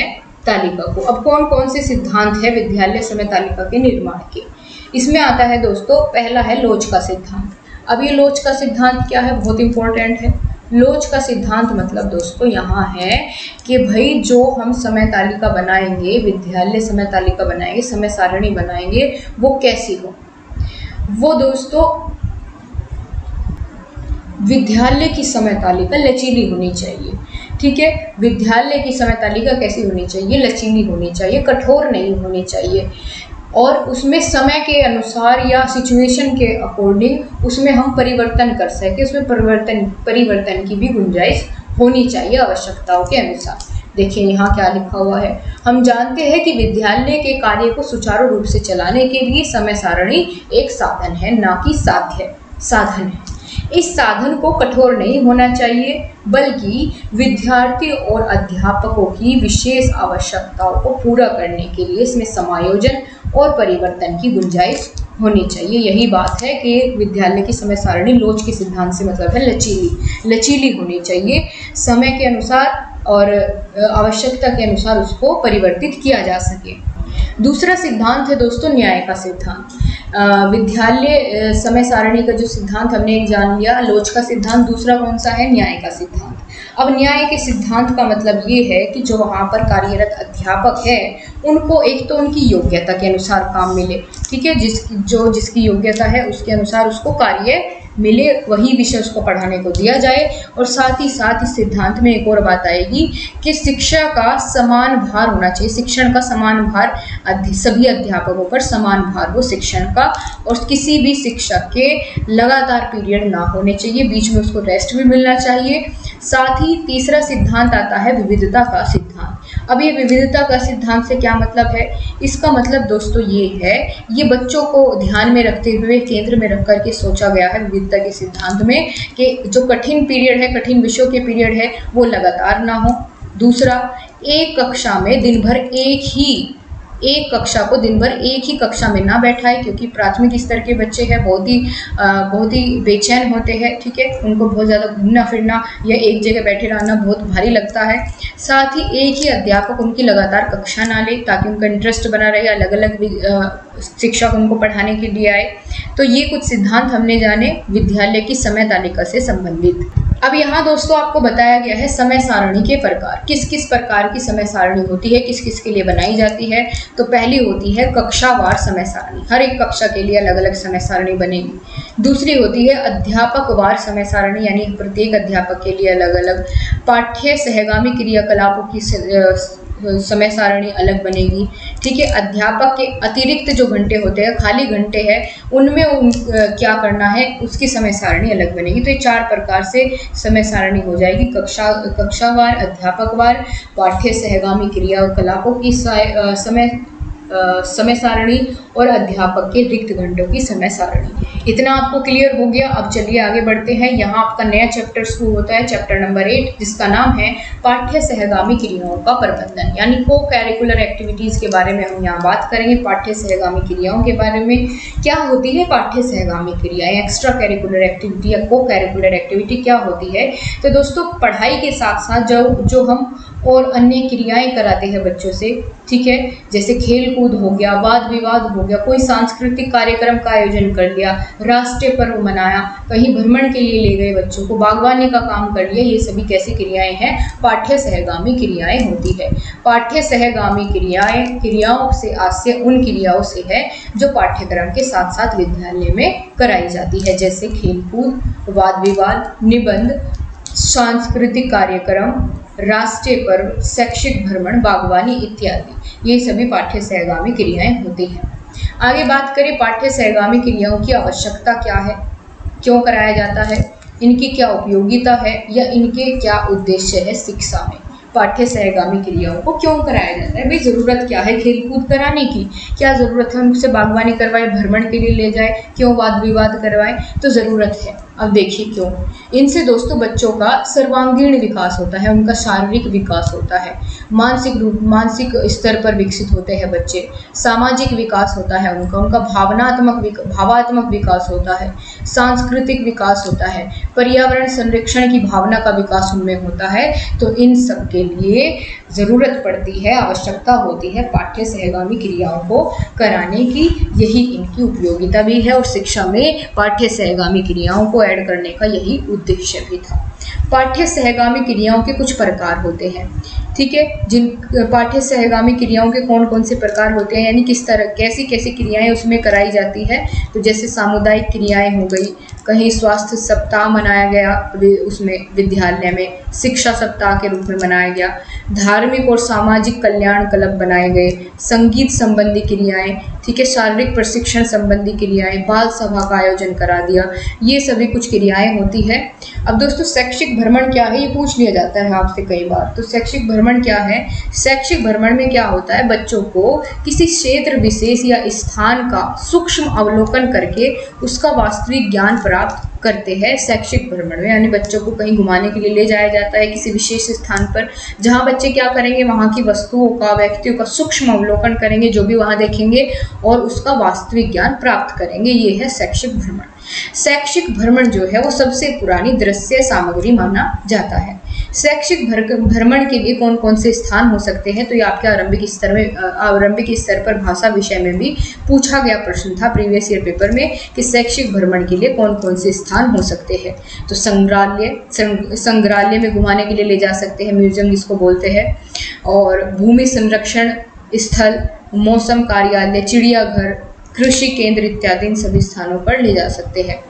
तालिका को। अब कौन कौन से सिद्धांत है विद्यालय समय तालिका के निर्माण के? इसमें आता है दोस्तों, पहला है लोच का सिद्धांत। अब ये लोच का सिद्धांत क्या है, बहुत इंपॉर्टेंट है। लोच का सिद्धांत मतलब दोस्तों यहाँ है कि भाई जो हम समय तालिका बनाएंगे, विद्यालय समय तालिका बनाएंगे, समय सारणी बनाएंगे, वो कैसी हो? वो दोस्तों विद्यालय की समय तालिका लचीली होनी चाहिए। ठीक है, विद्यालय की समय तालिका कैसी होनी चाहिए? लचीली होनी चाहिए, कठोर नहीं होनी चाहिए, और उसमें समय के अनुसार या सिचुएशन के अकॉर्डिंग उसमें हम परिवर्तन कर सकें, उसमें परिवर्तन परिवर्तन की भी गुंजाइश होनी चाहिए आवश्यकताओं के अनुसार। देखिए यहाँ क्या लिखा हुआ है, हम जानते हैं कि विद्यालय के कार्य को सुचारू रूप से चलाने के लिए समय सारणी एक साधन है, ना कि साध्य साधन है। इस साधन को कठोर नहीं होना चाहिए, बल्कि विद्यार्थी और अध्यापकों की विशेष आवश्यकताओं को पूरा करने के लिए इसमें समायोजन और परिवर्तन की गुंजाइश होनी चाहिए। यही बात है कि विद्यालय की समय सारणी लोच के सिद्धांत से मतलब है लचीली लचीली होनी चाहिए, समय के अनुसार और आवश्यकता के अनुसार उसको परिवर्तित किया जा सके। दूसरा सिद्धांत है दोस्तों न्याय का सिद्धांत। विद्यालय समय सारणी का जो सिद्धांत हमने एक जान लिया, लोच का सिद्धांत। दूसरा कौन सा है? न्याय का सिद्धांत। अब न्याय के सिद्धांत का मतलब ये है कि जो वहाँ पर कार्यरत अध्यापक है उनको एक तो उनकी योग्यता के अनुसार काम मिले, ठीक है, जिस जो जिसकी योग्यता है उसके अनुसार उसको कार्य मिले, वही विषय उसको पढ़ाने को दिया जाए। और साथ ही साथ इस सिद्धांत में एक और बात आएगी कि शिक्षा का समान भार होना चाहिए, शिक्षण का समान भार अध्य, सभी अध्यापकों पर समान भार हो शिक्षण का, और किसी भी शिक्षक के लगातार पीरियड ना होने चाहिए, बीच में उसको रेस्ट भी मिलना चाहिए। साथ ही तीसरा सिद्धांत आता है विविधता का सिद्धांत। अब ये विविधता का सिद्धांत से क्या मतलब है? इसका मतलब दोस्तों ये है, ये बच्चों को ध्यान में रखते हुए केंद्र में रख करके सोचा गया है विविधता के सिद्धांत में कि जो कठिन पीरियड है, कठिन विषयों के पीरियड है, वो लगातार ना हो। दूसरा, एक कक्षा में दिन भर एक ही एक कक्षा को दिन भर एक ही कक्षा में ना बैठाए, क्योंकि प्राथमिक स्तर के बच्चे हैं, बहुत ही बहुत ही बेचैन होते हैं, ठीक है, उनको बहुत ज़्यादा घूमना फिरना या एक जगह बैठे रहना बहुत भारी लगता है। साथ ही एक ही अध्यापक उनकी लगातार कक्षा ना ले, ताकि उनका इंटरेस्ट बना रहे, अलग अलग शिक्षक उनको पढ़ाने के लिए आए। तो ये कुछ सिद्धांत हमने जाने विद्यालय की समय तालिका से संबंधित। अब यहाँ दोस्तों आपको बताया गया है समय सारणी के प्रकार, किस किस प्रकार की समय सारणी होती है, किस किस के लिए बनाई जाती है। तो पहली होती है कक्षावार समय सारणी, हर एक कक्षा के लिए अलग अलग समय सारणी बनेगी। दूसरी होती है अध्यापकवार समय सारणी, यानी प्रत्येक अध्यापक के लिए अलग अलग। पाठ्य सहगामी क्रियाकलापों की समय सारणी अलग बनेगी, ठीक है। अध्यापक के अतिरिक्त जो घंटे होते हैं, खाली घंटे हैं, उनमें उन क्या करना है उसकी समय सारणी अलग बनेगी। तो ये चार प्रकार से समय सारणी हो जाएगी, कक्षा कक्षावार, अध्यापकवार, पाठ्य सहगामी क्रियाकलापों की समय समय सारणी और अध्यापक के रिक्त घंटों की समय सारणी। इतना आपको क्लियर हो गया। अब चलिए आगे बढ़ते हैं। यहाँ आपका नया चैप्टर शुरू होता है, चैप्टर नंबर एट, जिसका नाम है पाठ्य सहगामी क्रियाओं का प्रबंधन, यानी को कैरिकुलर एक्टिविटीज़ के बारे में हम यहाँ बात करेंगे। पाठ्य सहगामी क्रियाओं के बारे में क्या होती है पाठ्य सहगामी क्रियाएँ, एक्स्ट्रा कैरिकुलर एक्टिविटी या को कैरिकुलर एक्टिविटी क्या होती है। तो दोस्तों पढ़ाई के साथ साथ जो जो हम और अन्य क्रियाएं कराते हैं बच्चों से, ठीक है, जैसे खेल कूद हो गया, वाद विवाद हो गया, कोई सांस्कृतिक कार्यक्रम का आयोजन कर लिया, राष्ट्रीय पर्व मनाया, कहीं भ्रमण के लिए ले गए बच्चों को, बागवानी का काम कर लिया, ये सभी कैसी क्रियाएं हैं? पाठ्य सहगामी क्रियाएं होती है। पाठ्य सहगामी क्रियाएं क्रियाओं से आशय उन क्रियाओं से है जो पाठ्यक्रम के साथ साथ विद्यालय में कराई जाती है, जैसे खेल कूद, वाद विवाद, निबंध, सांस्कृतिक कार्यक्रम, राष्ट्रीय पर्व, शैक्षिक भ्रमण, बागवानी इत्यादि, ये सभी पाठ्य सहगामी क्रियाएं होती हैं। आगे बात करें पाठ्य सहगामी क्रियाओं की आवश्यकता क्या है, क्यों कराया जाता है, इनकी क्या उपयोगिता है या इनके क्या उद्देश्य है शिक्षा में। पाठ्य सहगामी क्रियाओं को क्यों कराया जाता है? भाई ज़रूरत क्या है खेल कूद कराने की, क्या ज़रूरत है उनसे बागवानी करवाए, भ्रमण के लिए ले जाए, क्यों वाद विवाद करवाए? तो ज़रूरत है अब देखिए क्यों। इनसे दोस्तों बच्चों का सर्वांगीण विकास होता है, उनका शारीरिक विकास होता है, मानसिक रूप मानसिक स्तर पर विकसित होते हैं बच्चे, सामाजिक विकास होता है उनका उनका भावनात्मक विक, भावात्मक विकास होता है, सांस्कृतिक विकास होता है, पर्यावरण संरक्षण की भावना का विकास उनमें होता है। तो इन सब के लिए ज़रूरत पड़ती है, आवश्यकता होती है पाठ्य सहगामी क्रियाओं को कराने की। यही इनकी उपयोगिता भी है और शिक्षा में पाठ्य सहगामी क्रियाओं को ऐड करने का यही उद्देश्य भी था। पाठ्य सहगामी क्रियाओं के कुछ प्रकार होते हैं, ठीक है। जिन पाठ्य सहगामी क्रियाओं के कौन कौन से प्रकार होते हैं, यानी किस तरह कैसी कैसी क्रियाएं उसमें कराई जाती है। तो जैसे सामुदायिक क्रियाएं हो गई, कहीं स्वास्थ्य सप्ताह मनाया गया उसमें विद्यालय में, शिक्षा सप्ताह के रूप में मनाया गया, धार्मिक और सामाजिक कल्याण क्लब बनाए गए, संगीत संबंधी क्रियाएं, ठीक है, शारीरिक प्रशिक्षण संबंधी क्रियाएं, बाल सभा का आयोजन करा दिया, ये सभी कुछ क्रियाएं होती है। अब दोस्तों शैक्षिक भ्रमण क्या है, ये पूछ लिया जाता है आपसे कई बार। तो शैक्षिक भ्रमण क्या है? शैक्षिक भ्रमण में क्या होता है, बच्चों को किसी क्षेत्र विशेष या स्थान का सूक्ष्म अवलोकन करके उसका वास्तविक ज्ञान प्राप्त करते हैं शैक्षिक भ्रमण में। यानी बच्चों को कहीं घुमाने के लिए ले जाया जाता है किसी विशेष स्थान पर, जहां बच्चे क्या करेंगे, वहां की वस्तुओं का, व्यक्तियों का सूक्ष्म अवलोकन करेंगे, जो भी वहां देखेंगे और उसका वास्तविक ज्ञान प्राप्त करेंगे। ये है शैक्षिक भ्रमण। शैक्षिक भ्रमण जो है वो सबसे पुरानी दृश्य सामग्री माना जाता है। शैक्षिक भ्रमण के लिए कौन कौन से स्थान हो सकते हैं, तो ये आपके आरंभिक स्तर में आरंभिक स्तर पर भाषा विषय में भी पूछा गया प्रश्न था प्रीवियस ईयर पेपर में कि शैक्षिक भ्रमण के लिए कौन कौन से स्थान हो सकते हैं। तो संग्रहालय, संग्रहालय में घुमाने के लिए ले जा सकते हैं, म्यूजियम जिसको बोलते हैं, और भूमि संरक्षण स्थल, मौसम कार्यालय, चिड़ियाघर, कृषि केंद्र इत्यादि इन सभी स्थानों पर ले जा सकते हैं।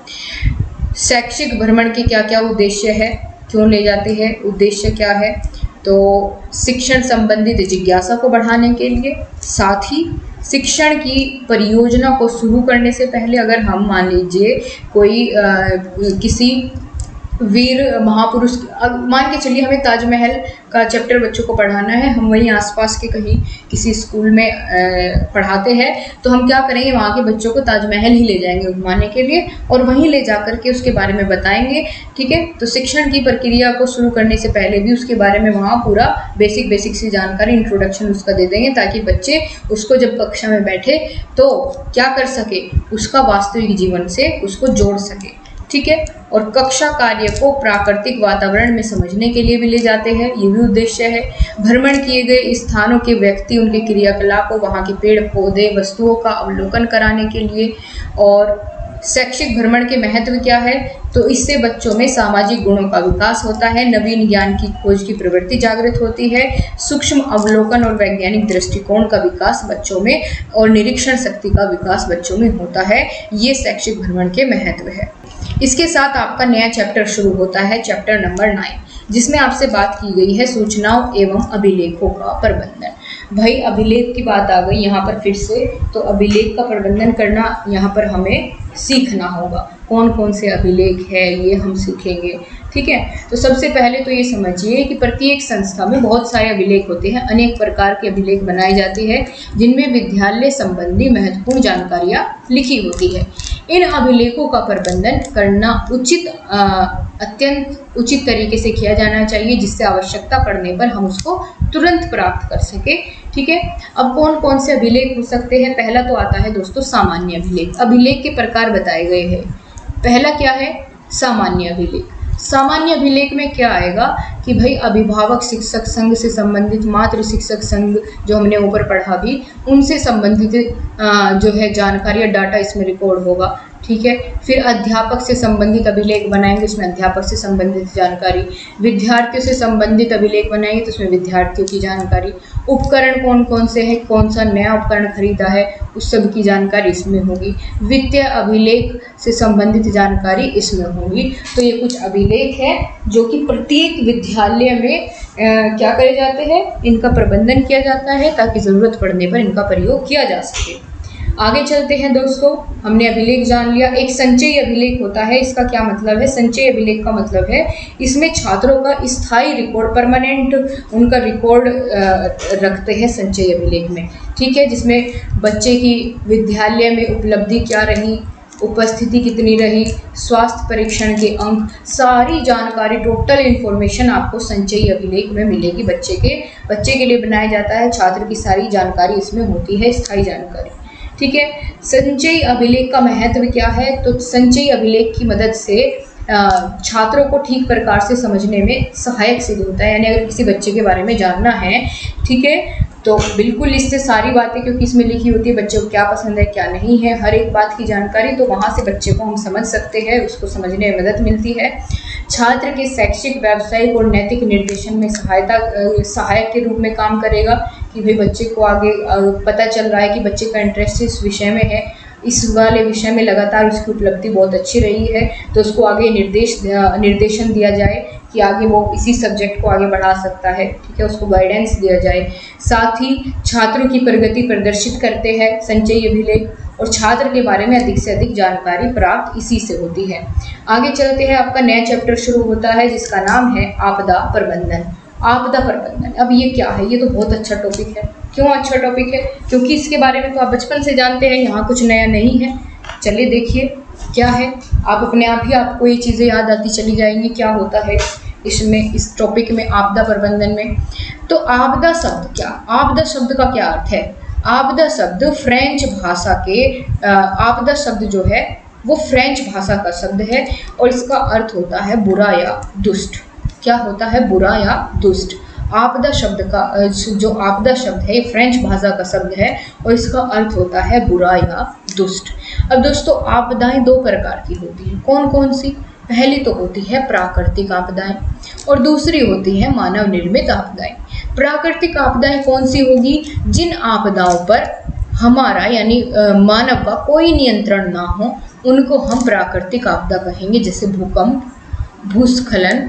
शैक्षिक भ्रमण के क्या क्या उद्देश्य है, क्यों ले जाते हैं, उद्देश्य क्या है? तो शिक्षण संबंधित जिज्ञासा को बढ़ाने के लिए, साथ ही शिक्षण की परियोजना को शुरू करने से पहले अगर हम मान लीजिए कोई आ, किसी वीर महापुरुष, मान के चलिए हमें ताजमहल का चैप्टर बच्चों को पढ़ाना है, हम वहीं आसपास के कहीं किसी स्कूल में पढ़ाते हैं, तो हम क्या करेंगे, वहाँ के बच्चों को ताजमहल ही ले जाएंगे घुमाने के लिए और वहीं ले जा कर के उसके बारे में बताएंगे, ठीक है। तो शिक्षण की प्रक्रिया को शुरू करने से पहले भी उसके बारे में वहाँ पूरा बेसिक बेसिक सी जानकारी, इंट्रोडक्शन उसका दे देंगे, ताकि बच्चे उसको जब कक्षा में बैठे तो क्या कर सके, उसका वास्तविक जीवन से उसको जोड़ सके, ठीक है। और कक्षा कार्य को प्राकृतिक वातावरण में समझने के लिए भी ले जाते हैं, ये भी उद्देश्य है। भ्रमण किए गए स्थानों के व्यक्ति, उनके क्रियाकलापों, वहाँ के पेड़ पौधे, वस्तुओं का अवलोकन कराने के लिए। और शैक्षिक भ्रमण के महत्व क्या है, तो इससे बच्चों में सामाजिक गुणों का विकास होता है, नवीन ज्ञान की खोज की प्रवृत्ति जागृत होती है, सूक्ष्म अवलोकन और वैज्ञानिक दृष्टिकोण का विकास बच्चों में और निरीक्षण शक्ति का विकास बच्चों में होता है। ये शैक्षिक भ्रमण के महत्व है। इसके साथ आपका नया चैप्टर शुरू होता है, चैप्टर नंबर नाइन, जिसमें आपसे बात की गई है सूचनाओं एवं अभिलेखों का प्रबंधन। भाई अभिलेख की बात आ गई यहाँ पर फिर से, तो अभिलेख का प्रबंधन करना यहाँ पर हमें सीखना होगा। कौन कौन से अभिलेख है ये हम सीखेंगे, ठीक है। तो सबसे पहले तो ये समझिए कि प्रत्येक संस्था में बहुत सारे अभिलेख होते हैं, अनेक प्रकार के अभिलेख बनाए जाते हैं, जिनमें विद्यालय संबंधी महत्वपूर्ण जानकारियाँ लिखी होती है। इन अभिलेखों का प्रबंधन करना उचित अत्यंत उचित तरीके से किया जाना चाहिए, जिससे आवश्यकता पड़ने पर हम उसको तुरंत प्राप्त कर सके, ठीक है। अब कौन कौन से अभिलेख हो सकते हैं, पहला तो आता है दोस्तों सामान्य अभिलेख। अभिलेख के प्रकार बताए गए हैं। पहला क्या है, सामान्य अभिलेख। सामान्य अभिलेख में क्या आएगा कि भाई अभिभावक शिक्षक संघ से संबंधित, मातृ शिक्षक संघ जो हमने ऊपर पढ़ा भी, उनसे संबंधित जो है जानकारी या डाटा इसमें रिकॉर्ड होगा, ठीक है। फिर अध्यापक से संबंधित अभिलेख बनाएंगे, उसमें अध्यापक से संबंधित जानकारी। विद्यार्थियों से संबंधित अभिलेख बनाएंगे तो उसमें विद्यार्थियों की जानकारी। उपकरण कौन कौन से हैं, कौन सा नया उपकरण खरीदा है, उस सब की जानकारी इसमें होगी। वित्तीय अभिलेख से संबंधित जानकारी इसमें होगी। तो ये कुछ अभिलेख है जो कि प्रत्येक विद्यालय में आ, क्या करे जाते हैं, इनका प्रबंधन किया जाता है, ताकि ज़रूरत पड़ने पर इनका प्रयोग किया जा सके। आगे चलते हैं दोस्तों, हमने अभिलेख जान लिया। एक संचयी अभिलेख होता है, इसका क्या मतलब है, संचयी अभिलेख का मतलब है इसमें छात्रों का स्थायी रिकॉर्ड, परमानेंट उनका रिकॉर्ड रखते हैं संचयी अभिलेख में, ठीक है। जिसमें बच्चे की विद्यालय में उपलब्धि क्या रही, उपस्थिति कितनी रही, स्वास्थ्य परीक्षण के अंक, सारी जानकारी, टोटल इन्फॉर्मेशन आपको संचयी अभिलेख में मिलेगी। बच्चे के बच्चे के लिए बनाया जाता है, छात्र की सारी जानकारी इसमें होती है, स्थायी जानकारी। ठीक है, संचयी अभिलेख का महत्व क्या है? तो संचयी अभिलेख की मदद से छात्रों को ठीक प्रकार से समझने में सहायक सिद्ध होता है। यानी अगर किसी बच्चे के बारे में जानना है, ठीक है, तो बिल्कुल इससे सारी बातें, क्योंकि इसमें लिखी होती है बच्चे को क्या पसंद है क्या नहीं है, हर एक बात की जानकारी, तो वहाँ से बच्चे को हम समझ सकते हैं, उसको समझने में मदद मिलती है। छात्र के शैक्षिक, व्यावसायिक और नैतिक निर्देशन में सहायता सहायक के रूप में काम करेगा कि भाई बच्चे को आगे पता चल रहा है कि बच्चे का इंटरेस्ट इस विषय में है, इस वाले विषय में लगातार उसकी उपलब्धि बहुत अच्छी रही है, तो उसको आगे निर्देश निर्देशन दिया जाए कि आगे वो इसी सब्जेक्ट को आगे बढ़ा सकता है। ठीक है, उसको गाइडेंस दिया जाए। साथ ही छात्रों की प्रगति प्रदर्शित करते हैं संचयी अभिलेख, और छात्र के बारे में अधिक से अधिक जानकारी प्राप्त इसी से होती है। आगे चलते हैं, आपका नया चैप्टर शुरू होता है जिसका नाम है आपदा प्रबंधन। आपदा प्रबंधन, अब ये क्या है? ये तो बहुत अच्छा टॉपिक है। क्यों अच्छा टॉपिक है? क्योंकि इसके बारे में तो आप बचपन से जानते हैं, यहाँ कुछ नया नहीं है। चलिए देखिए क्या है, आप अपने आप ही आपको ये चीज़ें याद आती चली जाएंगी क्या होता है इसमें, इस टॉपिक में, आपदा प्रबंधन में। तो आपदा शब्द क्या, आपदा शब्द का क्या अर्थ है? आपदा शब्द फ्रेंच भाषा के, आपदा शब्द जो है वो फ्रेंच भाषा का शब्द है और इसका अर्थ होता है बुरा या दुष्ट। क्या होता है? बुरा या दुष्ट। आपदा शब्द का, जो आपदा शब्द है ये फ्रेंच भाषा का शब्द है और इसका अर्थ होता है बुरा या दुष्ट। अब दोस्तों, आपदाएं दो प्रकार की होती हैं। कौन कौन सी? पहली तो होती है प्राकृतिक आपदाएं और दूसरी होती है मानव निर्मित आपदाएं। प्राकृतिक आपदाएं कौन सी होगी? जिन आपदाओं पर हमारा यानी मानव का कोई नियंत्रण ना हो, उनको हम प्राकृतिक आपदा कहेंगे। जैसे भूकंप, भूस्खलन,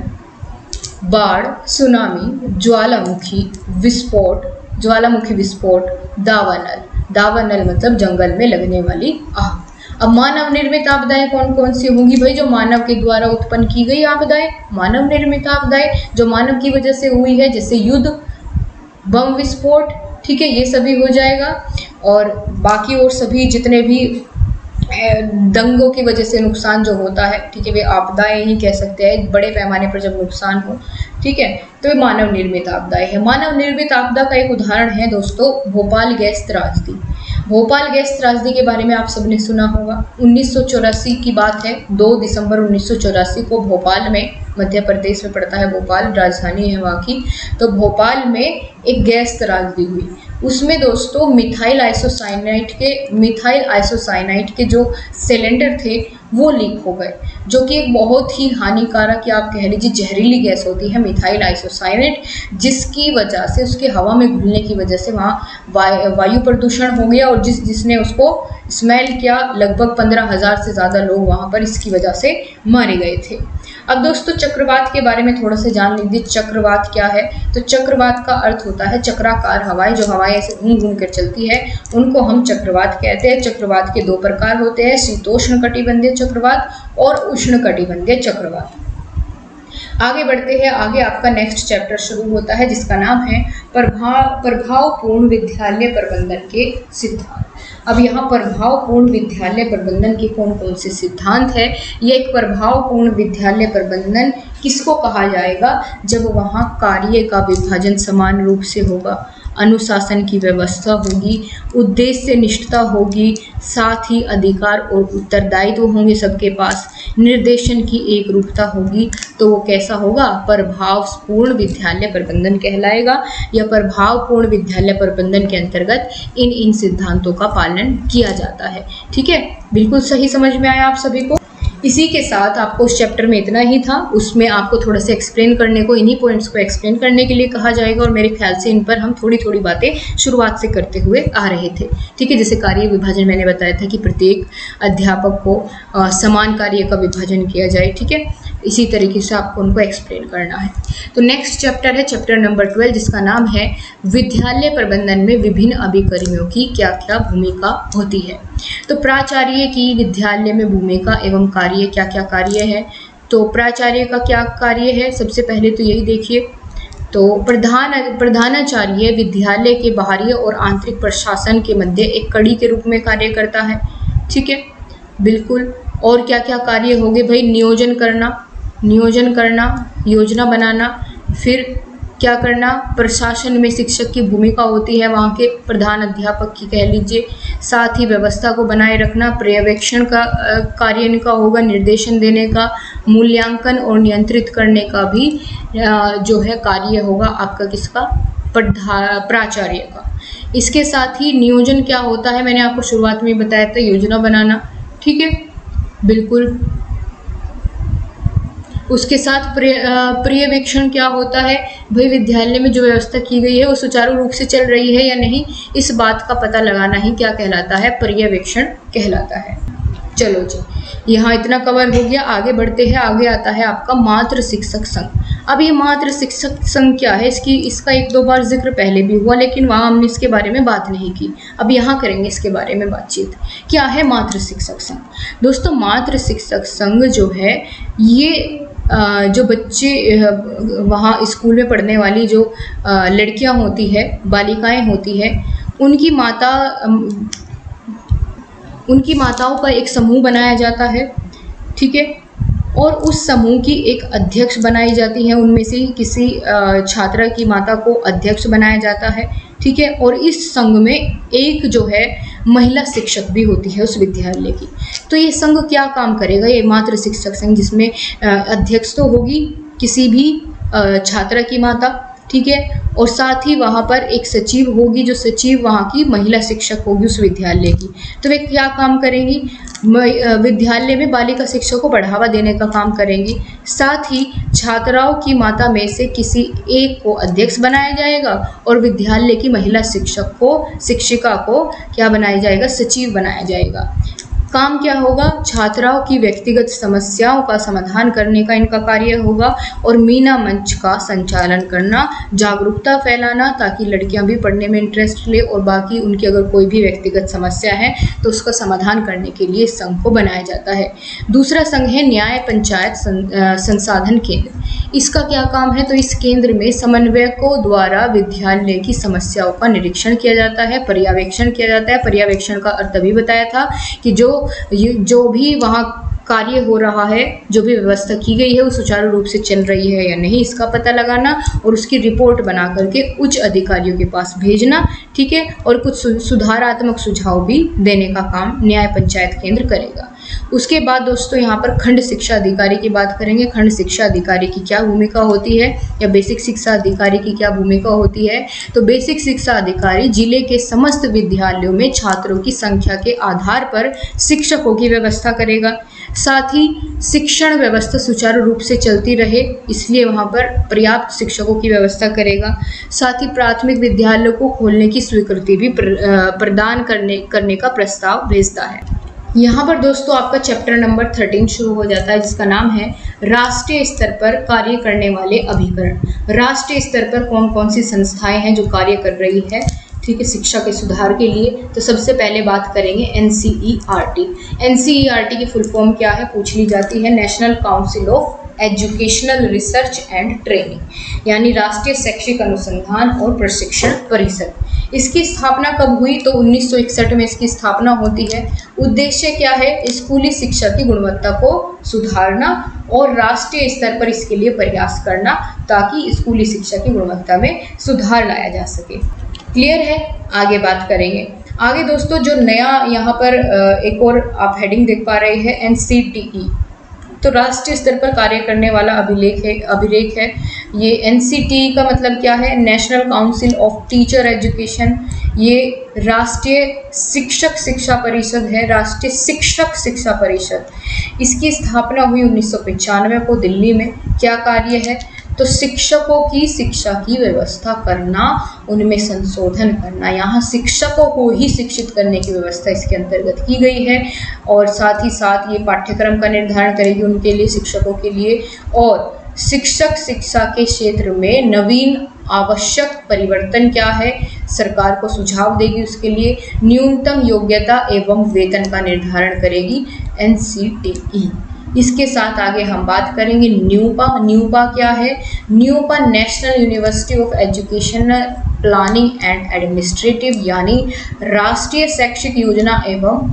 बाढ़, सुनामी, ज्वालामुखी विस्फोट, ज्वालामुखी विस्फोट, दावानल, दावानल मतलब जंगल में लगने वाली आग। अब मानव निर्मित आपदाएं कौन कौन सी होंगी भाई? जो मानव के द्वारा उत्पन्न की गई आपदाएं, मानव निर्मित आपदाएं जो मानव की वजह से हुई है, जैसे युद्ध, बम विस्फोट, ठीक है, ये सभी हो जाएगा। और बाकी और सभी जितने भी दंगों की वजह से नुकसान जो होता है, ठीक है, वे आपदाएं ही कह सकते हैं, बड़े पैमाने पर जब नुकसान हो, ठीक है, तो ये मानव निर्मित आपदाएं है। मानव निर्मित आपदा का एक उदाहरण है दोस्तों भोपाल गैस त्रासदी। भोपाल गैस त्रासदी के बारे में आप सबने सुना होगा। उन्नीस सौ चौरासी की बात है, दो दिसंबर उन्नीस सौ चौरासी को भोपाल में, मध्य प्रदेश में पड़ता है भोपाल, राजधानी है वहाँ की, तो भोपाल में एक गैस त्रासदी हुई। उसमें दोस्तों मिथाइल आइसोसाइनाइड के मिथाइल आइसोसाइनाइड के जो सिलेंडर थे वो लीक हो गए, जो कि एक बहुत ही हानिकारक या आप कह लीजिए जहरीली गैस होती है मिथाइल आइसोसाइनाइड, जिसकी वजह से उसके हवा में घुलने की वजह से वहाँ वायु प्रदूषण हो गया और जिस जिसने उसको स्मेल किया, लगभग पंद्रह हजार से ज़्यादा लोग वहाँ पर इसकी वजह से मारे गए थे। अब दोस्तों चक्रवात के बारे में थोड़ा सा जान लीजिए। चक्रवात क्या है? तो चक्रवात का अर्थ होता है चक्राकार हवाएं, जो हवाएं ऐसे घूम घूम कर चलती है उनको हम चक्रवात कहते हैं। चक्रवात के दो प्रकार होते हैं, शीतोष्ण कटिबंधीय चक्रवात और उष्ण कटिबंधीय चक्रवात। आगे बढ़ते हैं, आगे आपका नेक्स्ट चैप्टर शुरू होता है जिसका नाम है प्रभाव प्रभावपूर्ण विद्यालय प्रबंधन के सिद्धांत। अब यहाँ प्रभावपूर्ण विद्यालय प्रबंधन के कौन कौन से सिद्धांत है? ये एक प्रभावपूर्ण विद्यालय प्रबंधन किसको कहा जाएगा? जब वहाँ कार्य का विभाजन समान रूप से होगा, अनुशासन की व्यवस्था होगी, उद्देश्य निष्ठता होगी, साथ ही अधिकार और उत्तरदायित्व होंगे सबके पास, निर्देशन की एक रूपता होगी, तो वो कैसा होगा? प्रभावपूर्ण विद्यालय प्रबंधन कहलाएगा। या प्रभावपूर्ण विद्यालय प्रबंधन के अंतर्गत इन इन सिद्धांतों का पालन किया जाता है। ठीक है, बिल्कुल सही समझ में आया आप सभी को। इसी के साथ आपको उस चैप्टर में इतना ही था, उसमें आपको थोड़ा सा एक्सप्लेन करने को, इन्हीं पॉइंट्स को एक्सप्लेन करने के लिए कहा जाएगा और मेरे ख्याल से इन पर हम थोड़ी थोड़ी बातें शुरुआत से करते हुए आ रहे थे। ठीक है, जैसे कार्य विभाजन मैंने बताया था कि प्रत्येक अध्यापक को आ, समान कार्य का विभाजन किया जाए। ठीक है, इसी तरीके से आपको उनको एक्सप्लेन करना है। तो नेक्स्ट चैप्टर है चैप्टर नंबर ट्वेल्व, जिसका नाम है विद्यालय प्रबंधन में विभिन्न अभिकर्मियों की क्या क्या भूमिका होती है। तो प्राचार्य की विद्यालय में भूमिका एवं कार्य, क्या क्या कार्य है? तो प्राचार्य का क्या कार्य है? सबसे पहले तो यही देखिए, तो प्रधान प्रधानाचार्य विद्यालय के बाहरी और आंतरिक प्रशासन के मध्य एक कड़ी के रूप में कार्य करता है। ठीक है, बिल्कुल। और क्या क्या कार्य होंगे भाई? नियोजन करना, नियोजन करना, योजना बनाना, फिर क्या करना? प्रशासन में शिक्षक की भूमिका होती है, वहाँ के प्रधान अध्यापक की कह लीजिए। साथ ही व्यवस्था को बनाए रखना, पर्यवेक्षण का कार्य इनका होगा, निर्देशन देने का, मूल्यांकन और नियंत्रित करने का भी जो है कार्य होगा आपका किसका? प्राचार्य का। इसके साथ ही नियोजन क्या होता है, मैंने आपको शुरुआत में बताया था, योजना बनाना, ठीक है, बिल्कुल। उसके साथ पर्यवेक्षण क्या होता है भाई? विद्यालय में जो व्यवस्था की गई है वो सुचारू रूप से चल रही है या नहीं, इस बात का पता लगाना ही क्या कहलाता है? पर्यवेक्षण कहलाता है। चलो जी, यहाँ इतना कवर हो गया। आगे बढ़ते हैं। आगे आता है आपका मातृ शिक्षक संघ। अब ये मातृ शिक्षक संघ क्या है? इसकी इसका एक दो बार जिक्र पहले भी हुआ, लेकिन वहाँ हमने इसके बारे में बात नहीं की। अब यहाँ करेंगे इसके बारे में बातचीत। क्या है मातृ शिक्षक संघ? दोस्तों, मातृ शिक्षक संघ जो है ये जो बच्चे वहाँ स्कूल में पढ़ने वाली जो लड़कियाँ होती है, बालिकाएं होती है, उनकी माता उनकी माताओं का एक समूह बनाया जाता है, ठीक है, और उस समूह की एक अध्यक्ष बनाई जाती है। उनमें से किसी छात्रा की माता को अध्यक्ष बनाया जाता है, ठीक है। और इस संघ में एक जो है महिला शिक्षक भी होती है उस विद्यालय की। तो ये संघ क्या काम करेगा? ये मातृ शिक्षक संघ, जिसमें अध्यक्ष तो होगी किसी भी छात्रा की माता, ठीक है, और साथ ही वहाँ पर एक सचिव होगी, जो सचिव वहाँ की महिला शिक्षक होगी उस विद्यालय की। तो वे क्या काम करेंगी? विद्यालय में बालिका शिक्षा को बढ़ावा देने का काम करेंगी। साथ ही छात्राओं की माता में से किसी एक को अध्यक्ष बनाया जाएगा और विद्यालय की महिला शिक्षक को शिक्षिका को क्या बनाया जाएगा? सचिव बनाया जाएगा। काम क्या होगा? छात्राओं की व्यक्तिगत समस्याओं का समाधान करने का इनका कार्य होगा और मीना मंच का संचालन करना, जागरूकता फैलाना, ताकि लड़कियां भी पढ़ने में इंटरेस्ट ले और बाकी उनकी अगर कोई भी व्यक्तिगत समस्या है तो उसका समाधान करने के लिए संघ को बनाया जाता है। दूसरा संघ है न्याय पंचायत संसाधन केंद्र। इसका क्या काम है? तो इस केंद्र में समन्वयकों द्वारा विद्यालय की समस्याओं का निरीक्षण किया जाता है, पर्यवेक्षण किया जाता है। पर्यवेक्षण का अर्थ अभी बताया था कि जो जो भी वहाँ कार्य हो रहा है, जो भी व्यवस्था की गई है वो सुचारू रूप से चल रही है या नहीं, इसका पता लगाना और उसकी रिपोर्ट बना करके उच्च अधिकारियों के पास भेजना, ठीक है, और कुछ सुधारात्मक सुझाव भी देने का काम न्याय पंचायत केंद्र करेगा। उसके बाद दोस्तों यहाँ पर खंड शिक्षा अधिकारी की बात करेंगे। खंड शिक्षा अधिकारी की क्या भूमिका होती है या बेसिक शिक्षा अधिकारी की क्या भूमिका होती है? तो बेसिक शिक्षा अधिकारी जिले के समस्त विद्यालयों में छात्रों की संख्या के आधार पर शिक्षकों की व्यवस्था करेगा। साथ ही शिक्षण व्यवस्था सुचारू रूप से चलती रहे, इसलिए वहाँ पर पर्याप्त शिक्षकों की व्यवस्था करेगा। साथ ही प्राथमिक विद्यालयों को खोलने की स्वीकृति भी प्रदान करने करने का प्रस्ताव भेजता है। यहाँ पर दोस्तों आपका चैप्टर नंबर थर्टीन शुरू हो जाता है, जिसका नाम है राष्ट्रीय स्तर पर कार्य करने वाले अभिकरण। राष्ट्रीय स्तर पर कौन कौन सी संस्थाएं हैं जो कार्य कर रही है, ठीक है, शिक्षा के सुधार के लिए? तो सबसे पहले बात करेंगे N C E R T. N C E R T की फुल फॉर्म क्या है पूछ ली जाती है? National council of educational research and training, यानी राष्ट्रीय शैक्षिक अनुसंधान और प्रशिक्षण परिषद। इसकी स्थापना कब हुई? तो उन्नीस सौ इकसठ में इसकी स्थापना होती है। उद्देश्य क्या है? स्कूली शिक्षा की गुणवत्ता को सुधारना और राष्ट्रीय स्तर पर इसके लिए प्रयास करना, ताकि स्कूली शिक्षा की गुणवत्ता में सुधार लाया जा सके। क्लियर है? आगे बात करेंगे। आगे दोस्तों जो नया यहाँ पर एक और आप हेडिंग देख पा रहे हैं, एन सी टी ई, तो राष्ट्रीय स्तर पर कार्य करने वाला अभिलेख है अभिलेख है ये। एन सी टी ई का मतलब क्या है? National council of teacher education. ये राष्ट्रीय शिक्षक शिक्षा परिषद है, राष्ट्रीय शिक्षक शिक्षा परिषद। इसकी स्थापना हुई उन्नीस सौ पचानवे को दिल्ली में। क्या कार्य है? तो शिक्षकों की शिक्षा की व्यवस्था करना, उनमें संशोधन करना। यहाँ शिक्षकों को ही शिक्षित करने की व्यवस्था इसके अंतर्गत की गई है और साथ ही साथ ये पाठ्यक्रम का निर्धारण करेगी उनके लिए, शिक्षकों के लिए, और शिक्षक शिक्षा के क्षेत्र में नवीन आवश्यक परिवर्तन क्या है सरकार को सुझाव देगी, उसके लिए न्यूनतम योग्यता एवं वेतन का निर्धारण करेगी एन सी टी ई। इसके साथ आगे हम बात करेंगे न्यूपा। न्यूपा क्या है? NUEPA national university of education planning and administrative, यानी राष्ट्रीय शैक्षिक योजना एवं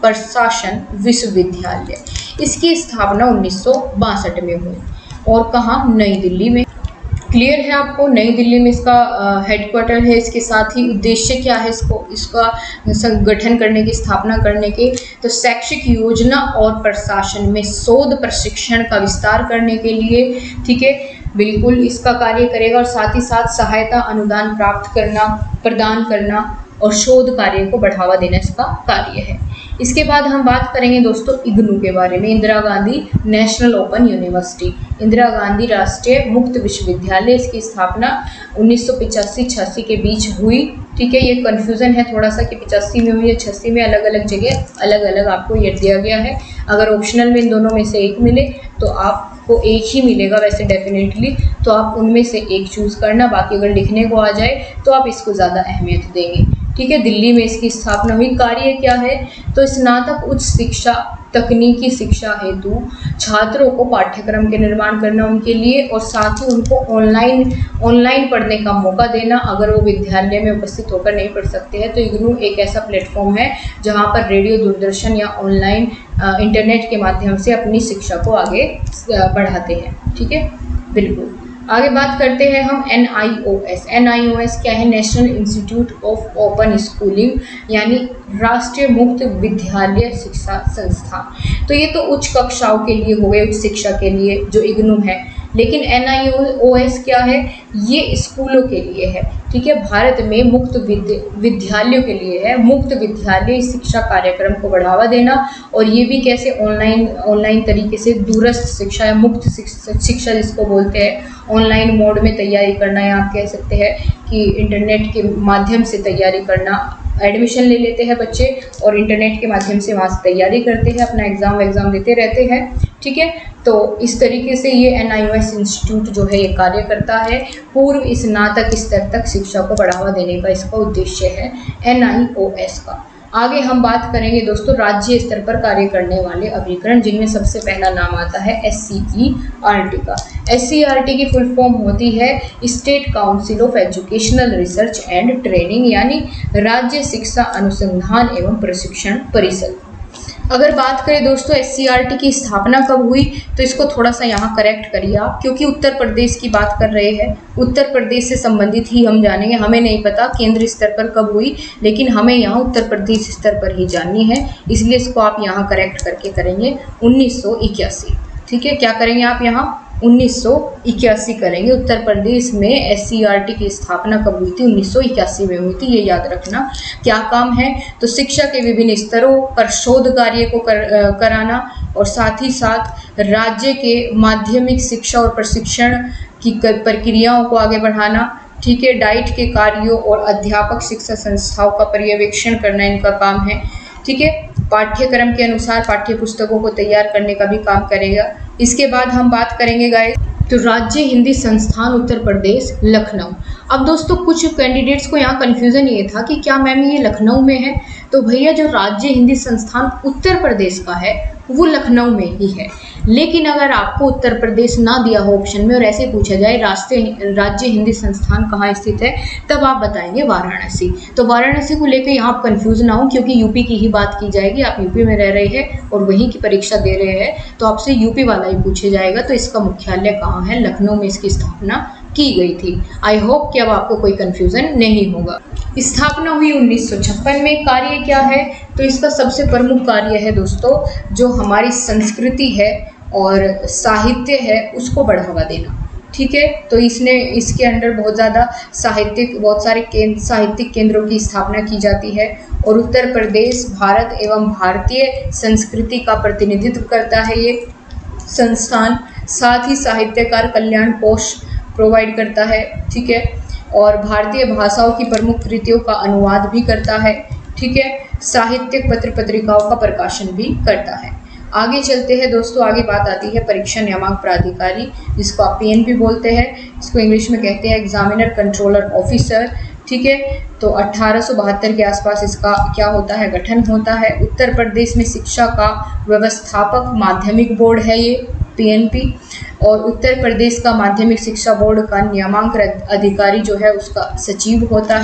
प्रशासन विश्वविद्यालय। इसकी स्थापना उन्नीस सौ बासठ में हुई और कहाँ, नई दिल्ली में। क्लियर है आपको, नई दिल्ली में इसका हेडक्वार्टर है। इसके साथ ही उद्देश्य क्या है इसको इसका संगठन करने की, स्थापना करने के, तो शैक्षिक योजना और प्रशासन में शोध प्रशिक्षण का विस्तार करने के लिए, ठीक है, बिल्कुल इसका कार्य करेगा। और साथ ही साथ सहायता अनुदान प्राप्त करना, प्रदान करना और शोध कार्य को बढ़ावा देना इसका कार्य है। इसके बाद हम बात करेंगे दोस्तों इग्नू के बारे में, Indira Gandhi national open university, Indira Gandhi राष्ट्रीय मुक्त विश्वविद्यालय। इसकी स्थापना उन्नीस सौ पचासी छियासी के बीच हुई, ठीक है। ये कन्फ्यूज़न है थोड़ा सा कि पचासी में हुई या छियासी में, अलग अलग जगह अलग अलग आपको ये दिया गया है। अगर ऑप्शनल में इन दोनों में से एक मिले तो आपको एक ही मिलेगा वैसे डेफिनेटली, तो आप उनमें से एक चूज़ करना, बाकी अगर लिखने को आ जाए तो आप इसको ज़्यादा अहमियत देंगे, ठीक है। दिल्ली में इसकी स्थापना हुई। कार्य क्या है, तो स्नातक उच्च शिक्षा, तकनीकी शिक्षा हेतु छात्रों को पाठ्यक्रम के निर्माण करना उनके लिए, और साथ ही उनको ऑनलाइन ऑनलाइन पढ़ने का मौका देना। अगर वो विद्यालय में उपस्थित होकर नहीं पढ़ सकते हैं तो इग्नू एक ऐसा प्लेटफॉर्म है जहां पर रेडियो, दूरदर्शन या ऑनलाइन इंटरनेट के माध्यम से अपनी शिक्षा को आगे बढ़ाते हैं, ठीक है, बिल्कुल। आगे बात करते हैं हम N I O S. N I O S क्या है, national institute of open schooling, यानी राष्ट्रीय मुक्त विद्यालय शिक्षा संस्थान। तो ये तो उच्च कक्षाओं के लिए हो गए, उच्च शिक्षा के लिए जो इग्नू है। लेकिन एन आई ओ एस क्या है, ये स्कूलों के लिए है, ठीक है, भारत में मुक्त विद्यालयों के लिए है। मुक्त विद्यालय शिक्षा कार्यक्रम को बढ़ावा देना, और ये भी कैसे, ऑनलाइन ऑनलाइन तरीके से दूरस्थ शिक्षा या मुक्त शिक्षा जिसको बोलते हैं, ऑनलाइन मोड में तैयारी करना, या आप कह सकते हैं कि इंटरनेट के माध्यम से तैयारी करना। एडमिशन ले लेते हैं बच्चे और इंटरनेट के माध्यम से वहाँ से तैयारी करते हैं, अपना एग्ज़ाम एग्ज़ाम देते रहते हैं, ठीक है। तो इस तरीके से ये N I O S institute जो है ये कार्य करता है। पूर्व स्नातक स्तर तक शिक्षा को बढ़ावा देने का इसका उद्देश्य है एन आई ओ एस का। आगे हम बात करेंगे दोस्तों राज्य स्तर पर कार्य करने वाले अभिकरण, जिनमें सबसे पहला नाम आता है S C E R T का। S C E R T की फुल फॉर्म होती है state council of educational research and training, यानी राज्य शिक्षा अनुसंधान एवं प्रशिक्षण परिषद। अगर बात करें दोस्तों S C E R T की स्थापना कब हुई, तो इसको थोड़ा सा यहाँ करेक्ट करिए आप, क्योंकि उत्तर प्रदेश की बात कर रहे हैं, उत्तर प्रदेश से संबंधित ही हम जानेंगे। हमें नहीं पता केंद्र स्तर पर कब हुई, लेकिन हमें यहाँ उत्तर प्रदेश स्तर पर ही जाननी है, इसलिए इसको आप यहाँ करेक्ट करके करेंगे उन्नीस सौ इक्यासी, ठीक है। क्या करेंगे आप यहाँ उन्नीस सौ इक्यासी करेंगे। उत्तर प्रदेश में S C E R T की स्थापना कब हुई थी, उन्नीस सौ इक्यासी में हुई थी, ये याद रखना। क्या काम है, तो शिक्षा के विभिन्न स्तरों पर शोध कार्य को कर, कराना, और साथ ही साथ राज्य के माध्यमिक शिक्षा और प्रशिक्षण की प्रक्रियाओं को आगे बढ़ाना, ठीक है। डाइट के कार्यों और अध्यापक शिक्षा संस्थाओं का पर्यवेक्षण करना इनका काम है, ठीक है। पाठ्यक्रम के अनुसार पाठ्य पुस्तकों को तैयार करने का भी काम करेगा। इसके बाद हम बात करेंगे गाइस, तो राज्य हिंदी संस्थान उत्तर प्रदेश लखनऊ। अब दोस्तों कुछ कैंडिडेट्स को यहाँ कन्फ्यूज़न ये था कि क्या मैम ये लखनऊ में है, तो भैया जो राज्य हिंदी संस्थान उत्तर प्रदेश का है वो लखनऊ में ही है। लेकिन अगर आपको उत्तर प्रदेश ना दिया हो ऑप्शन में और ऐसे पूछा जाए राष्ट्रीय राज्य हिंदी संस्थान कहाँ स्थित है, तब आप बताएंगे वाराणसी। तो वाराणसी को लेकर यहाँ आप कन्फ्यूज ना हो, क्योंकि यूपी की ही बात की जाएगी। आप यूपी में रह रहे हैं और वहीं की परीक्षा दे रहे हैं, तो आपसे यूपी वाला ही पूछे जाएगा। तो इसका मुख्यालय कहाँ है, लखनऊ में इसकी स्थापना की गई थी। आई होप कि अब आपको कोई कन्फ्यूज़न नहीं होगा। स्थापना हुई उन्नीस सौ छप्पन में। कार्य क्या है, तो इसका सबसे प्रमुख कार्य है दोस्तों, जो हमारी संस्कृति है और साहित्य है उसको बढ़ावा देना, ठीक है। तो इसने इसके अंडर बहुत ज़्यादा साहित्यिक बहुत सारे केंद्र साहित्यिक केंद्रों की स्थापना की जाती है, और उत्तर प्रदेश भारत एवं भारतीय संस्कृति का प्रतिनिधित्व करता है ये संस्थान। साथ ही साहित्यकार कल्याण कोष प्रोवाइड करता है, ठीक है, और भारतीय भाषाओं की प्रमुख कृतियों का अनुवाद भी करता है, ठीक है। साहित्यिक पत्र पत्रिकाओं का प्रकाशन भी करता है। आगे चलते हैं दोस्तों, आगे बात आती है परीक्षा नियामक प्राधिकारी, जिसको आप पी एन पी बोलते हैं, इसको इंग्लिश में कहते हैं एग्जामिनर कंट्रोलर ऑफिसर, ठीक है। तो अट्ठारह सौ बहत्तर के आसपास इसका क्या होता है, गठन होता है। उत्तर प्रदेश में शिक्षा का व्यवस्थापक माध्यमिक बोर्ड है ये पी एन पी, और उत्तर प्रदेश का माध्यमिक शिक्षा बोर्ड का नियामक अधिकारी जो है उसका सचिव होता है,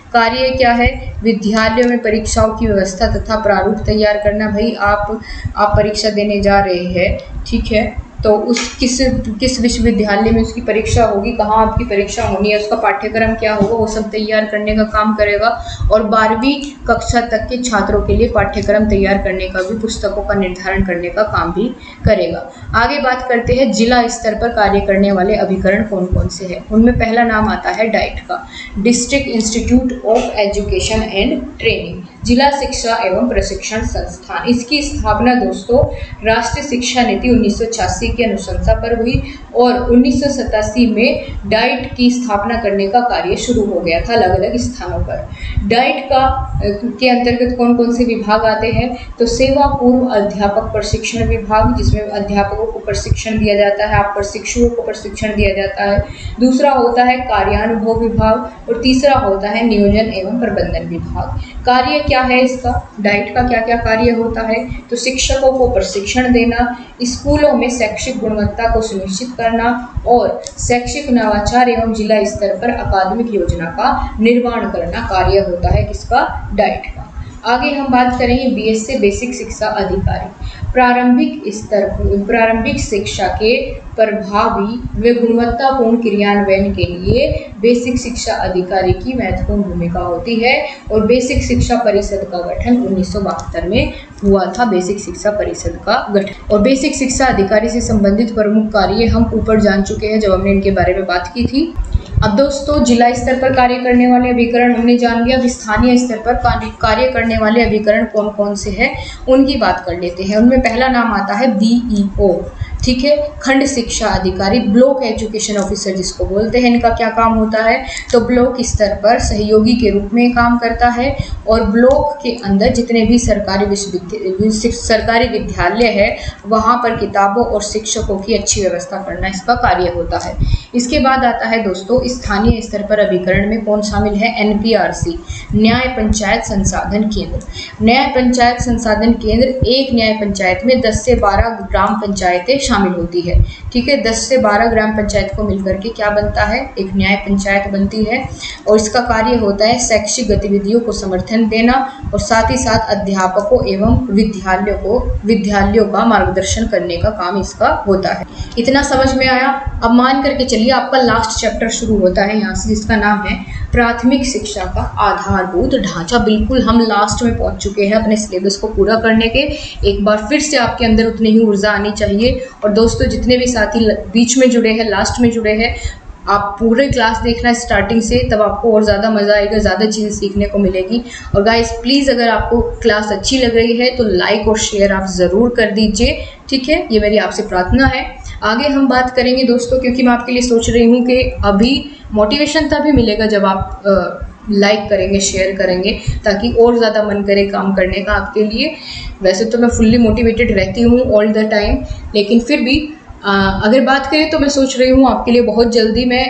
कार्य क्या है? विद्यालयों में परीक्षाओं की व्यवस्था तथा प्रारूप तैयार करना। भाई आप आप परीक्षा देने जा रहे हैं, ठीक है, तो उस किस किस विश्वविद्यालय में उसकी परीक्षा होगी, कहाँ आपकी परीक्षा होनी है, उसका पाठ्यक्रम क्या होगा, वो सब तैयार करने का काम करेगा। और बारहवीं कक्षा तक के छात्रों के लिए पाठ्यक्रम तैयार करने का भी, पुस्तकों का निर्धारण करने का काम भी करेगा। आगे बात करते हैं जिला स्तर पर कार्य करने वाले अभिकरण कौन कौन से हैं। उनमें पहला नाम आता है डाइट का, district institute of education and training, जिला शिक्षा एवं प्रशिक्षण संस्थान। इसकी स्थापना दोस्तों राष्ट्रीय शिक्षा नीति उन्नीस सौ छियासी की अनुशंसा पर हुई और उन्नीस सौ सतासी में डाइट की स्थापना करने का कार्य शुरू हो गया था अलग अलग स्थानों पर। डाइट का के अंतर्गत कौन कौन से विभाग आते हैं? तो सेवा पूर्व अध्यापक प्रशिक्षण विभाग, जिसमें अध्यापकों को प्रशिक्षण दिया जाता है, आप प्रशिक्षुओं को प्रशिक्षण दिया जाता है। दूसरा होता है कार्यानुभव विभाग और तीसरा होता है नियोजन एवं प्रबंधन विभाग। कार्य क्या है इसका? डाइट का क्या क्या कार्य होता है? तो शिक्षकों को प्रशिक्षण देना, स्कूलों में शैक्षिक गुणवत्ता को सुनिश्चित करना और शैक्षिक नवाचार एवं जिला स्तर पर अकादमिक योजना का निर्माण करना कार्य होता है किसका? डाइट का। आगे हम बात करेंगे बीएससी बेसिक शिक्षा अधिकारी। प्रारंभिक स्तर प्रारंभिक शिक्षा के प्रभावी व गुणवत्तापूर्ण क्रियान्वयन के लिए बेसिक शिक्षा अधिकारी की महत्वपूर्ण भूमिका होती है और बेसिक शिक्षा परिषद का गठन उन्नीस सौ बहत्तर में हुआ था। बेसिक शिक्षा परिषद का गठन और बेसिक शिक्षा अधिकारी से संबंधित प्रमुख कार्य हम ऊपर जान चुके हैं जब हमने इनके बारे में बात की थी। अब दोस्तों जिला स्तर पर कार्य करने वाले अभिकरण हमने जान लिया। स्थानीय स्तर पर कार्य करने वाले अभिकरण कौन कौन से हैं उनकी बात कर लेते हैं। उनमें पहला नाम आता है बीईओ, ठीक है, खंड शिक्षा अधिकारी, ब्लॉक एजुकेशन ऑफिसर जिसको बोलते हैं। इनका क्या काम होता है? तो ब्लॉक स्तर पर सहयोगी के रूप में काम करता है और ब्लॉक के अंदर जितने भी सरकारी विश्वविद्यालय सरकारी विद्यालय है वहाँ पर किताबों और शिक्षकों की अच्छी व्यवस्था करना इसका कार्य होता है। इसके बाद आता है दोस्तों स्थानीय स्तर पर अभिकरण में कौन शामिल है? एनपीआरसी, न्याय पंचायत संसाधन केंद्र। न्याय पंचायत संसाधन केंद्र, एक न्याय पंचायत में दस से बारह ग्राम पंचायतें शामिल होती है, ठीक है। दस से बारह ग्राम पंचायत को मिलकर के क्या बनता है? एक न्याय पंचायत बनती है और इसका कार्य होता है शैक्षिक गतिविधियों को समर्थन देना और साथ ही साथ अध्यापकों एवं विद्यालयों को विद्यालयों का मार्गदर्शन करने का काम इसका होता है। इतना समझ में आया? अब मान करके चलिए आपका लास्ट चैप्टर शुरू होता है यहाँ से, जिसका नाम है प्राथमिक शिक्षा का आधारभूत ढांचा। बिल्कुल हम लास्ट में पहुंच चुके हैं अपने सिलेबस को पूरा करने के। एक बार फिर से आपके अंदर उतनी ही ऊर्जा आनी चाहिए। और दोस्तों जितने भी साथी बीच में जुड़े हैं, लास्ट में जुड़े हैं, आप पूरे क्लास देखना स्टार्टिंग से, तब आपको और ज़्यादा मज़ा आएगा, ज़्यादा चीज़ें सीखने को मिलेगी। और गाइस प्लीज़ अगर आपको क्लास अच्छी लग रही है तो लाइक और शेयर आप ज़रूर कर दीजिए, ठीक है, ये मेरी आपसे प्रार्थना है। आगे हम बात करेंगे दोस्तों, क्योंकि मैं आपके लिए सोच रही हूँ कि अभी मोटिवेशन तभी मिलेगा जब आप लाइक करेंगे, शेयर करेंगे, ताकि और ज़्यादा मन करे काम करने का आपके लिए। वैसे तो मैं फुल्ली मोटिवेटेड रहती हूँ ऑल द टाइम, लेकिन फिर भी आ, अगर बात करें तो मैं सोच रही हूँ आपके लिए बहुत जल्दी मैं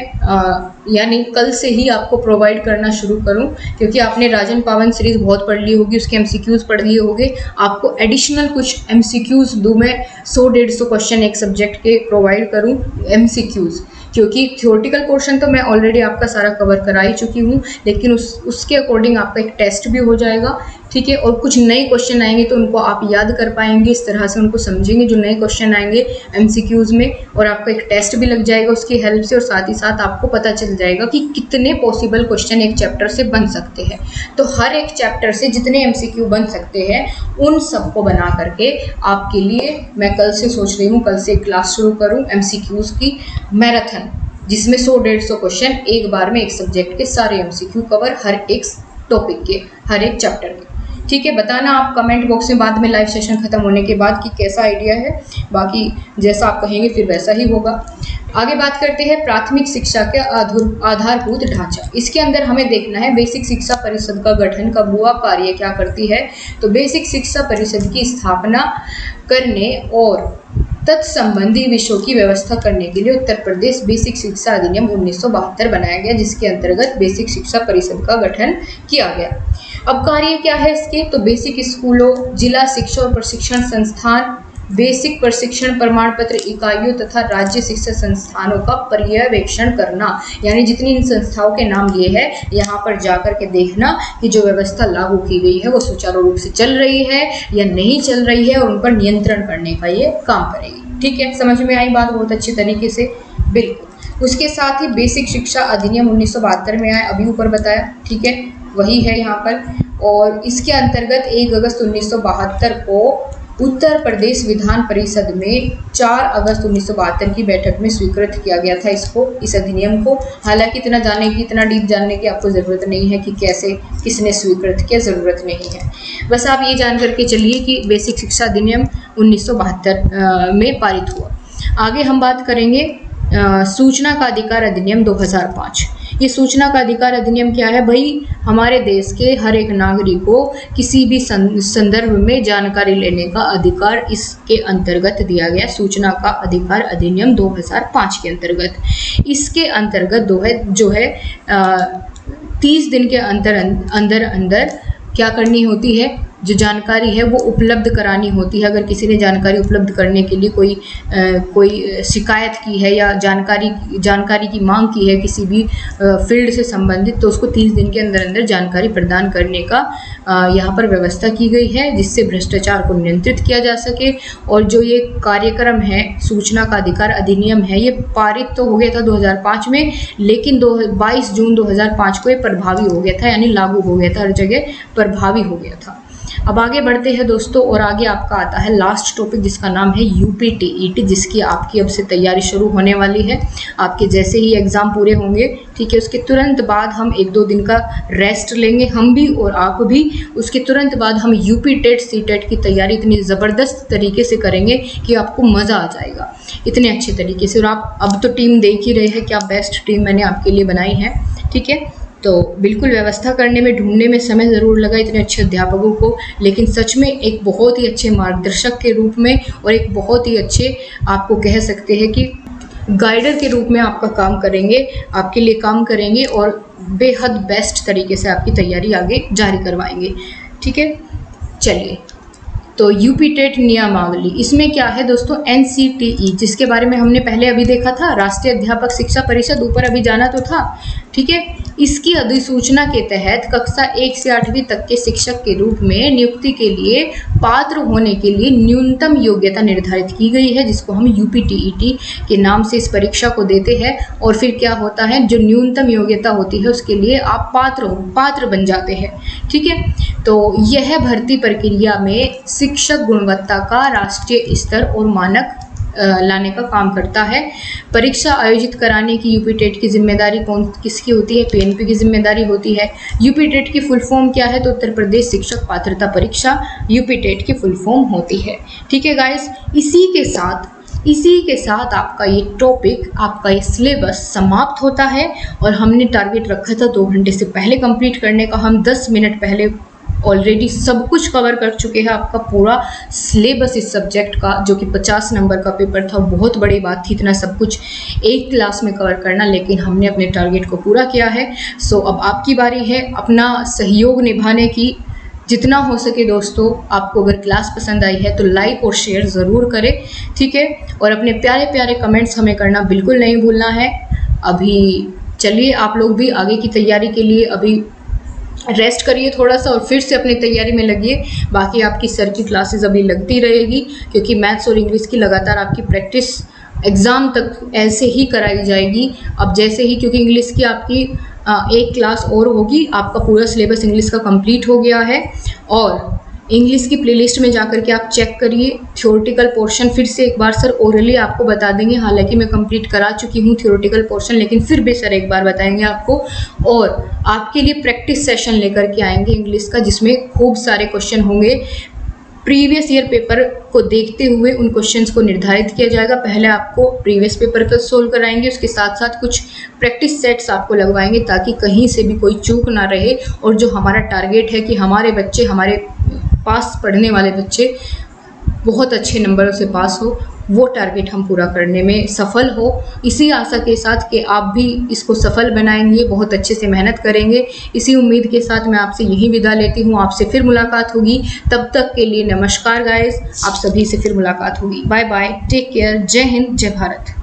यानी कल से ही आपको प्रोवाइड करना शुरू करूँ, क्योंकि आपने राजन पावन सीरीज़ बहुत पढ़ ली होगी, उसके एमसीक्यूज़ पढ़ लिए होंगे। आपको एडिशनल कुछ एमसीक्यूज़ दूँ मैं, सौ डेढ़ सौ क्वेश्चन एक सब्जेक्ट के प्रोवाइड करूँ एमसीक्यूज़, क्योंकि थ्योरेटिकल पोर्शन तो मैं ऑलरेडी आपका सारा कवर करा ही चुकी हूँ, लेकिन उस उसके अकॉर्डिंग आपका एक टेस्ट भी हो जाएगा, ठीक है। और कुछ नए क्वेश्चन आएंगे तो उनको आप याद कर पाएंगे, इस तरह से उनको समझेंगे जो नए क्वेश्चन आएंगे एमसीक्यूज़ में, और आपका एक टेस्ट भी लग जाएगा उसकी हेल्प से। और साथ ही साथ आपको पता चल जाएगा कि कितने पॉसिबल क्वेश्चन एक चैप्टर से बन सकते हैं। तो हर एक चैप्टर से जितने एमसीक्यू बन सकते हैं उन सबको बना करके आपके लिए मैं कल से सोच रही हूँ, कल से क्लास शुरू करूँ एमसीक्यूज़ की मैराथन, जिसमें सौ डेढ़ सौ क्वेश्चन एक बार में एक सब्जेक्ट के सारे एमसीक्यू कवर, हर एक टॉपिक के, हर एक चैप्टर के, ठीक है। बताना आप कमेंट बॉक्स में बाद में लाइव सेशन खत्म होने के बाद कि कैसा आइडिया है। बाकी जैसा आप कहेंगे फिर वैसा ही होगा। आगे बात करते हैं प्राथमिक शिक्षा के आधारभूत ढांचा। इसके अंदर हमें देखना है बेसिक शिक्षा परिषद का गठन कब हुआ, कार्य क्या करती है। तो बेसिक शिक्षा परिषद की स्थापना करने और तत्संबंधी विषयों की व्यवस्था करने के लिए उत्तर प्रदेश बेसिक शिक्षा अधिनियम उन्नीस सौ बहत्तर बनाया गया, जिसके अंतर्गत बेसिक शिक्षा परिषद का गठन किया गया। अब कार्य क्या है इसके? तो बेसिक स्कूलों, जिला शिक्षा और प्रशिक्षण संस्थान, बेसिक प्रशिक्षण प्रमाण पत्र इकाइयों तथा राज्य शिक्षा संस्थानों का पर्यवेक्षण करना, यानी जितनी इन संस्थाओं के नाम लिए हैं यहाँ पर जाकर के देखना कि जो व्यवस्था लागू की गई है वो सुचारू रूप से चल रही है या नहीं चल रही है, और उन पर नियंत्रण करने का ये काम करेगी। ठीक है, समझ में आई बात बहुत अच्छी तरीके से? बिल्कुल। उसके साथ ही बेसिक शिक्षा अधिनियम उन्नीस सौ बहत्तर में आया, अभी ऊपर बताया, ठीक है, वही है यहाँ पर। और इसके अंतर्गत एक अगस्त उन्नीस सौ बहत्तर को उत्तर प्रदेश विधान परिषद में चार अगस्त उन्नीस सौ बहत्तर की बैठक में स्वीकृत किया गया था इसको, इस अधिनियम को। हालांकि इतना जानने की, इतना डीप जानने की आपको ज़रूरत नहीं है कि कैसे, किसने स्वीकृत किया, ज़रूरत नहीं है। बस आप ये जान करके चलिए कि बेसिक शिक्षा अधिनियम उन्नीस सौ बहत्तर में पारित हुआ। आगे हम बात करेंगे सूचना का अधिकार अधिनियम दो हज़ार पाँच। ये सूचना का अधिकार अधिनियम क्या है भाई? हमारे देश के हर एक नागरिक को किसी भी संदर्भ में जानकारी लेने का अधिकार इसके अंतर्गत दिया गया, सूचना का अधिकार अधिनियम दो हज़ार पाँच के अंतर्गत। इसके अंतर्गत दो है जो है तीस दिन के अंतर अंदर अंदर क्या करनी होती है, जो जानकारी है वो उपलब्ध करानी होती है। अगर किसी ने जानकारी उपलब्ध करने के लिए कोई आ, कोई शिकायत की है या जानकारी जानकारी की मांग की है किसी भी फील्ड से संबंधित, तो उसको तीस दिन के अंदर अंदर जानकारी प्रदान करने का यहाँ पर व्यवस्था की गई है, जिससे भ्रष्टाचार को नियंत्रित किया जा सके। और जो ये कार्यक्रम है, सूचना का अधिकार अधिनियम है, ये पारित तो हो गया था दो हज़ार पाँच में, लेकिन दो बाईस जून दो हज़ार पाँच को ये प्रभावी हो गया था, यानी लागू हो गया था, हर जगह प्रभावी हो गया था। अब आगे बढ़ते हैं दोस्तों, और आगे आपका आता है लास्ट टॉपिक जिसका नाम है यूपीटीईटी, जिसकी आपकी अब से तैयारी शुरू होने वाली है। आपके जैसे ही एग्ज़ाम पूरे होंगे, ठीक है, उसके तुरंत बाद हम एक दो दिन का रेस्ट लेंगे, हम भी और आप भी। उसके तुरंत बाद हम यूपी टेट सी टेट की तैयारी इतनी ज़बरदस्त तरीके से करेंगे कि आपको मज़ा आ जाएगा, इतने अच्छे तरीके से। और आप अब तो टीम देख ही रहे हैं, क्या बेस्ट टीम मैंने आपके लिए बनाई है, ठीक है। तो बिल्कुल व्यवस्था करने में, ढूंढने में समय ज़रूर लगा इतने अच्छे अध्यापकों को, लेकिन सच में एक बहुत ही अच्छे मार्गदर्शक के रूप में और एक बहुत ही अच्छे, आपको कह सकते हैं कि गाइडर के रूप में आपका काम करेंगे, आपके लिए काम करेंगे और बेहद बेस्ट तरीके से आपकी तैयारी आगे जारी करवाएंगे, ठीक है। चलिए, तो यूपी टेट नियमावली, इसमें क्या है दोस्तों, एनसीटीई, जिसके बारे में हमने पहले अभी देखा था, राष्ट्रीय अध्यापक शिक्षा परिषद, ऊपर अभी जाना तो था, ठीक है। इसकी अधिसूचना के तहत कक्षा एक से आठवीं तक के शिक्षक के रूप में नियुक्ति के लिए पात्र होने के लिए न्यूनतम योग्यता निर्धारित की गई है, जिसको हम यूपीटीईटी के नाम से इस परीक्षा को देते हैं। और फिर क्या होता है, जो न्यूनतम योग्यता होती है उसके लिए आप पात्र हो पात्र बन जाते हैं, ठीक है। तो यह भर्ती प्रक्रिया में शिक्षक गुणवत्ता का राष्ट्रीय स्तर और मानक लाने का काम करता है। परीक्षा आयोजित कराने की यूपी टेट की जिम्मेदारी कौन किसकी होती है, पीएनपी की जिम्मेदारी होती है। यूपी टेट की फुल फॉर्म क्या है, तो उत्तर प्रदेश शिक्षक पात्रता परीक्षा यूपी टेट की फुल फॉर्म होती है, ठीक है गाइस। इसी के साथ इसी के साथ आपका ये टॉपिक, आपका ये सिलेबस समाप्त होता है। और हमने टारगेट रखा था दो घंटे से पहले कंप्लीट करने का, हम दस मिनट पहले ऑलरेडी सब कुछ कवर कर चुके हैं। आपका पूरा सिलेबस इस सब्जेक्ट का, जो कि पचास नंबर का पेपर था, बहुत बड़ी बात थी इतना सब कुछ एक क्लास में कवर करना, लेकिन हमने अपने टारगेट को पूरा किया है। सो अब आपकी बारी है अपना सहयोग निभाने की। जितना हो सके दोस्तों, आपको अगर क्लास पसंद आई है तो लाइक और शेयर ज़रूर करें, ठीक है। और अपने प्यारे प्यारे कमेंट्स हमें करना बिल्कुल नहीं भूलना है। अभी चलिए, आप लोग भी आगे की तैयारी के लिए अभी रेस्ट करिए थोड़ा सा और फिर से अपनी तैयारी में लगिए। बाकी आपकी सर की क्लासेस अभी लगती रहेगी, क्योंकि मैथ्स और इंग्लिश की लगातार आपकी प्रैक्टिस एग्ज़ाम तक ऐसे ही कराई जाएगी। अब जैसे ही, क्योंकि इंग्लिश की आपकी आ, एक क्लास और होगी, आपका पूरा सिलेबस इंग्लिश का कंप्लीट हो गया है। और इंग्लिश की प्लेलिस्ट में जाकर के आप चेक करिए, थ्योरेटिकल पोर्शन फिर से एक बार सर ओरली आपको बता देंगे। हालांकि मैं कंप्लीट करा चुकी हूँ थ्योरेटिकल पोर्शन, लेकिन फिर भी सर एक बार बताएंगे आपको। और आपके लिए प्रैक्टिस सेशन लेकर के आएंगे इंग्लिश का, जिसमें खूब सारे क्वेश्चन होंगे। प्रीवियस ईयर पेपर को देखते हुए उन क्वेश्चंस को निर्धारित किया जाएगा। पहले आपको प्रीवियस पेपर का सोल्व कराएंगे, उसके साथ साथ कुछ प्रैक्टिस सेट्स आपको लगवाएंगे, ताकि कहीं से भी कोई चूक ना रहे। और जो हमारा टारगेट है कि हमारे बच्चे, हमारे पास पढ़ने वाले बच्चे बहुत अच्छे नंबरों से पास हो, वो टारगेट हम पूरा करने में सफल हो। इसी आशा के साथ कि आप भी इसको सफल बनाएंगे, बहुत अच्छे से मेहनत करेंगे, इसी उम्मीद के साथ मैं आपसे यही विदा लेती हूँ। आपसे फिर मुलाकात होगी, तब तक के लिए नमस्कार गाइस, आप सभी से फिर मुलाकात होगी। बाय बाय, टेक केयर, जय हिंद, जय भारत।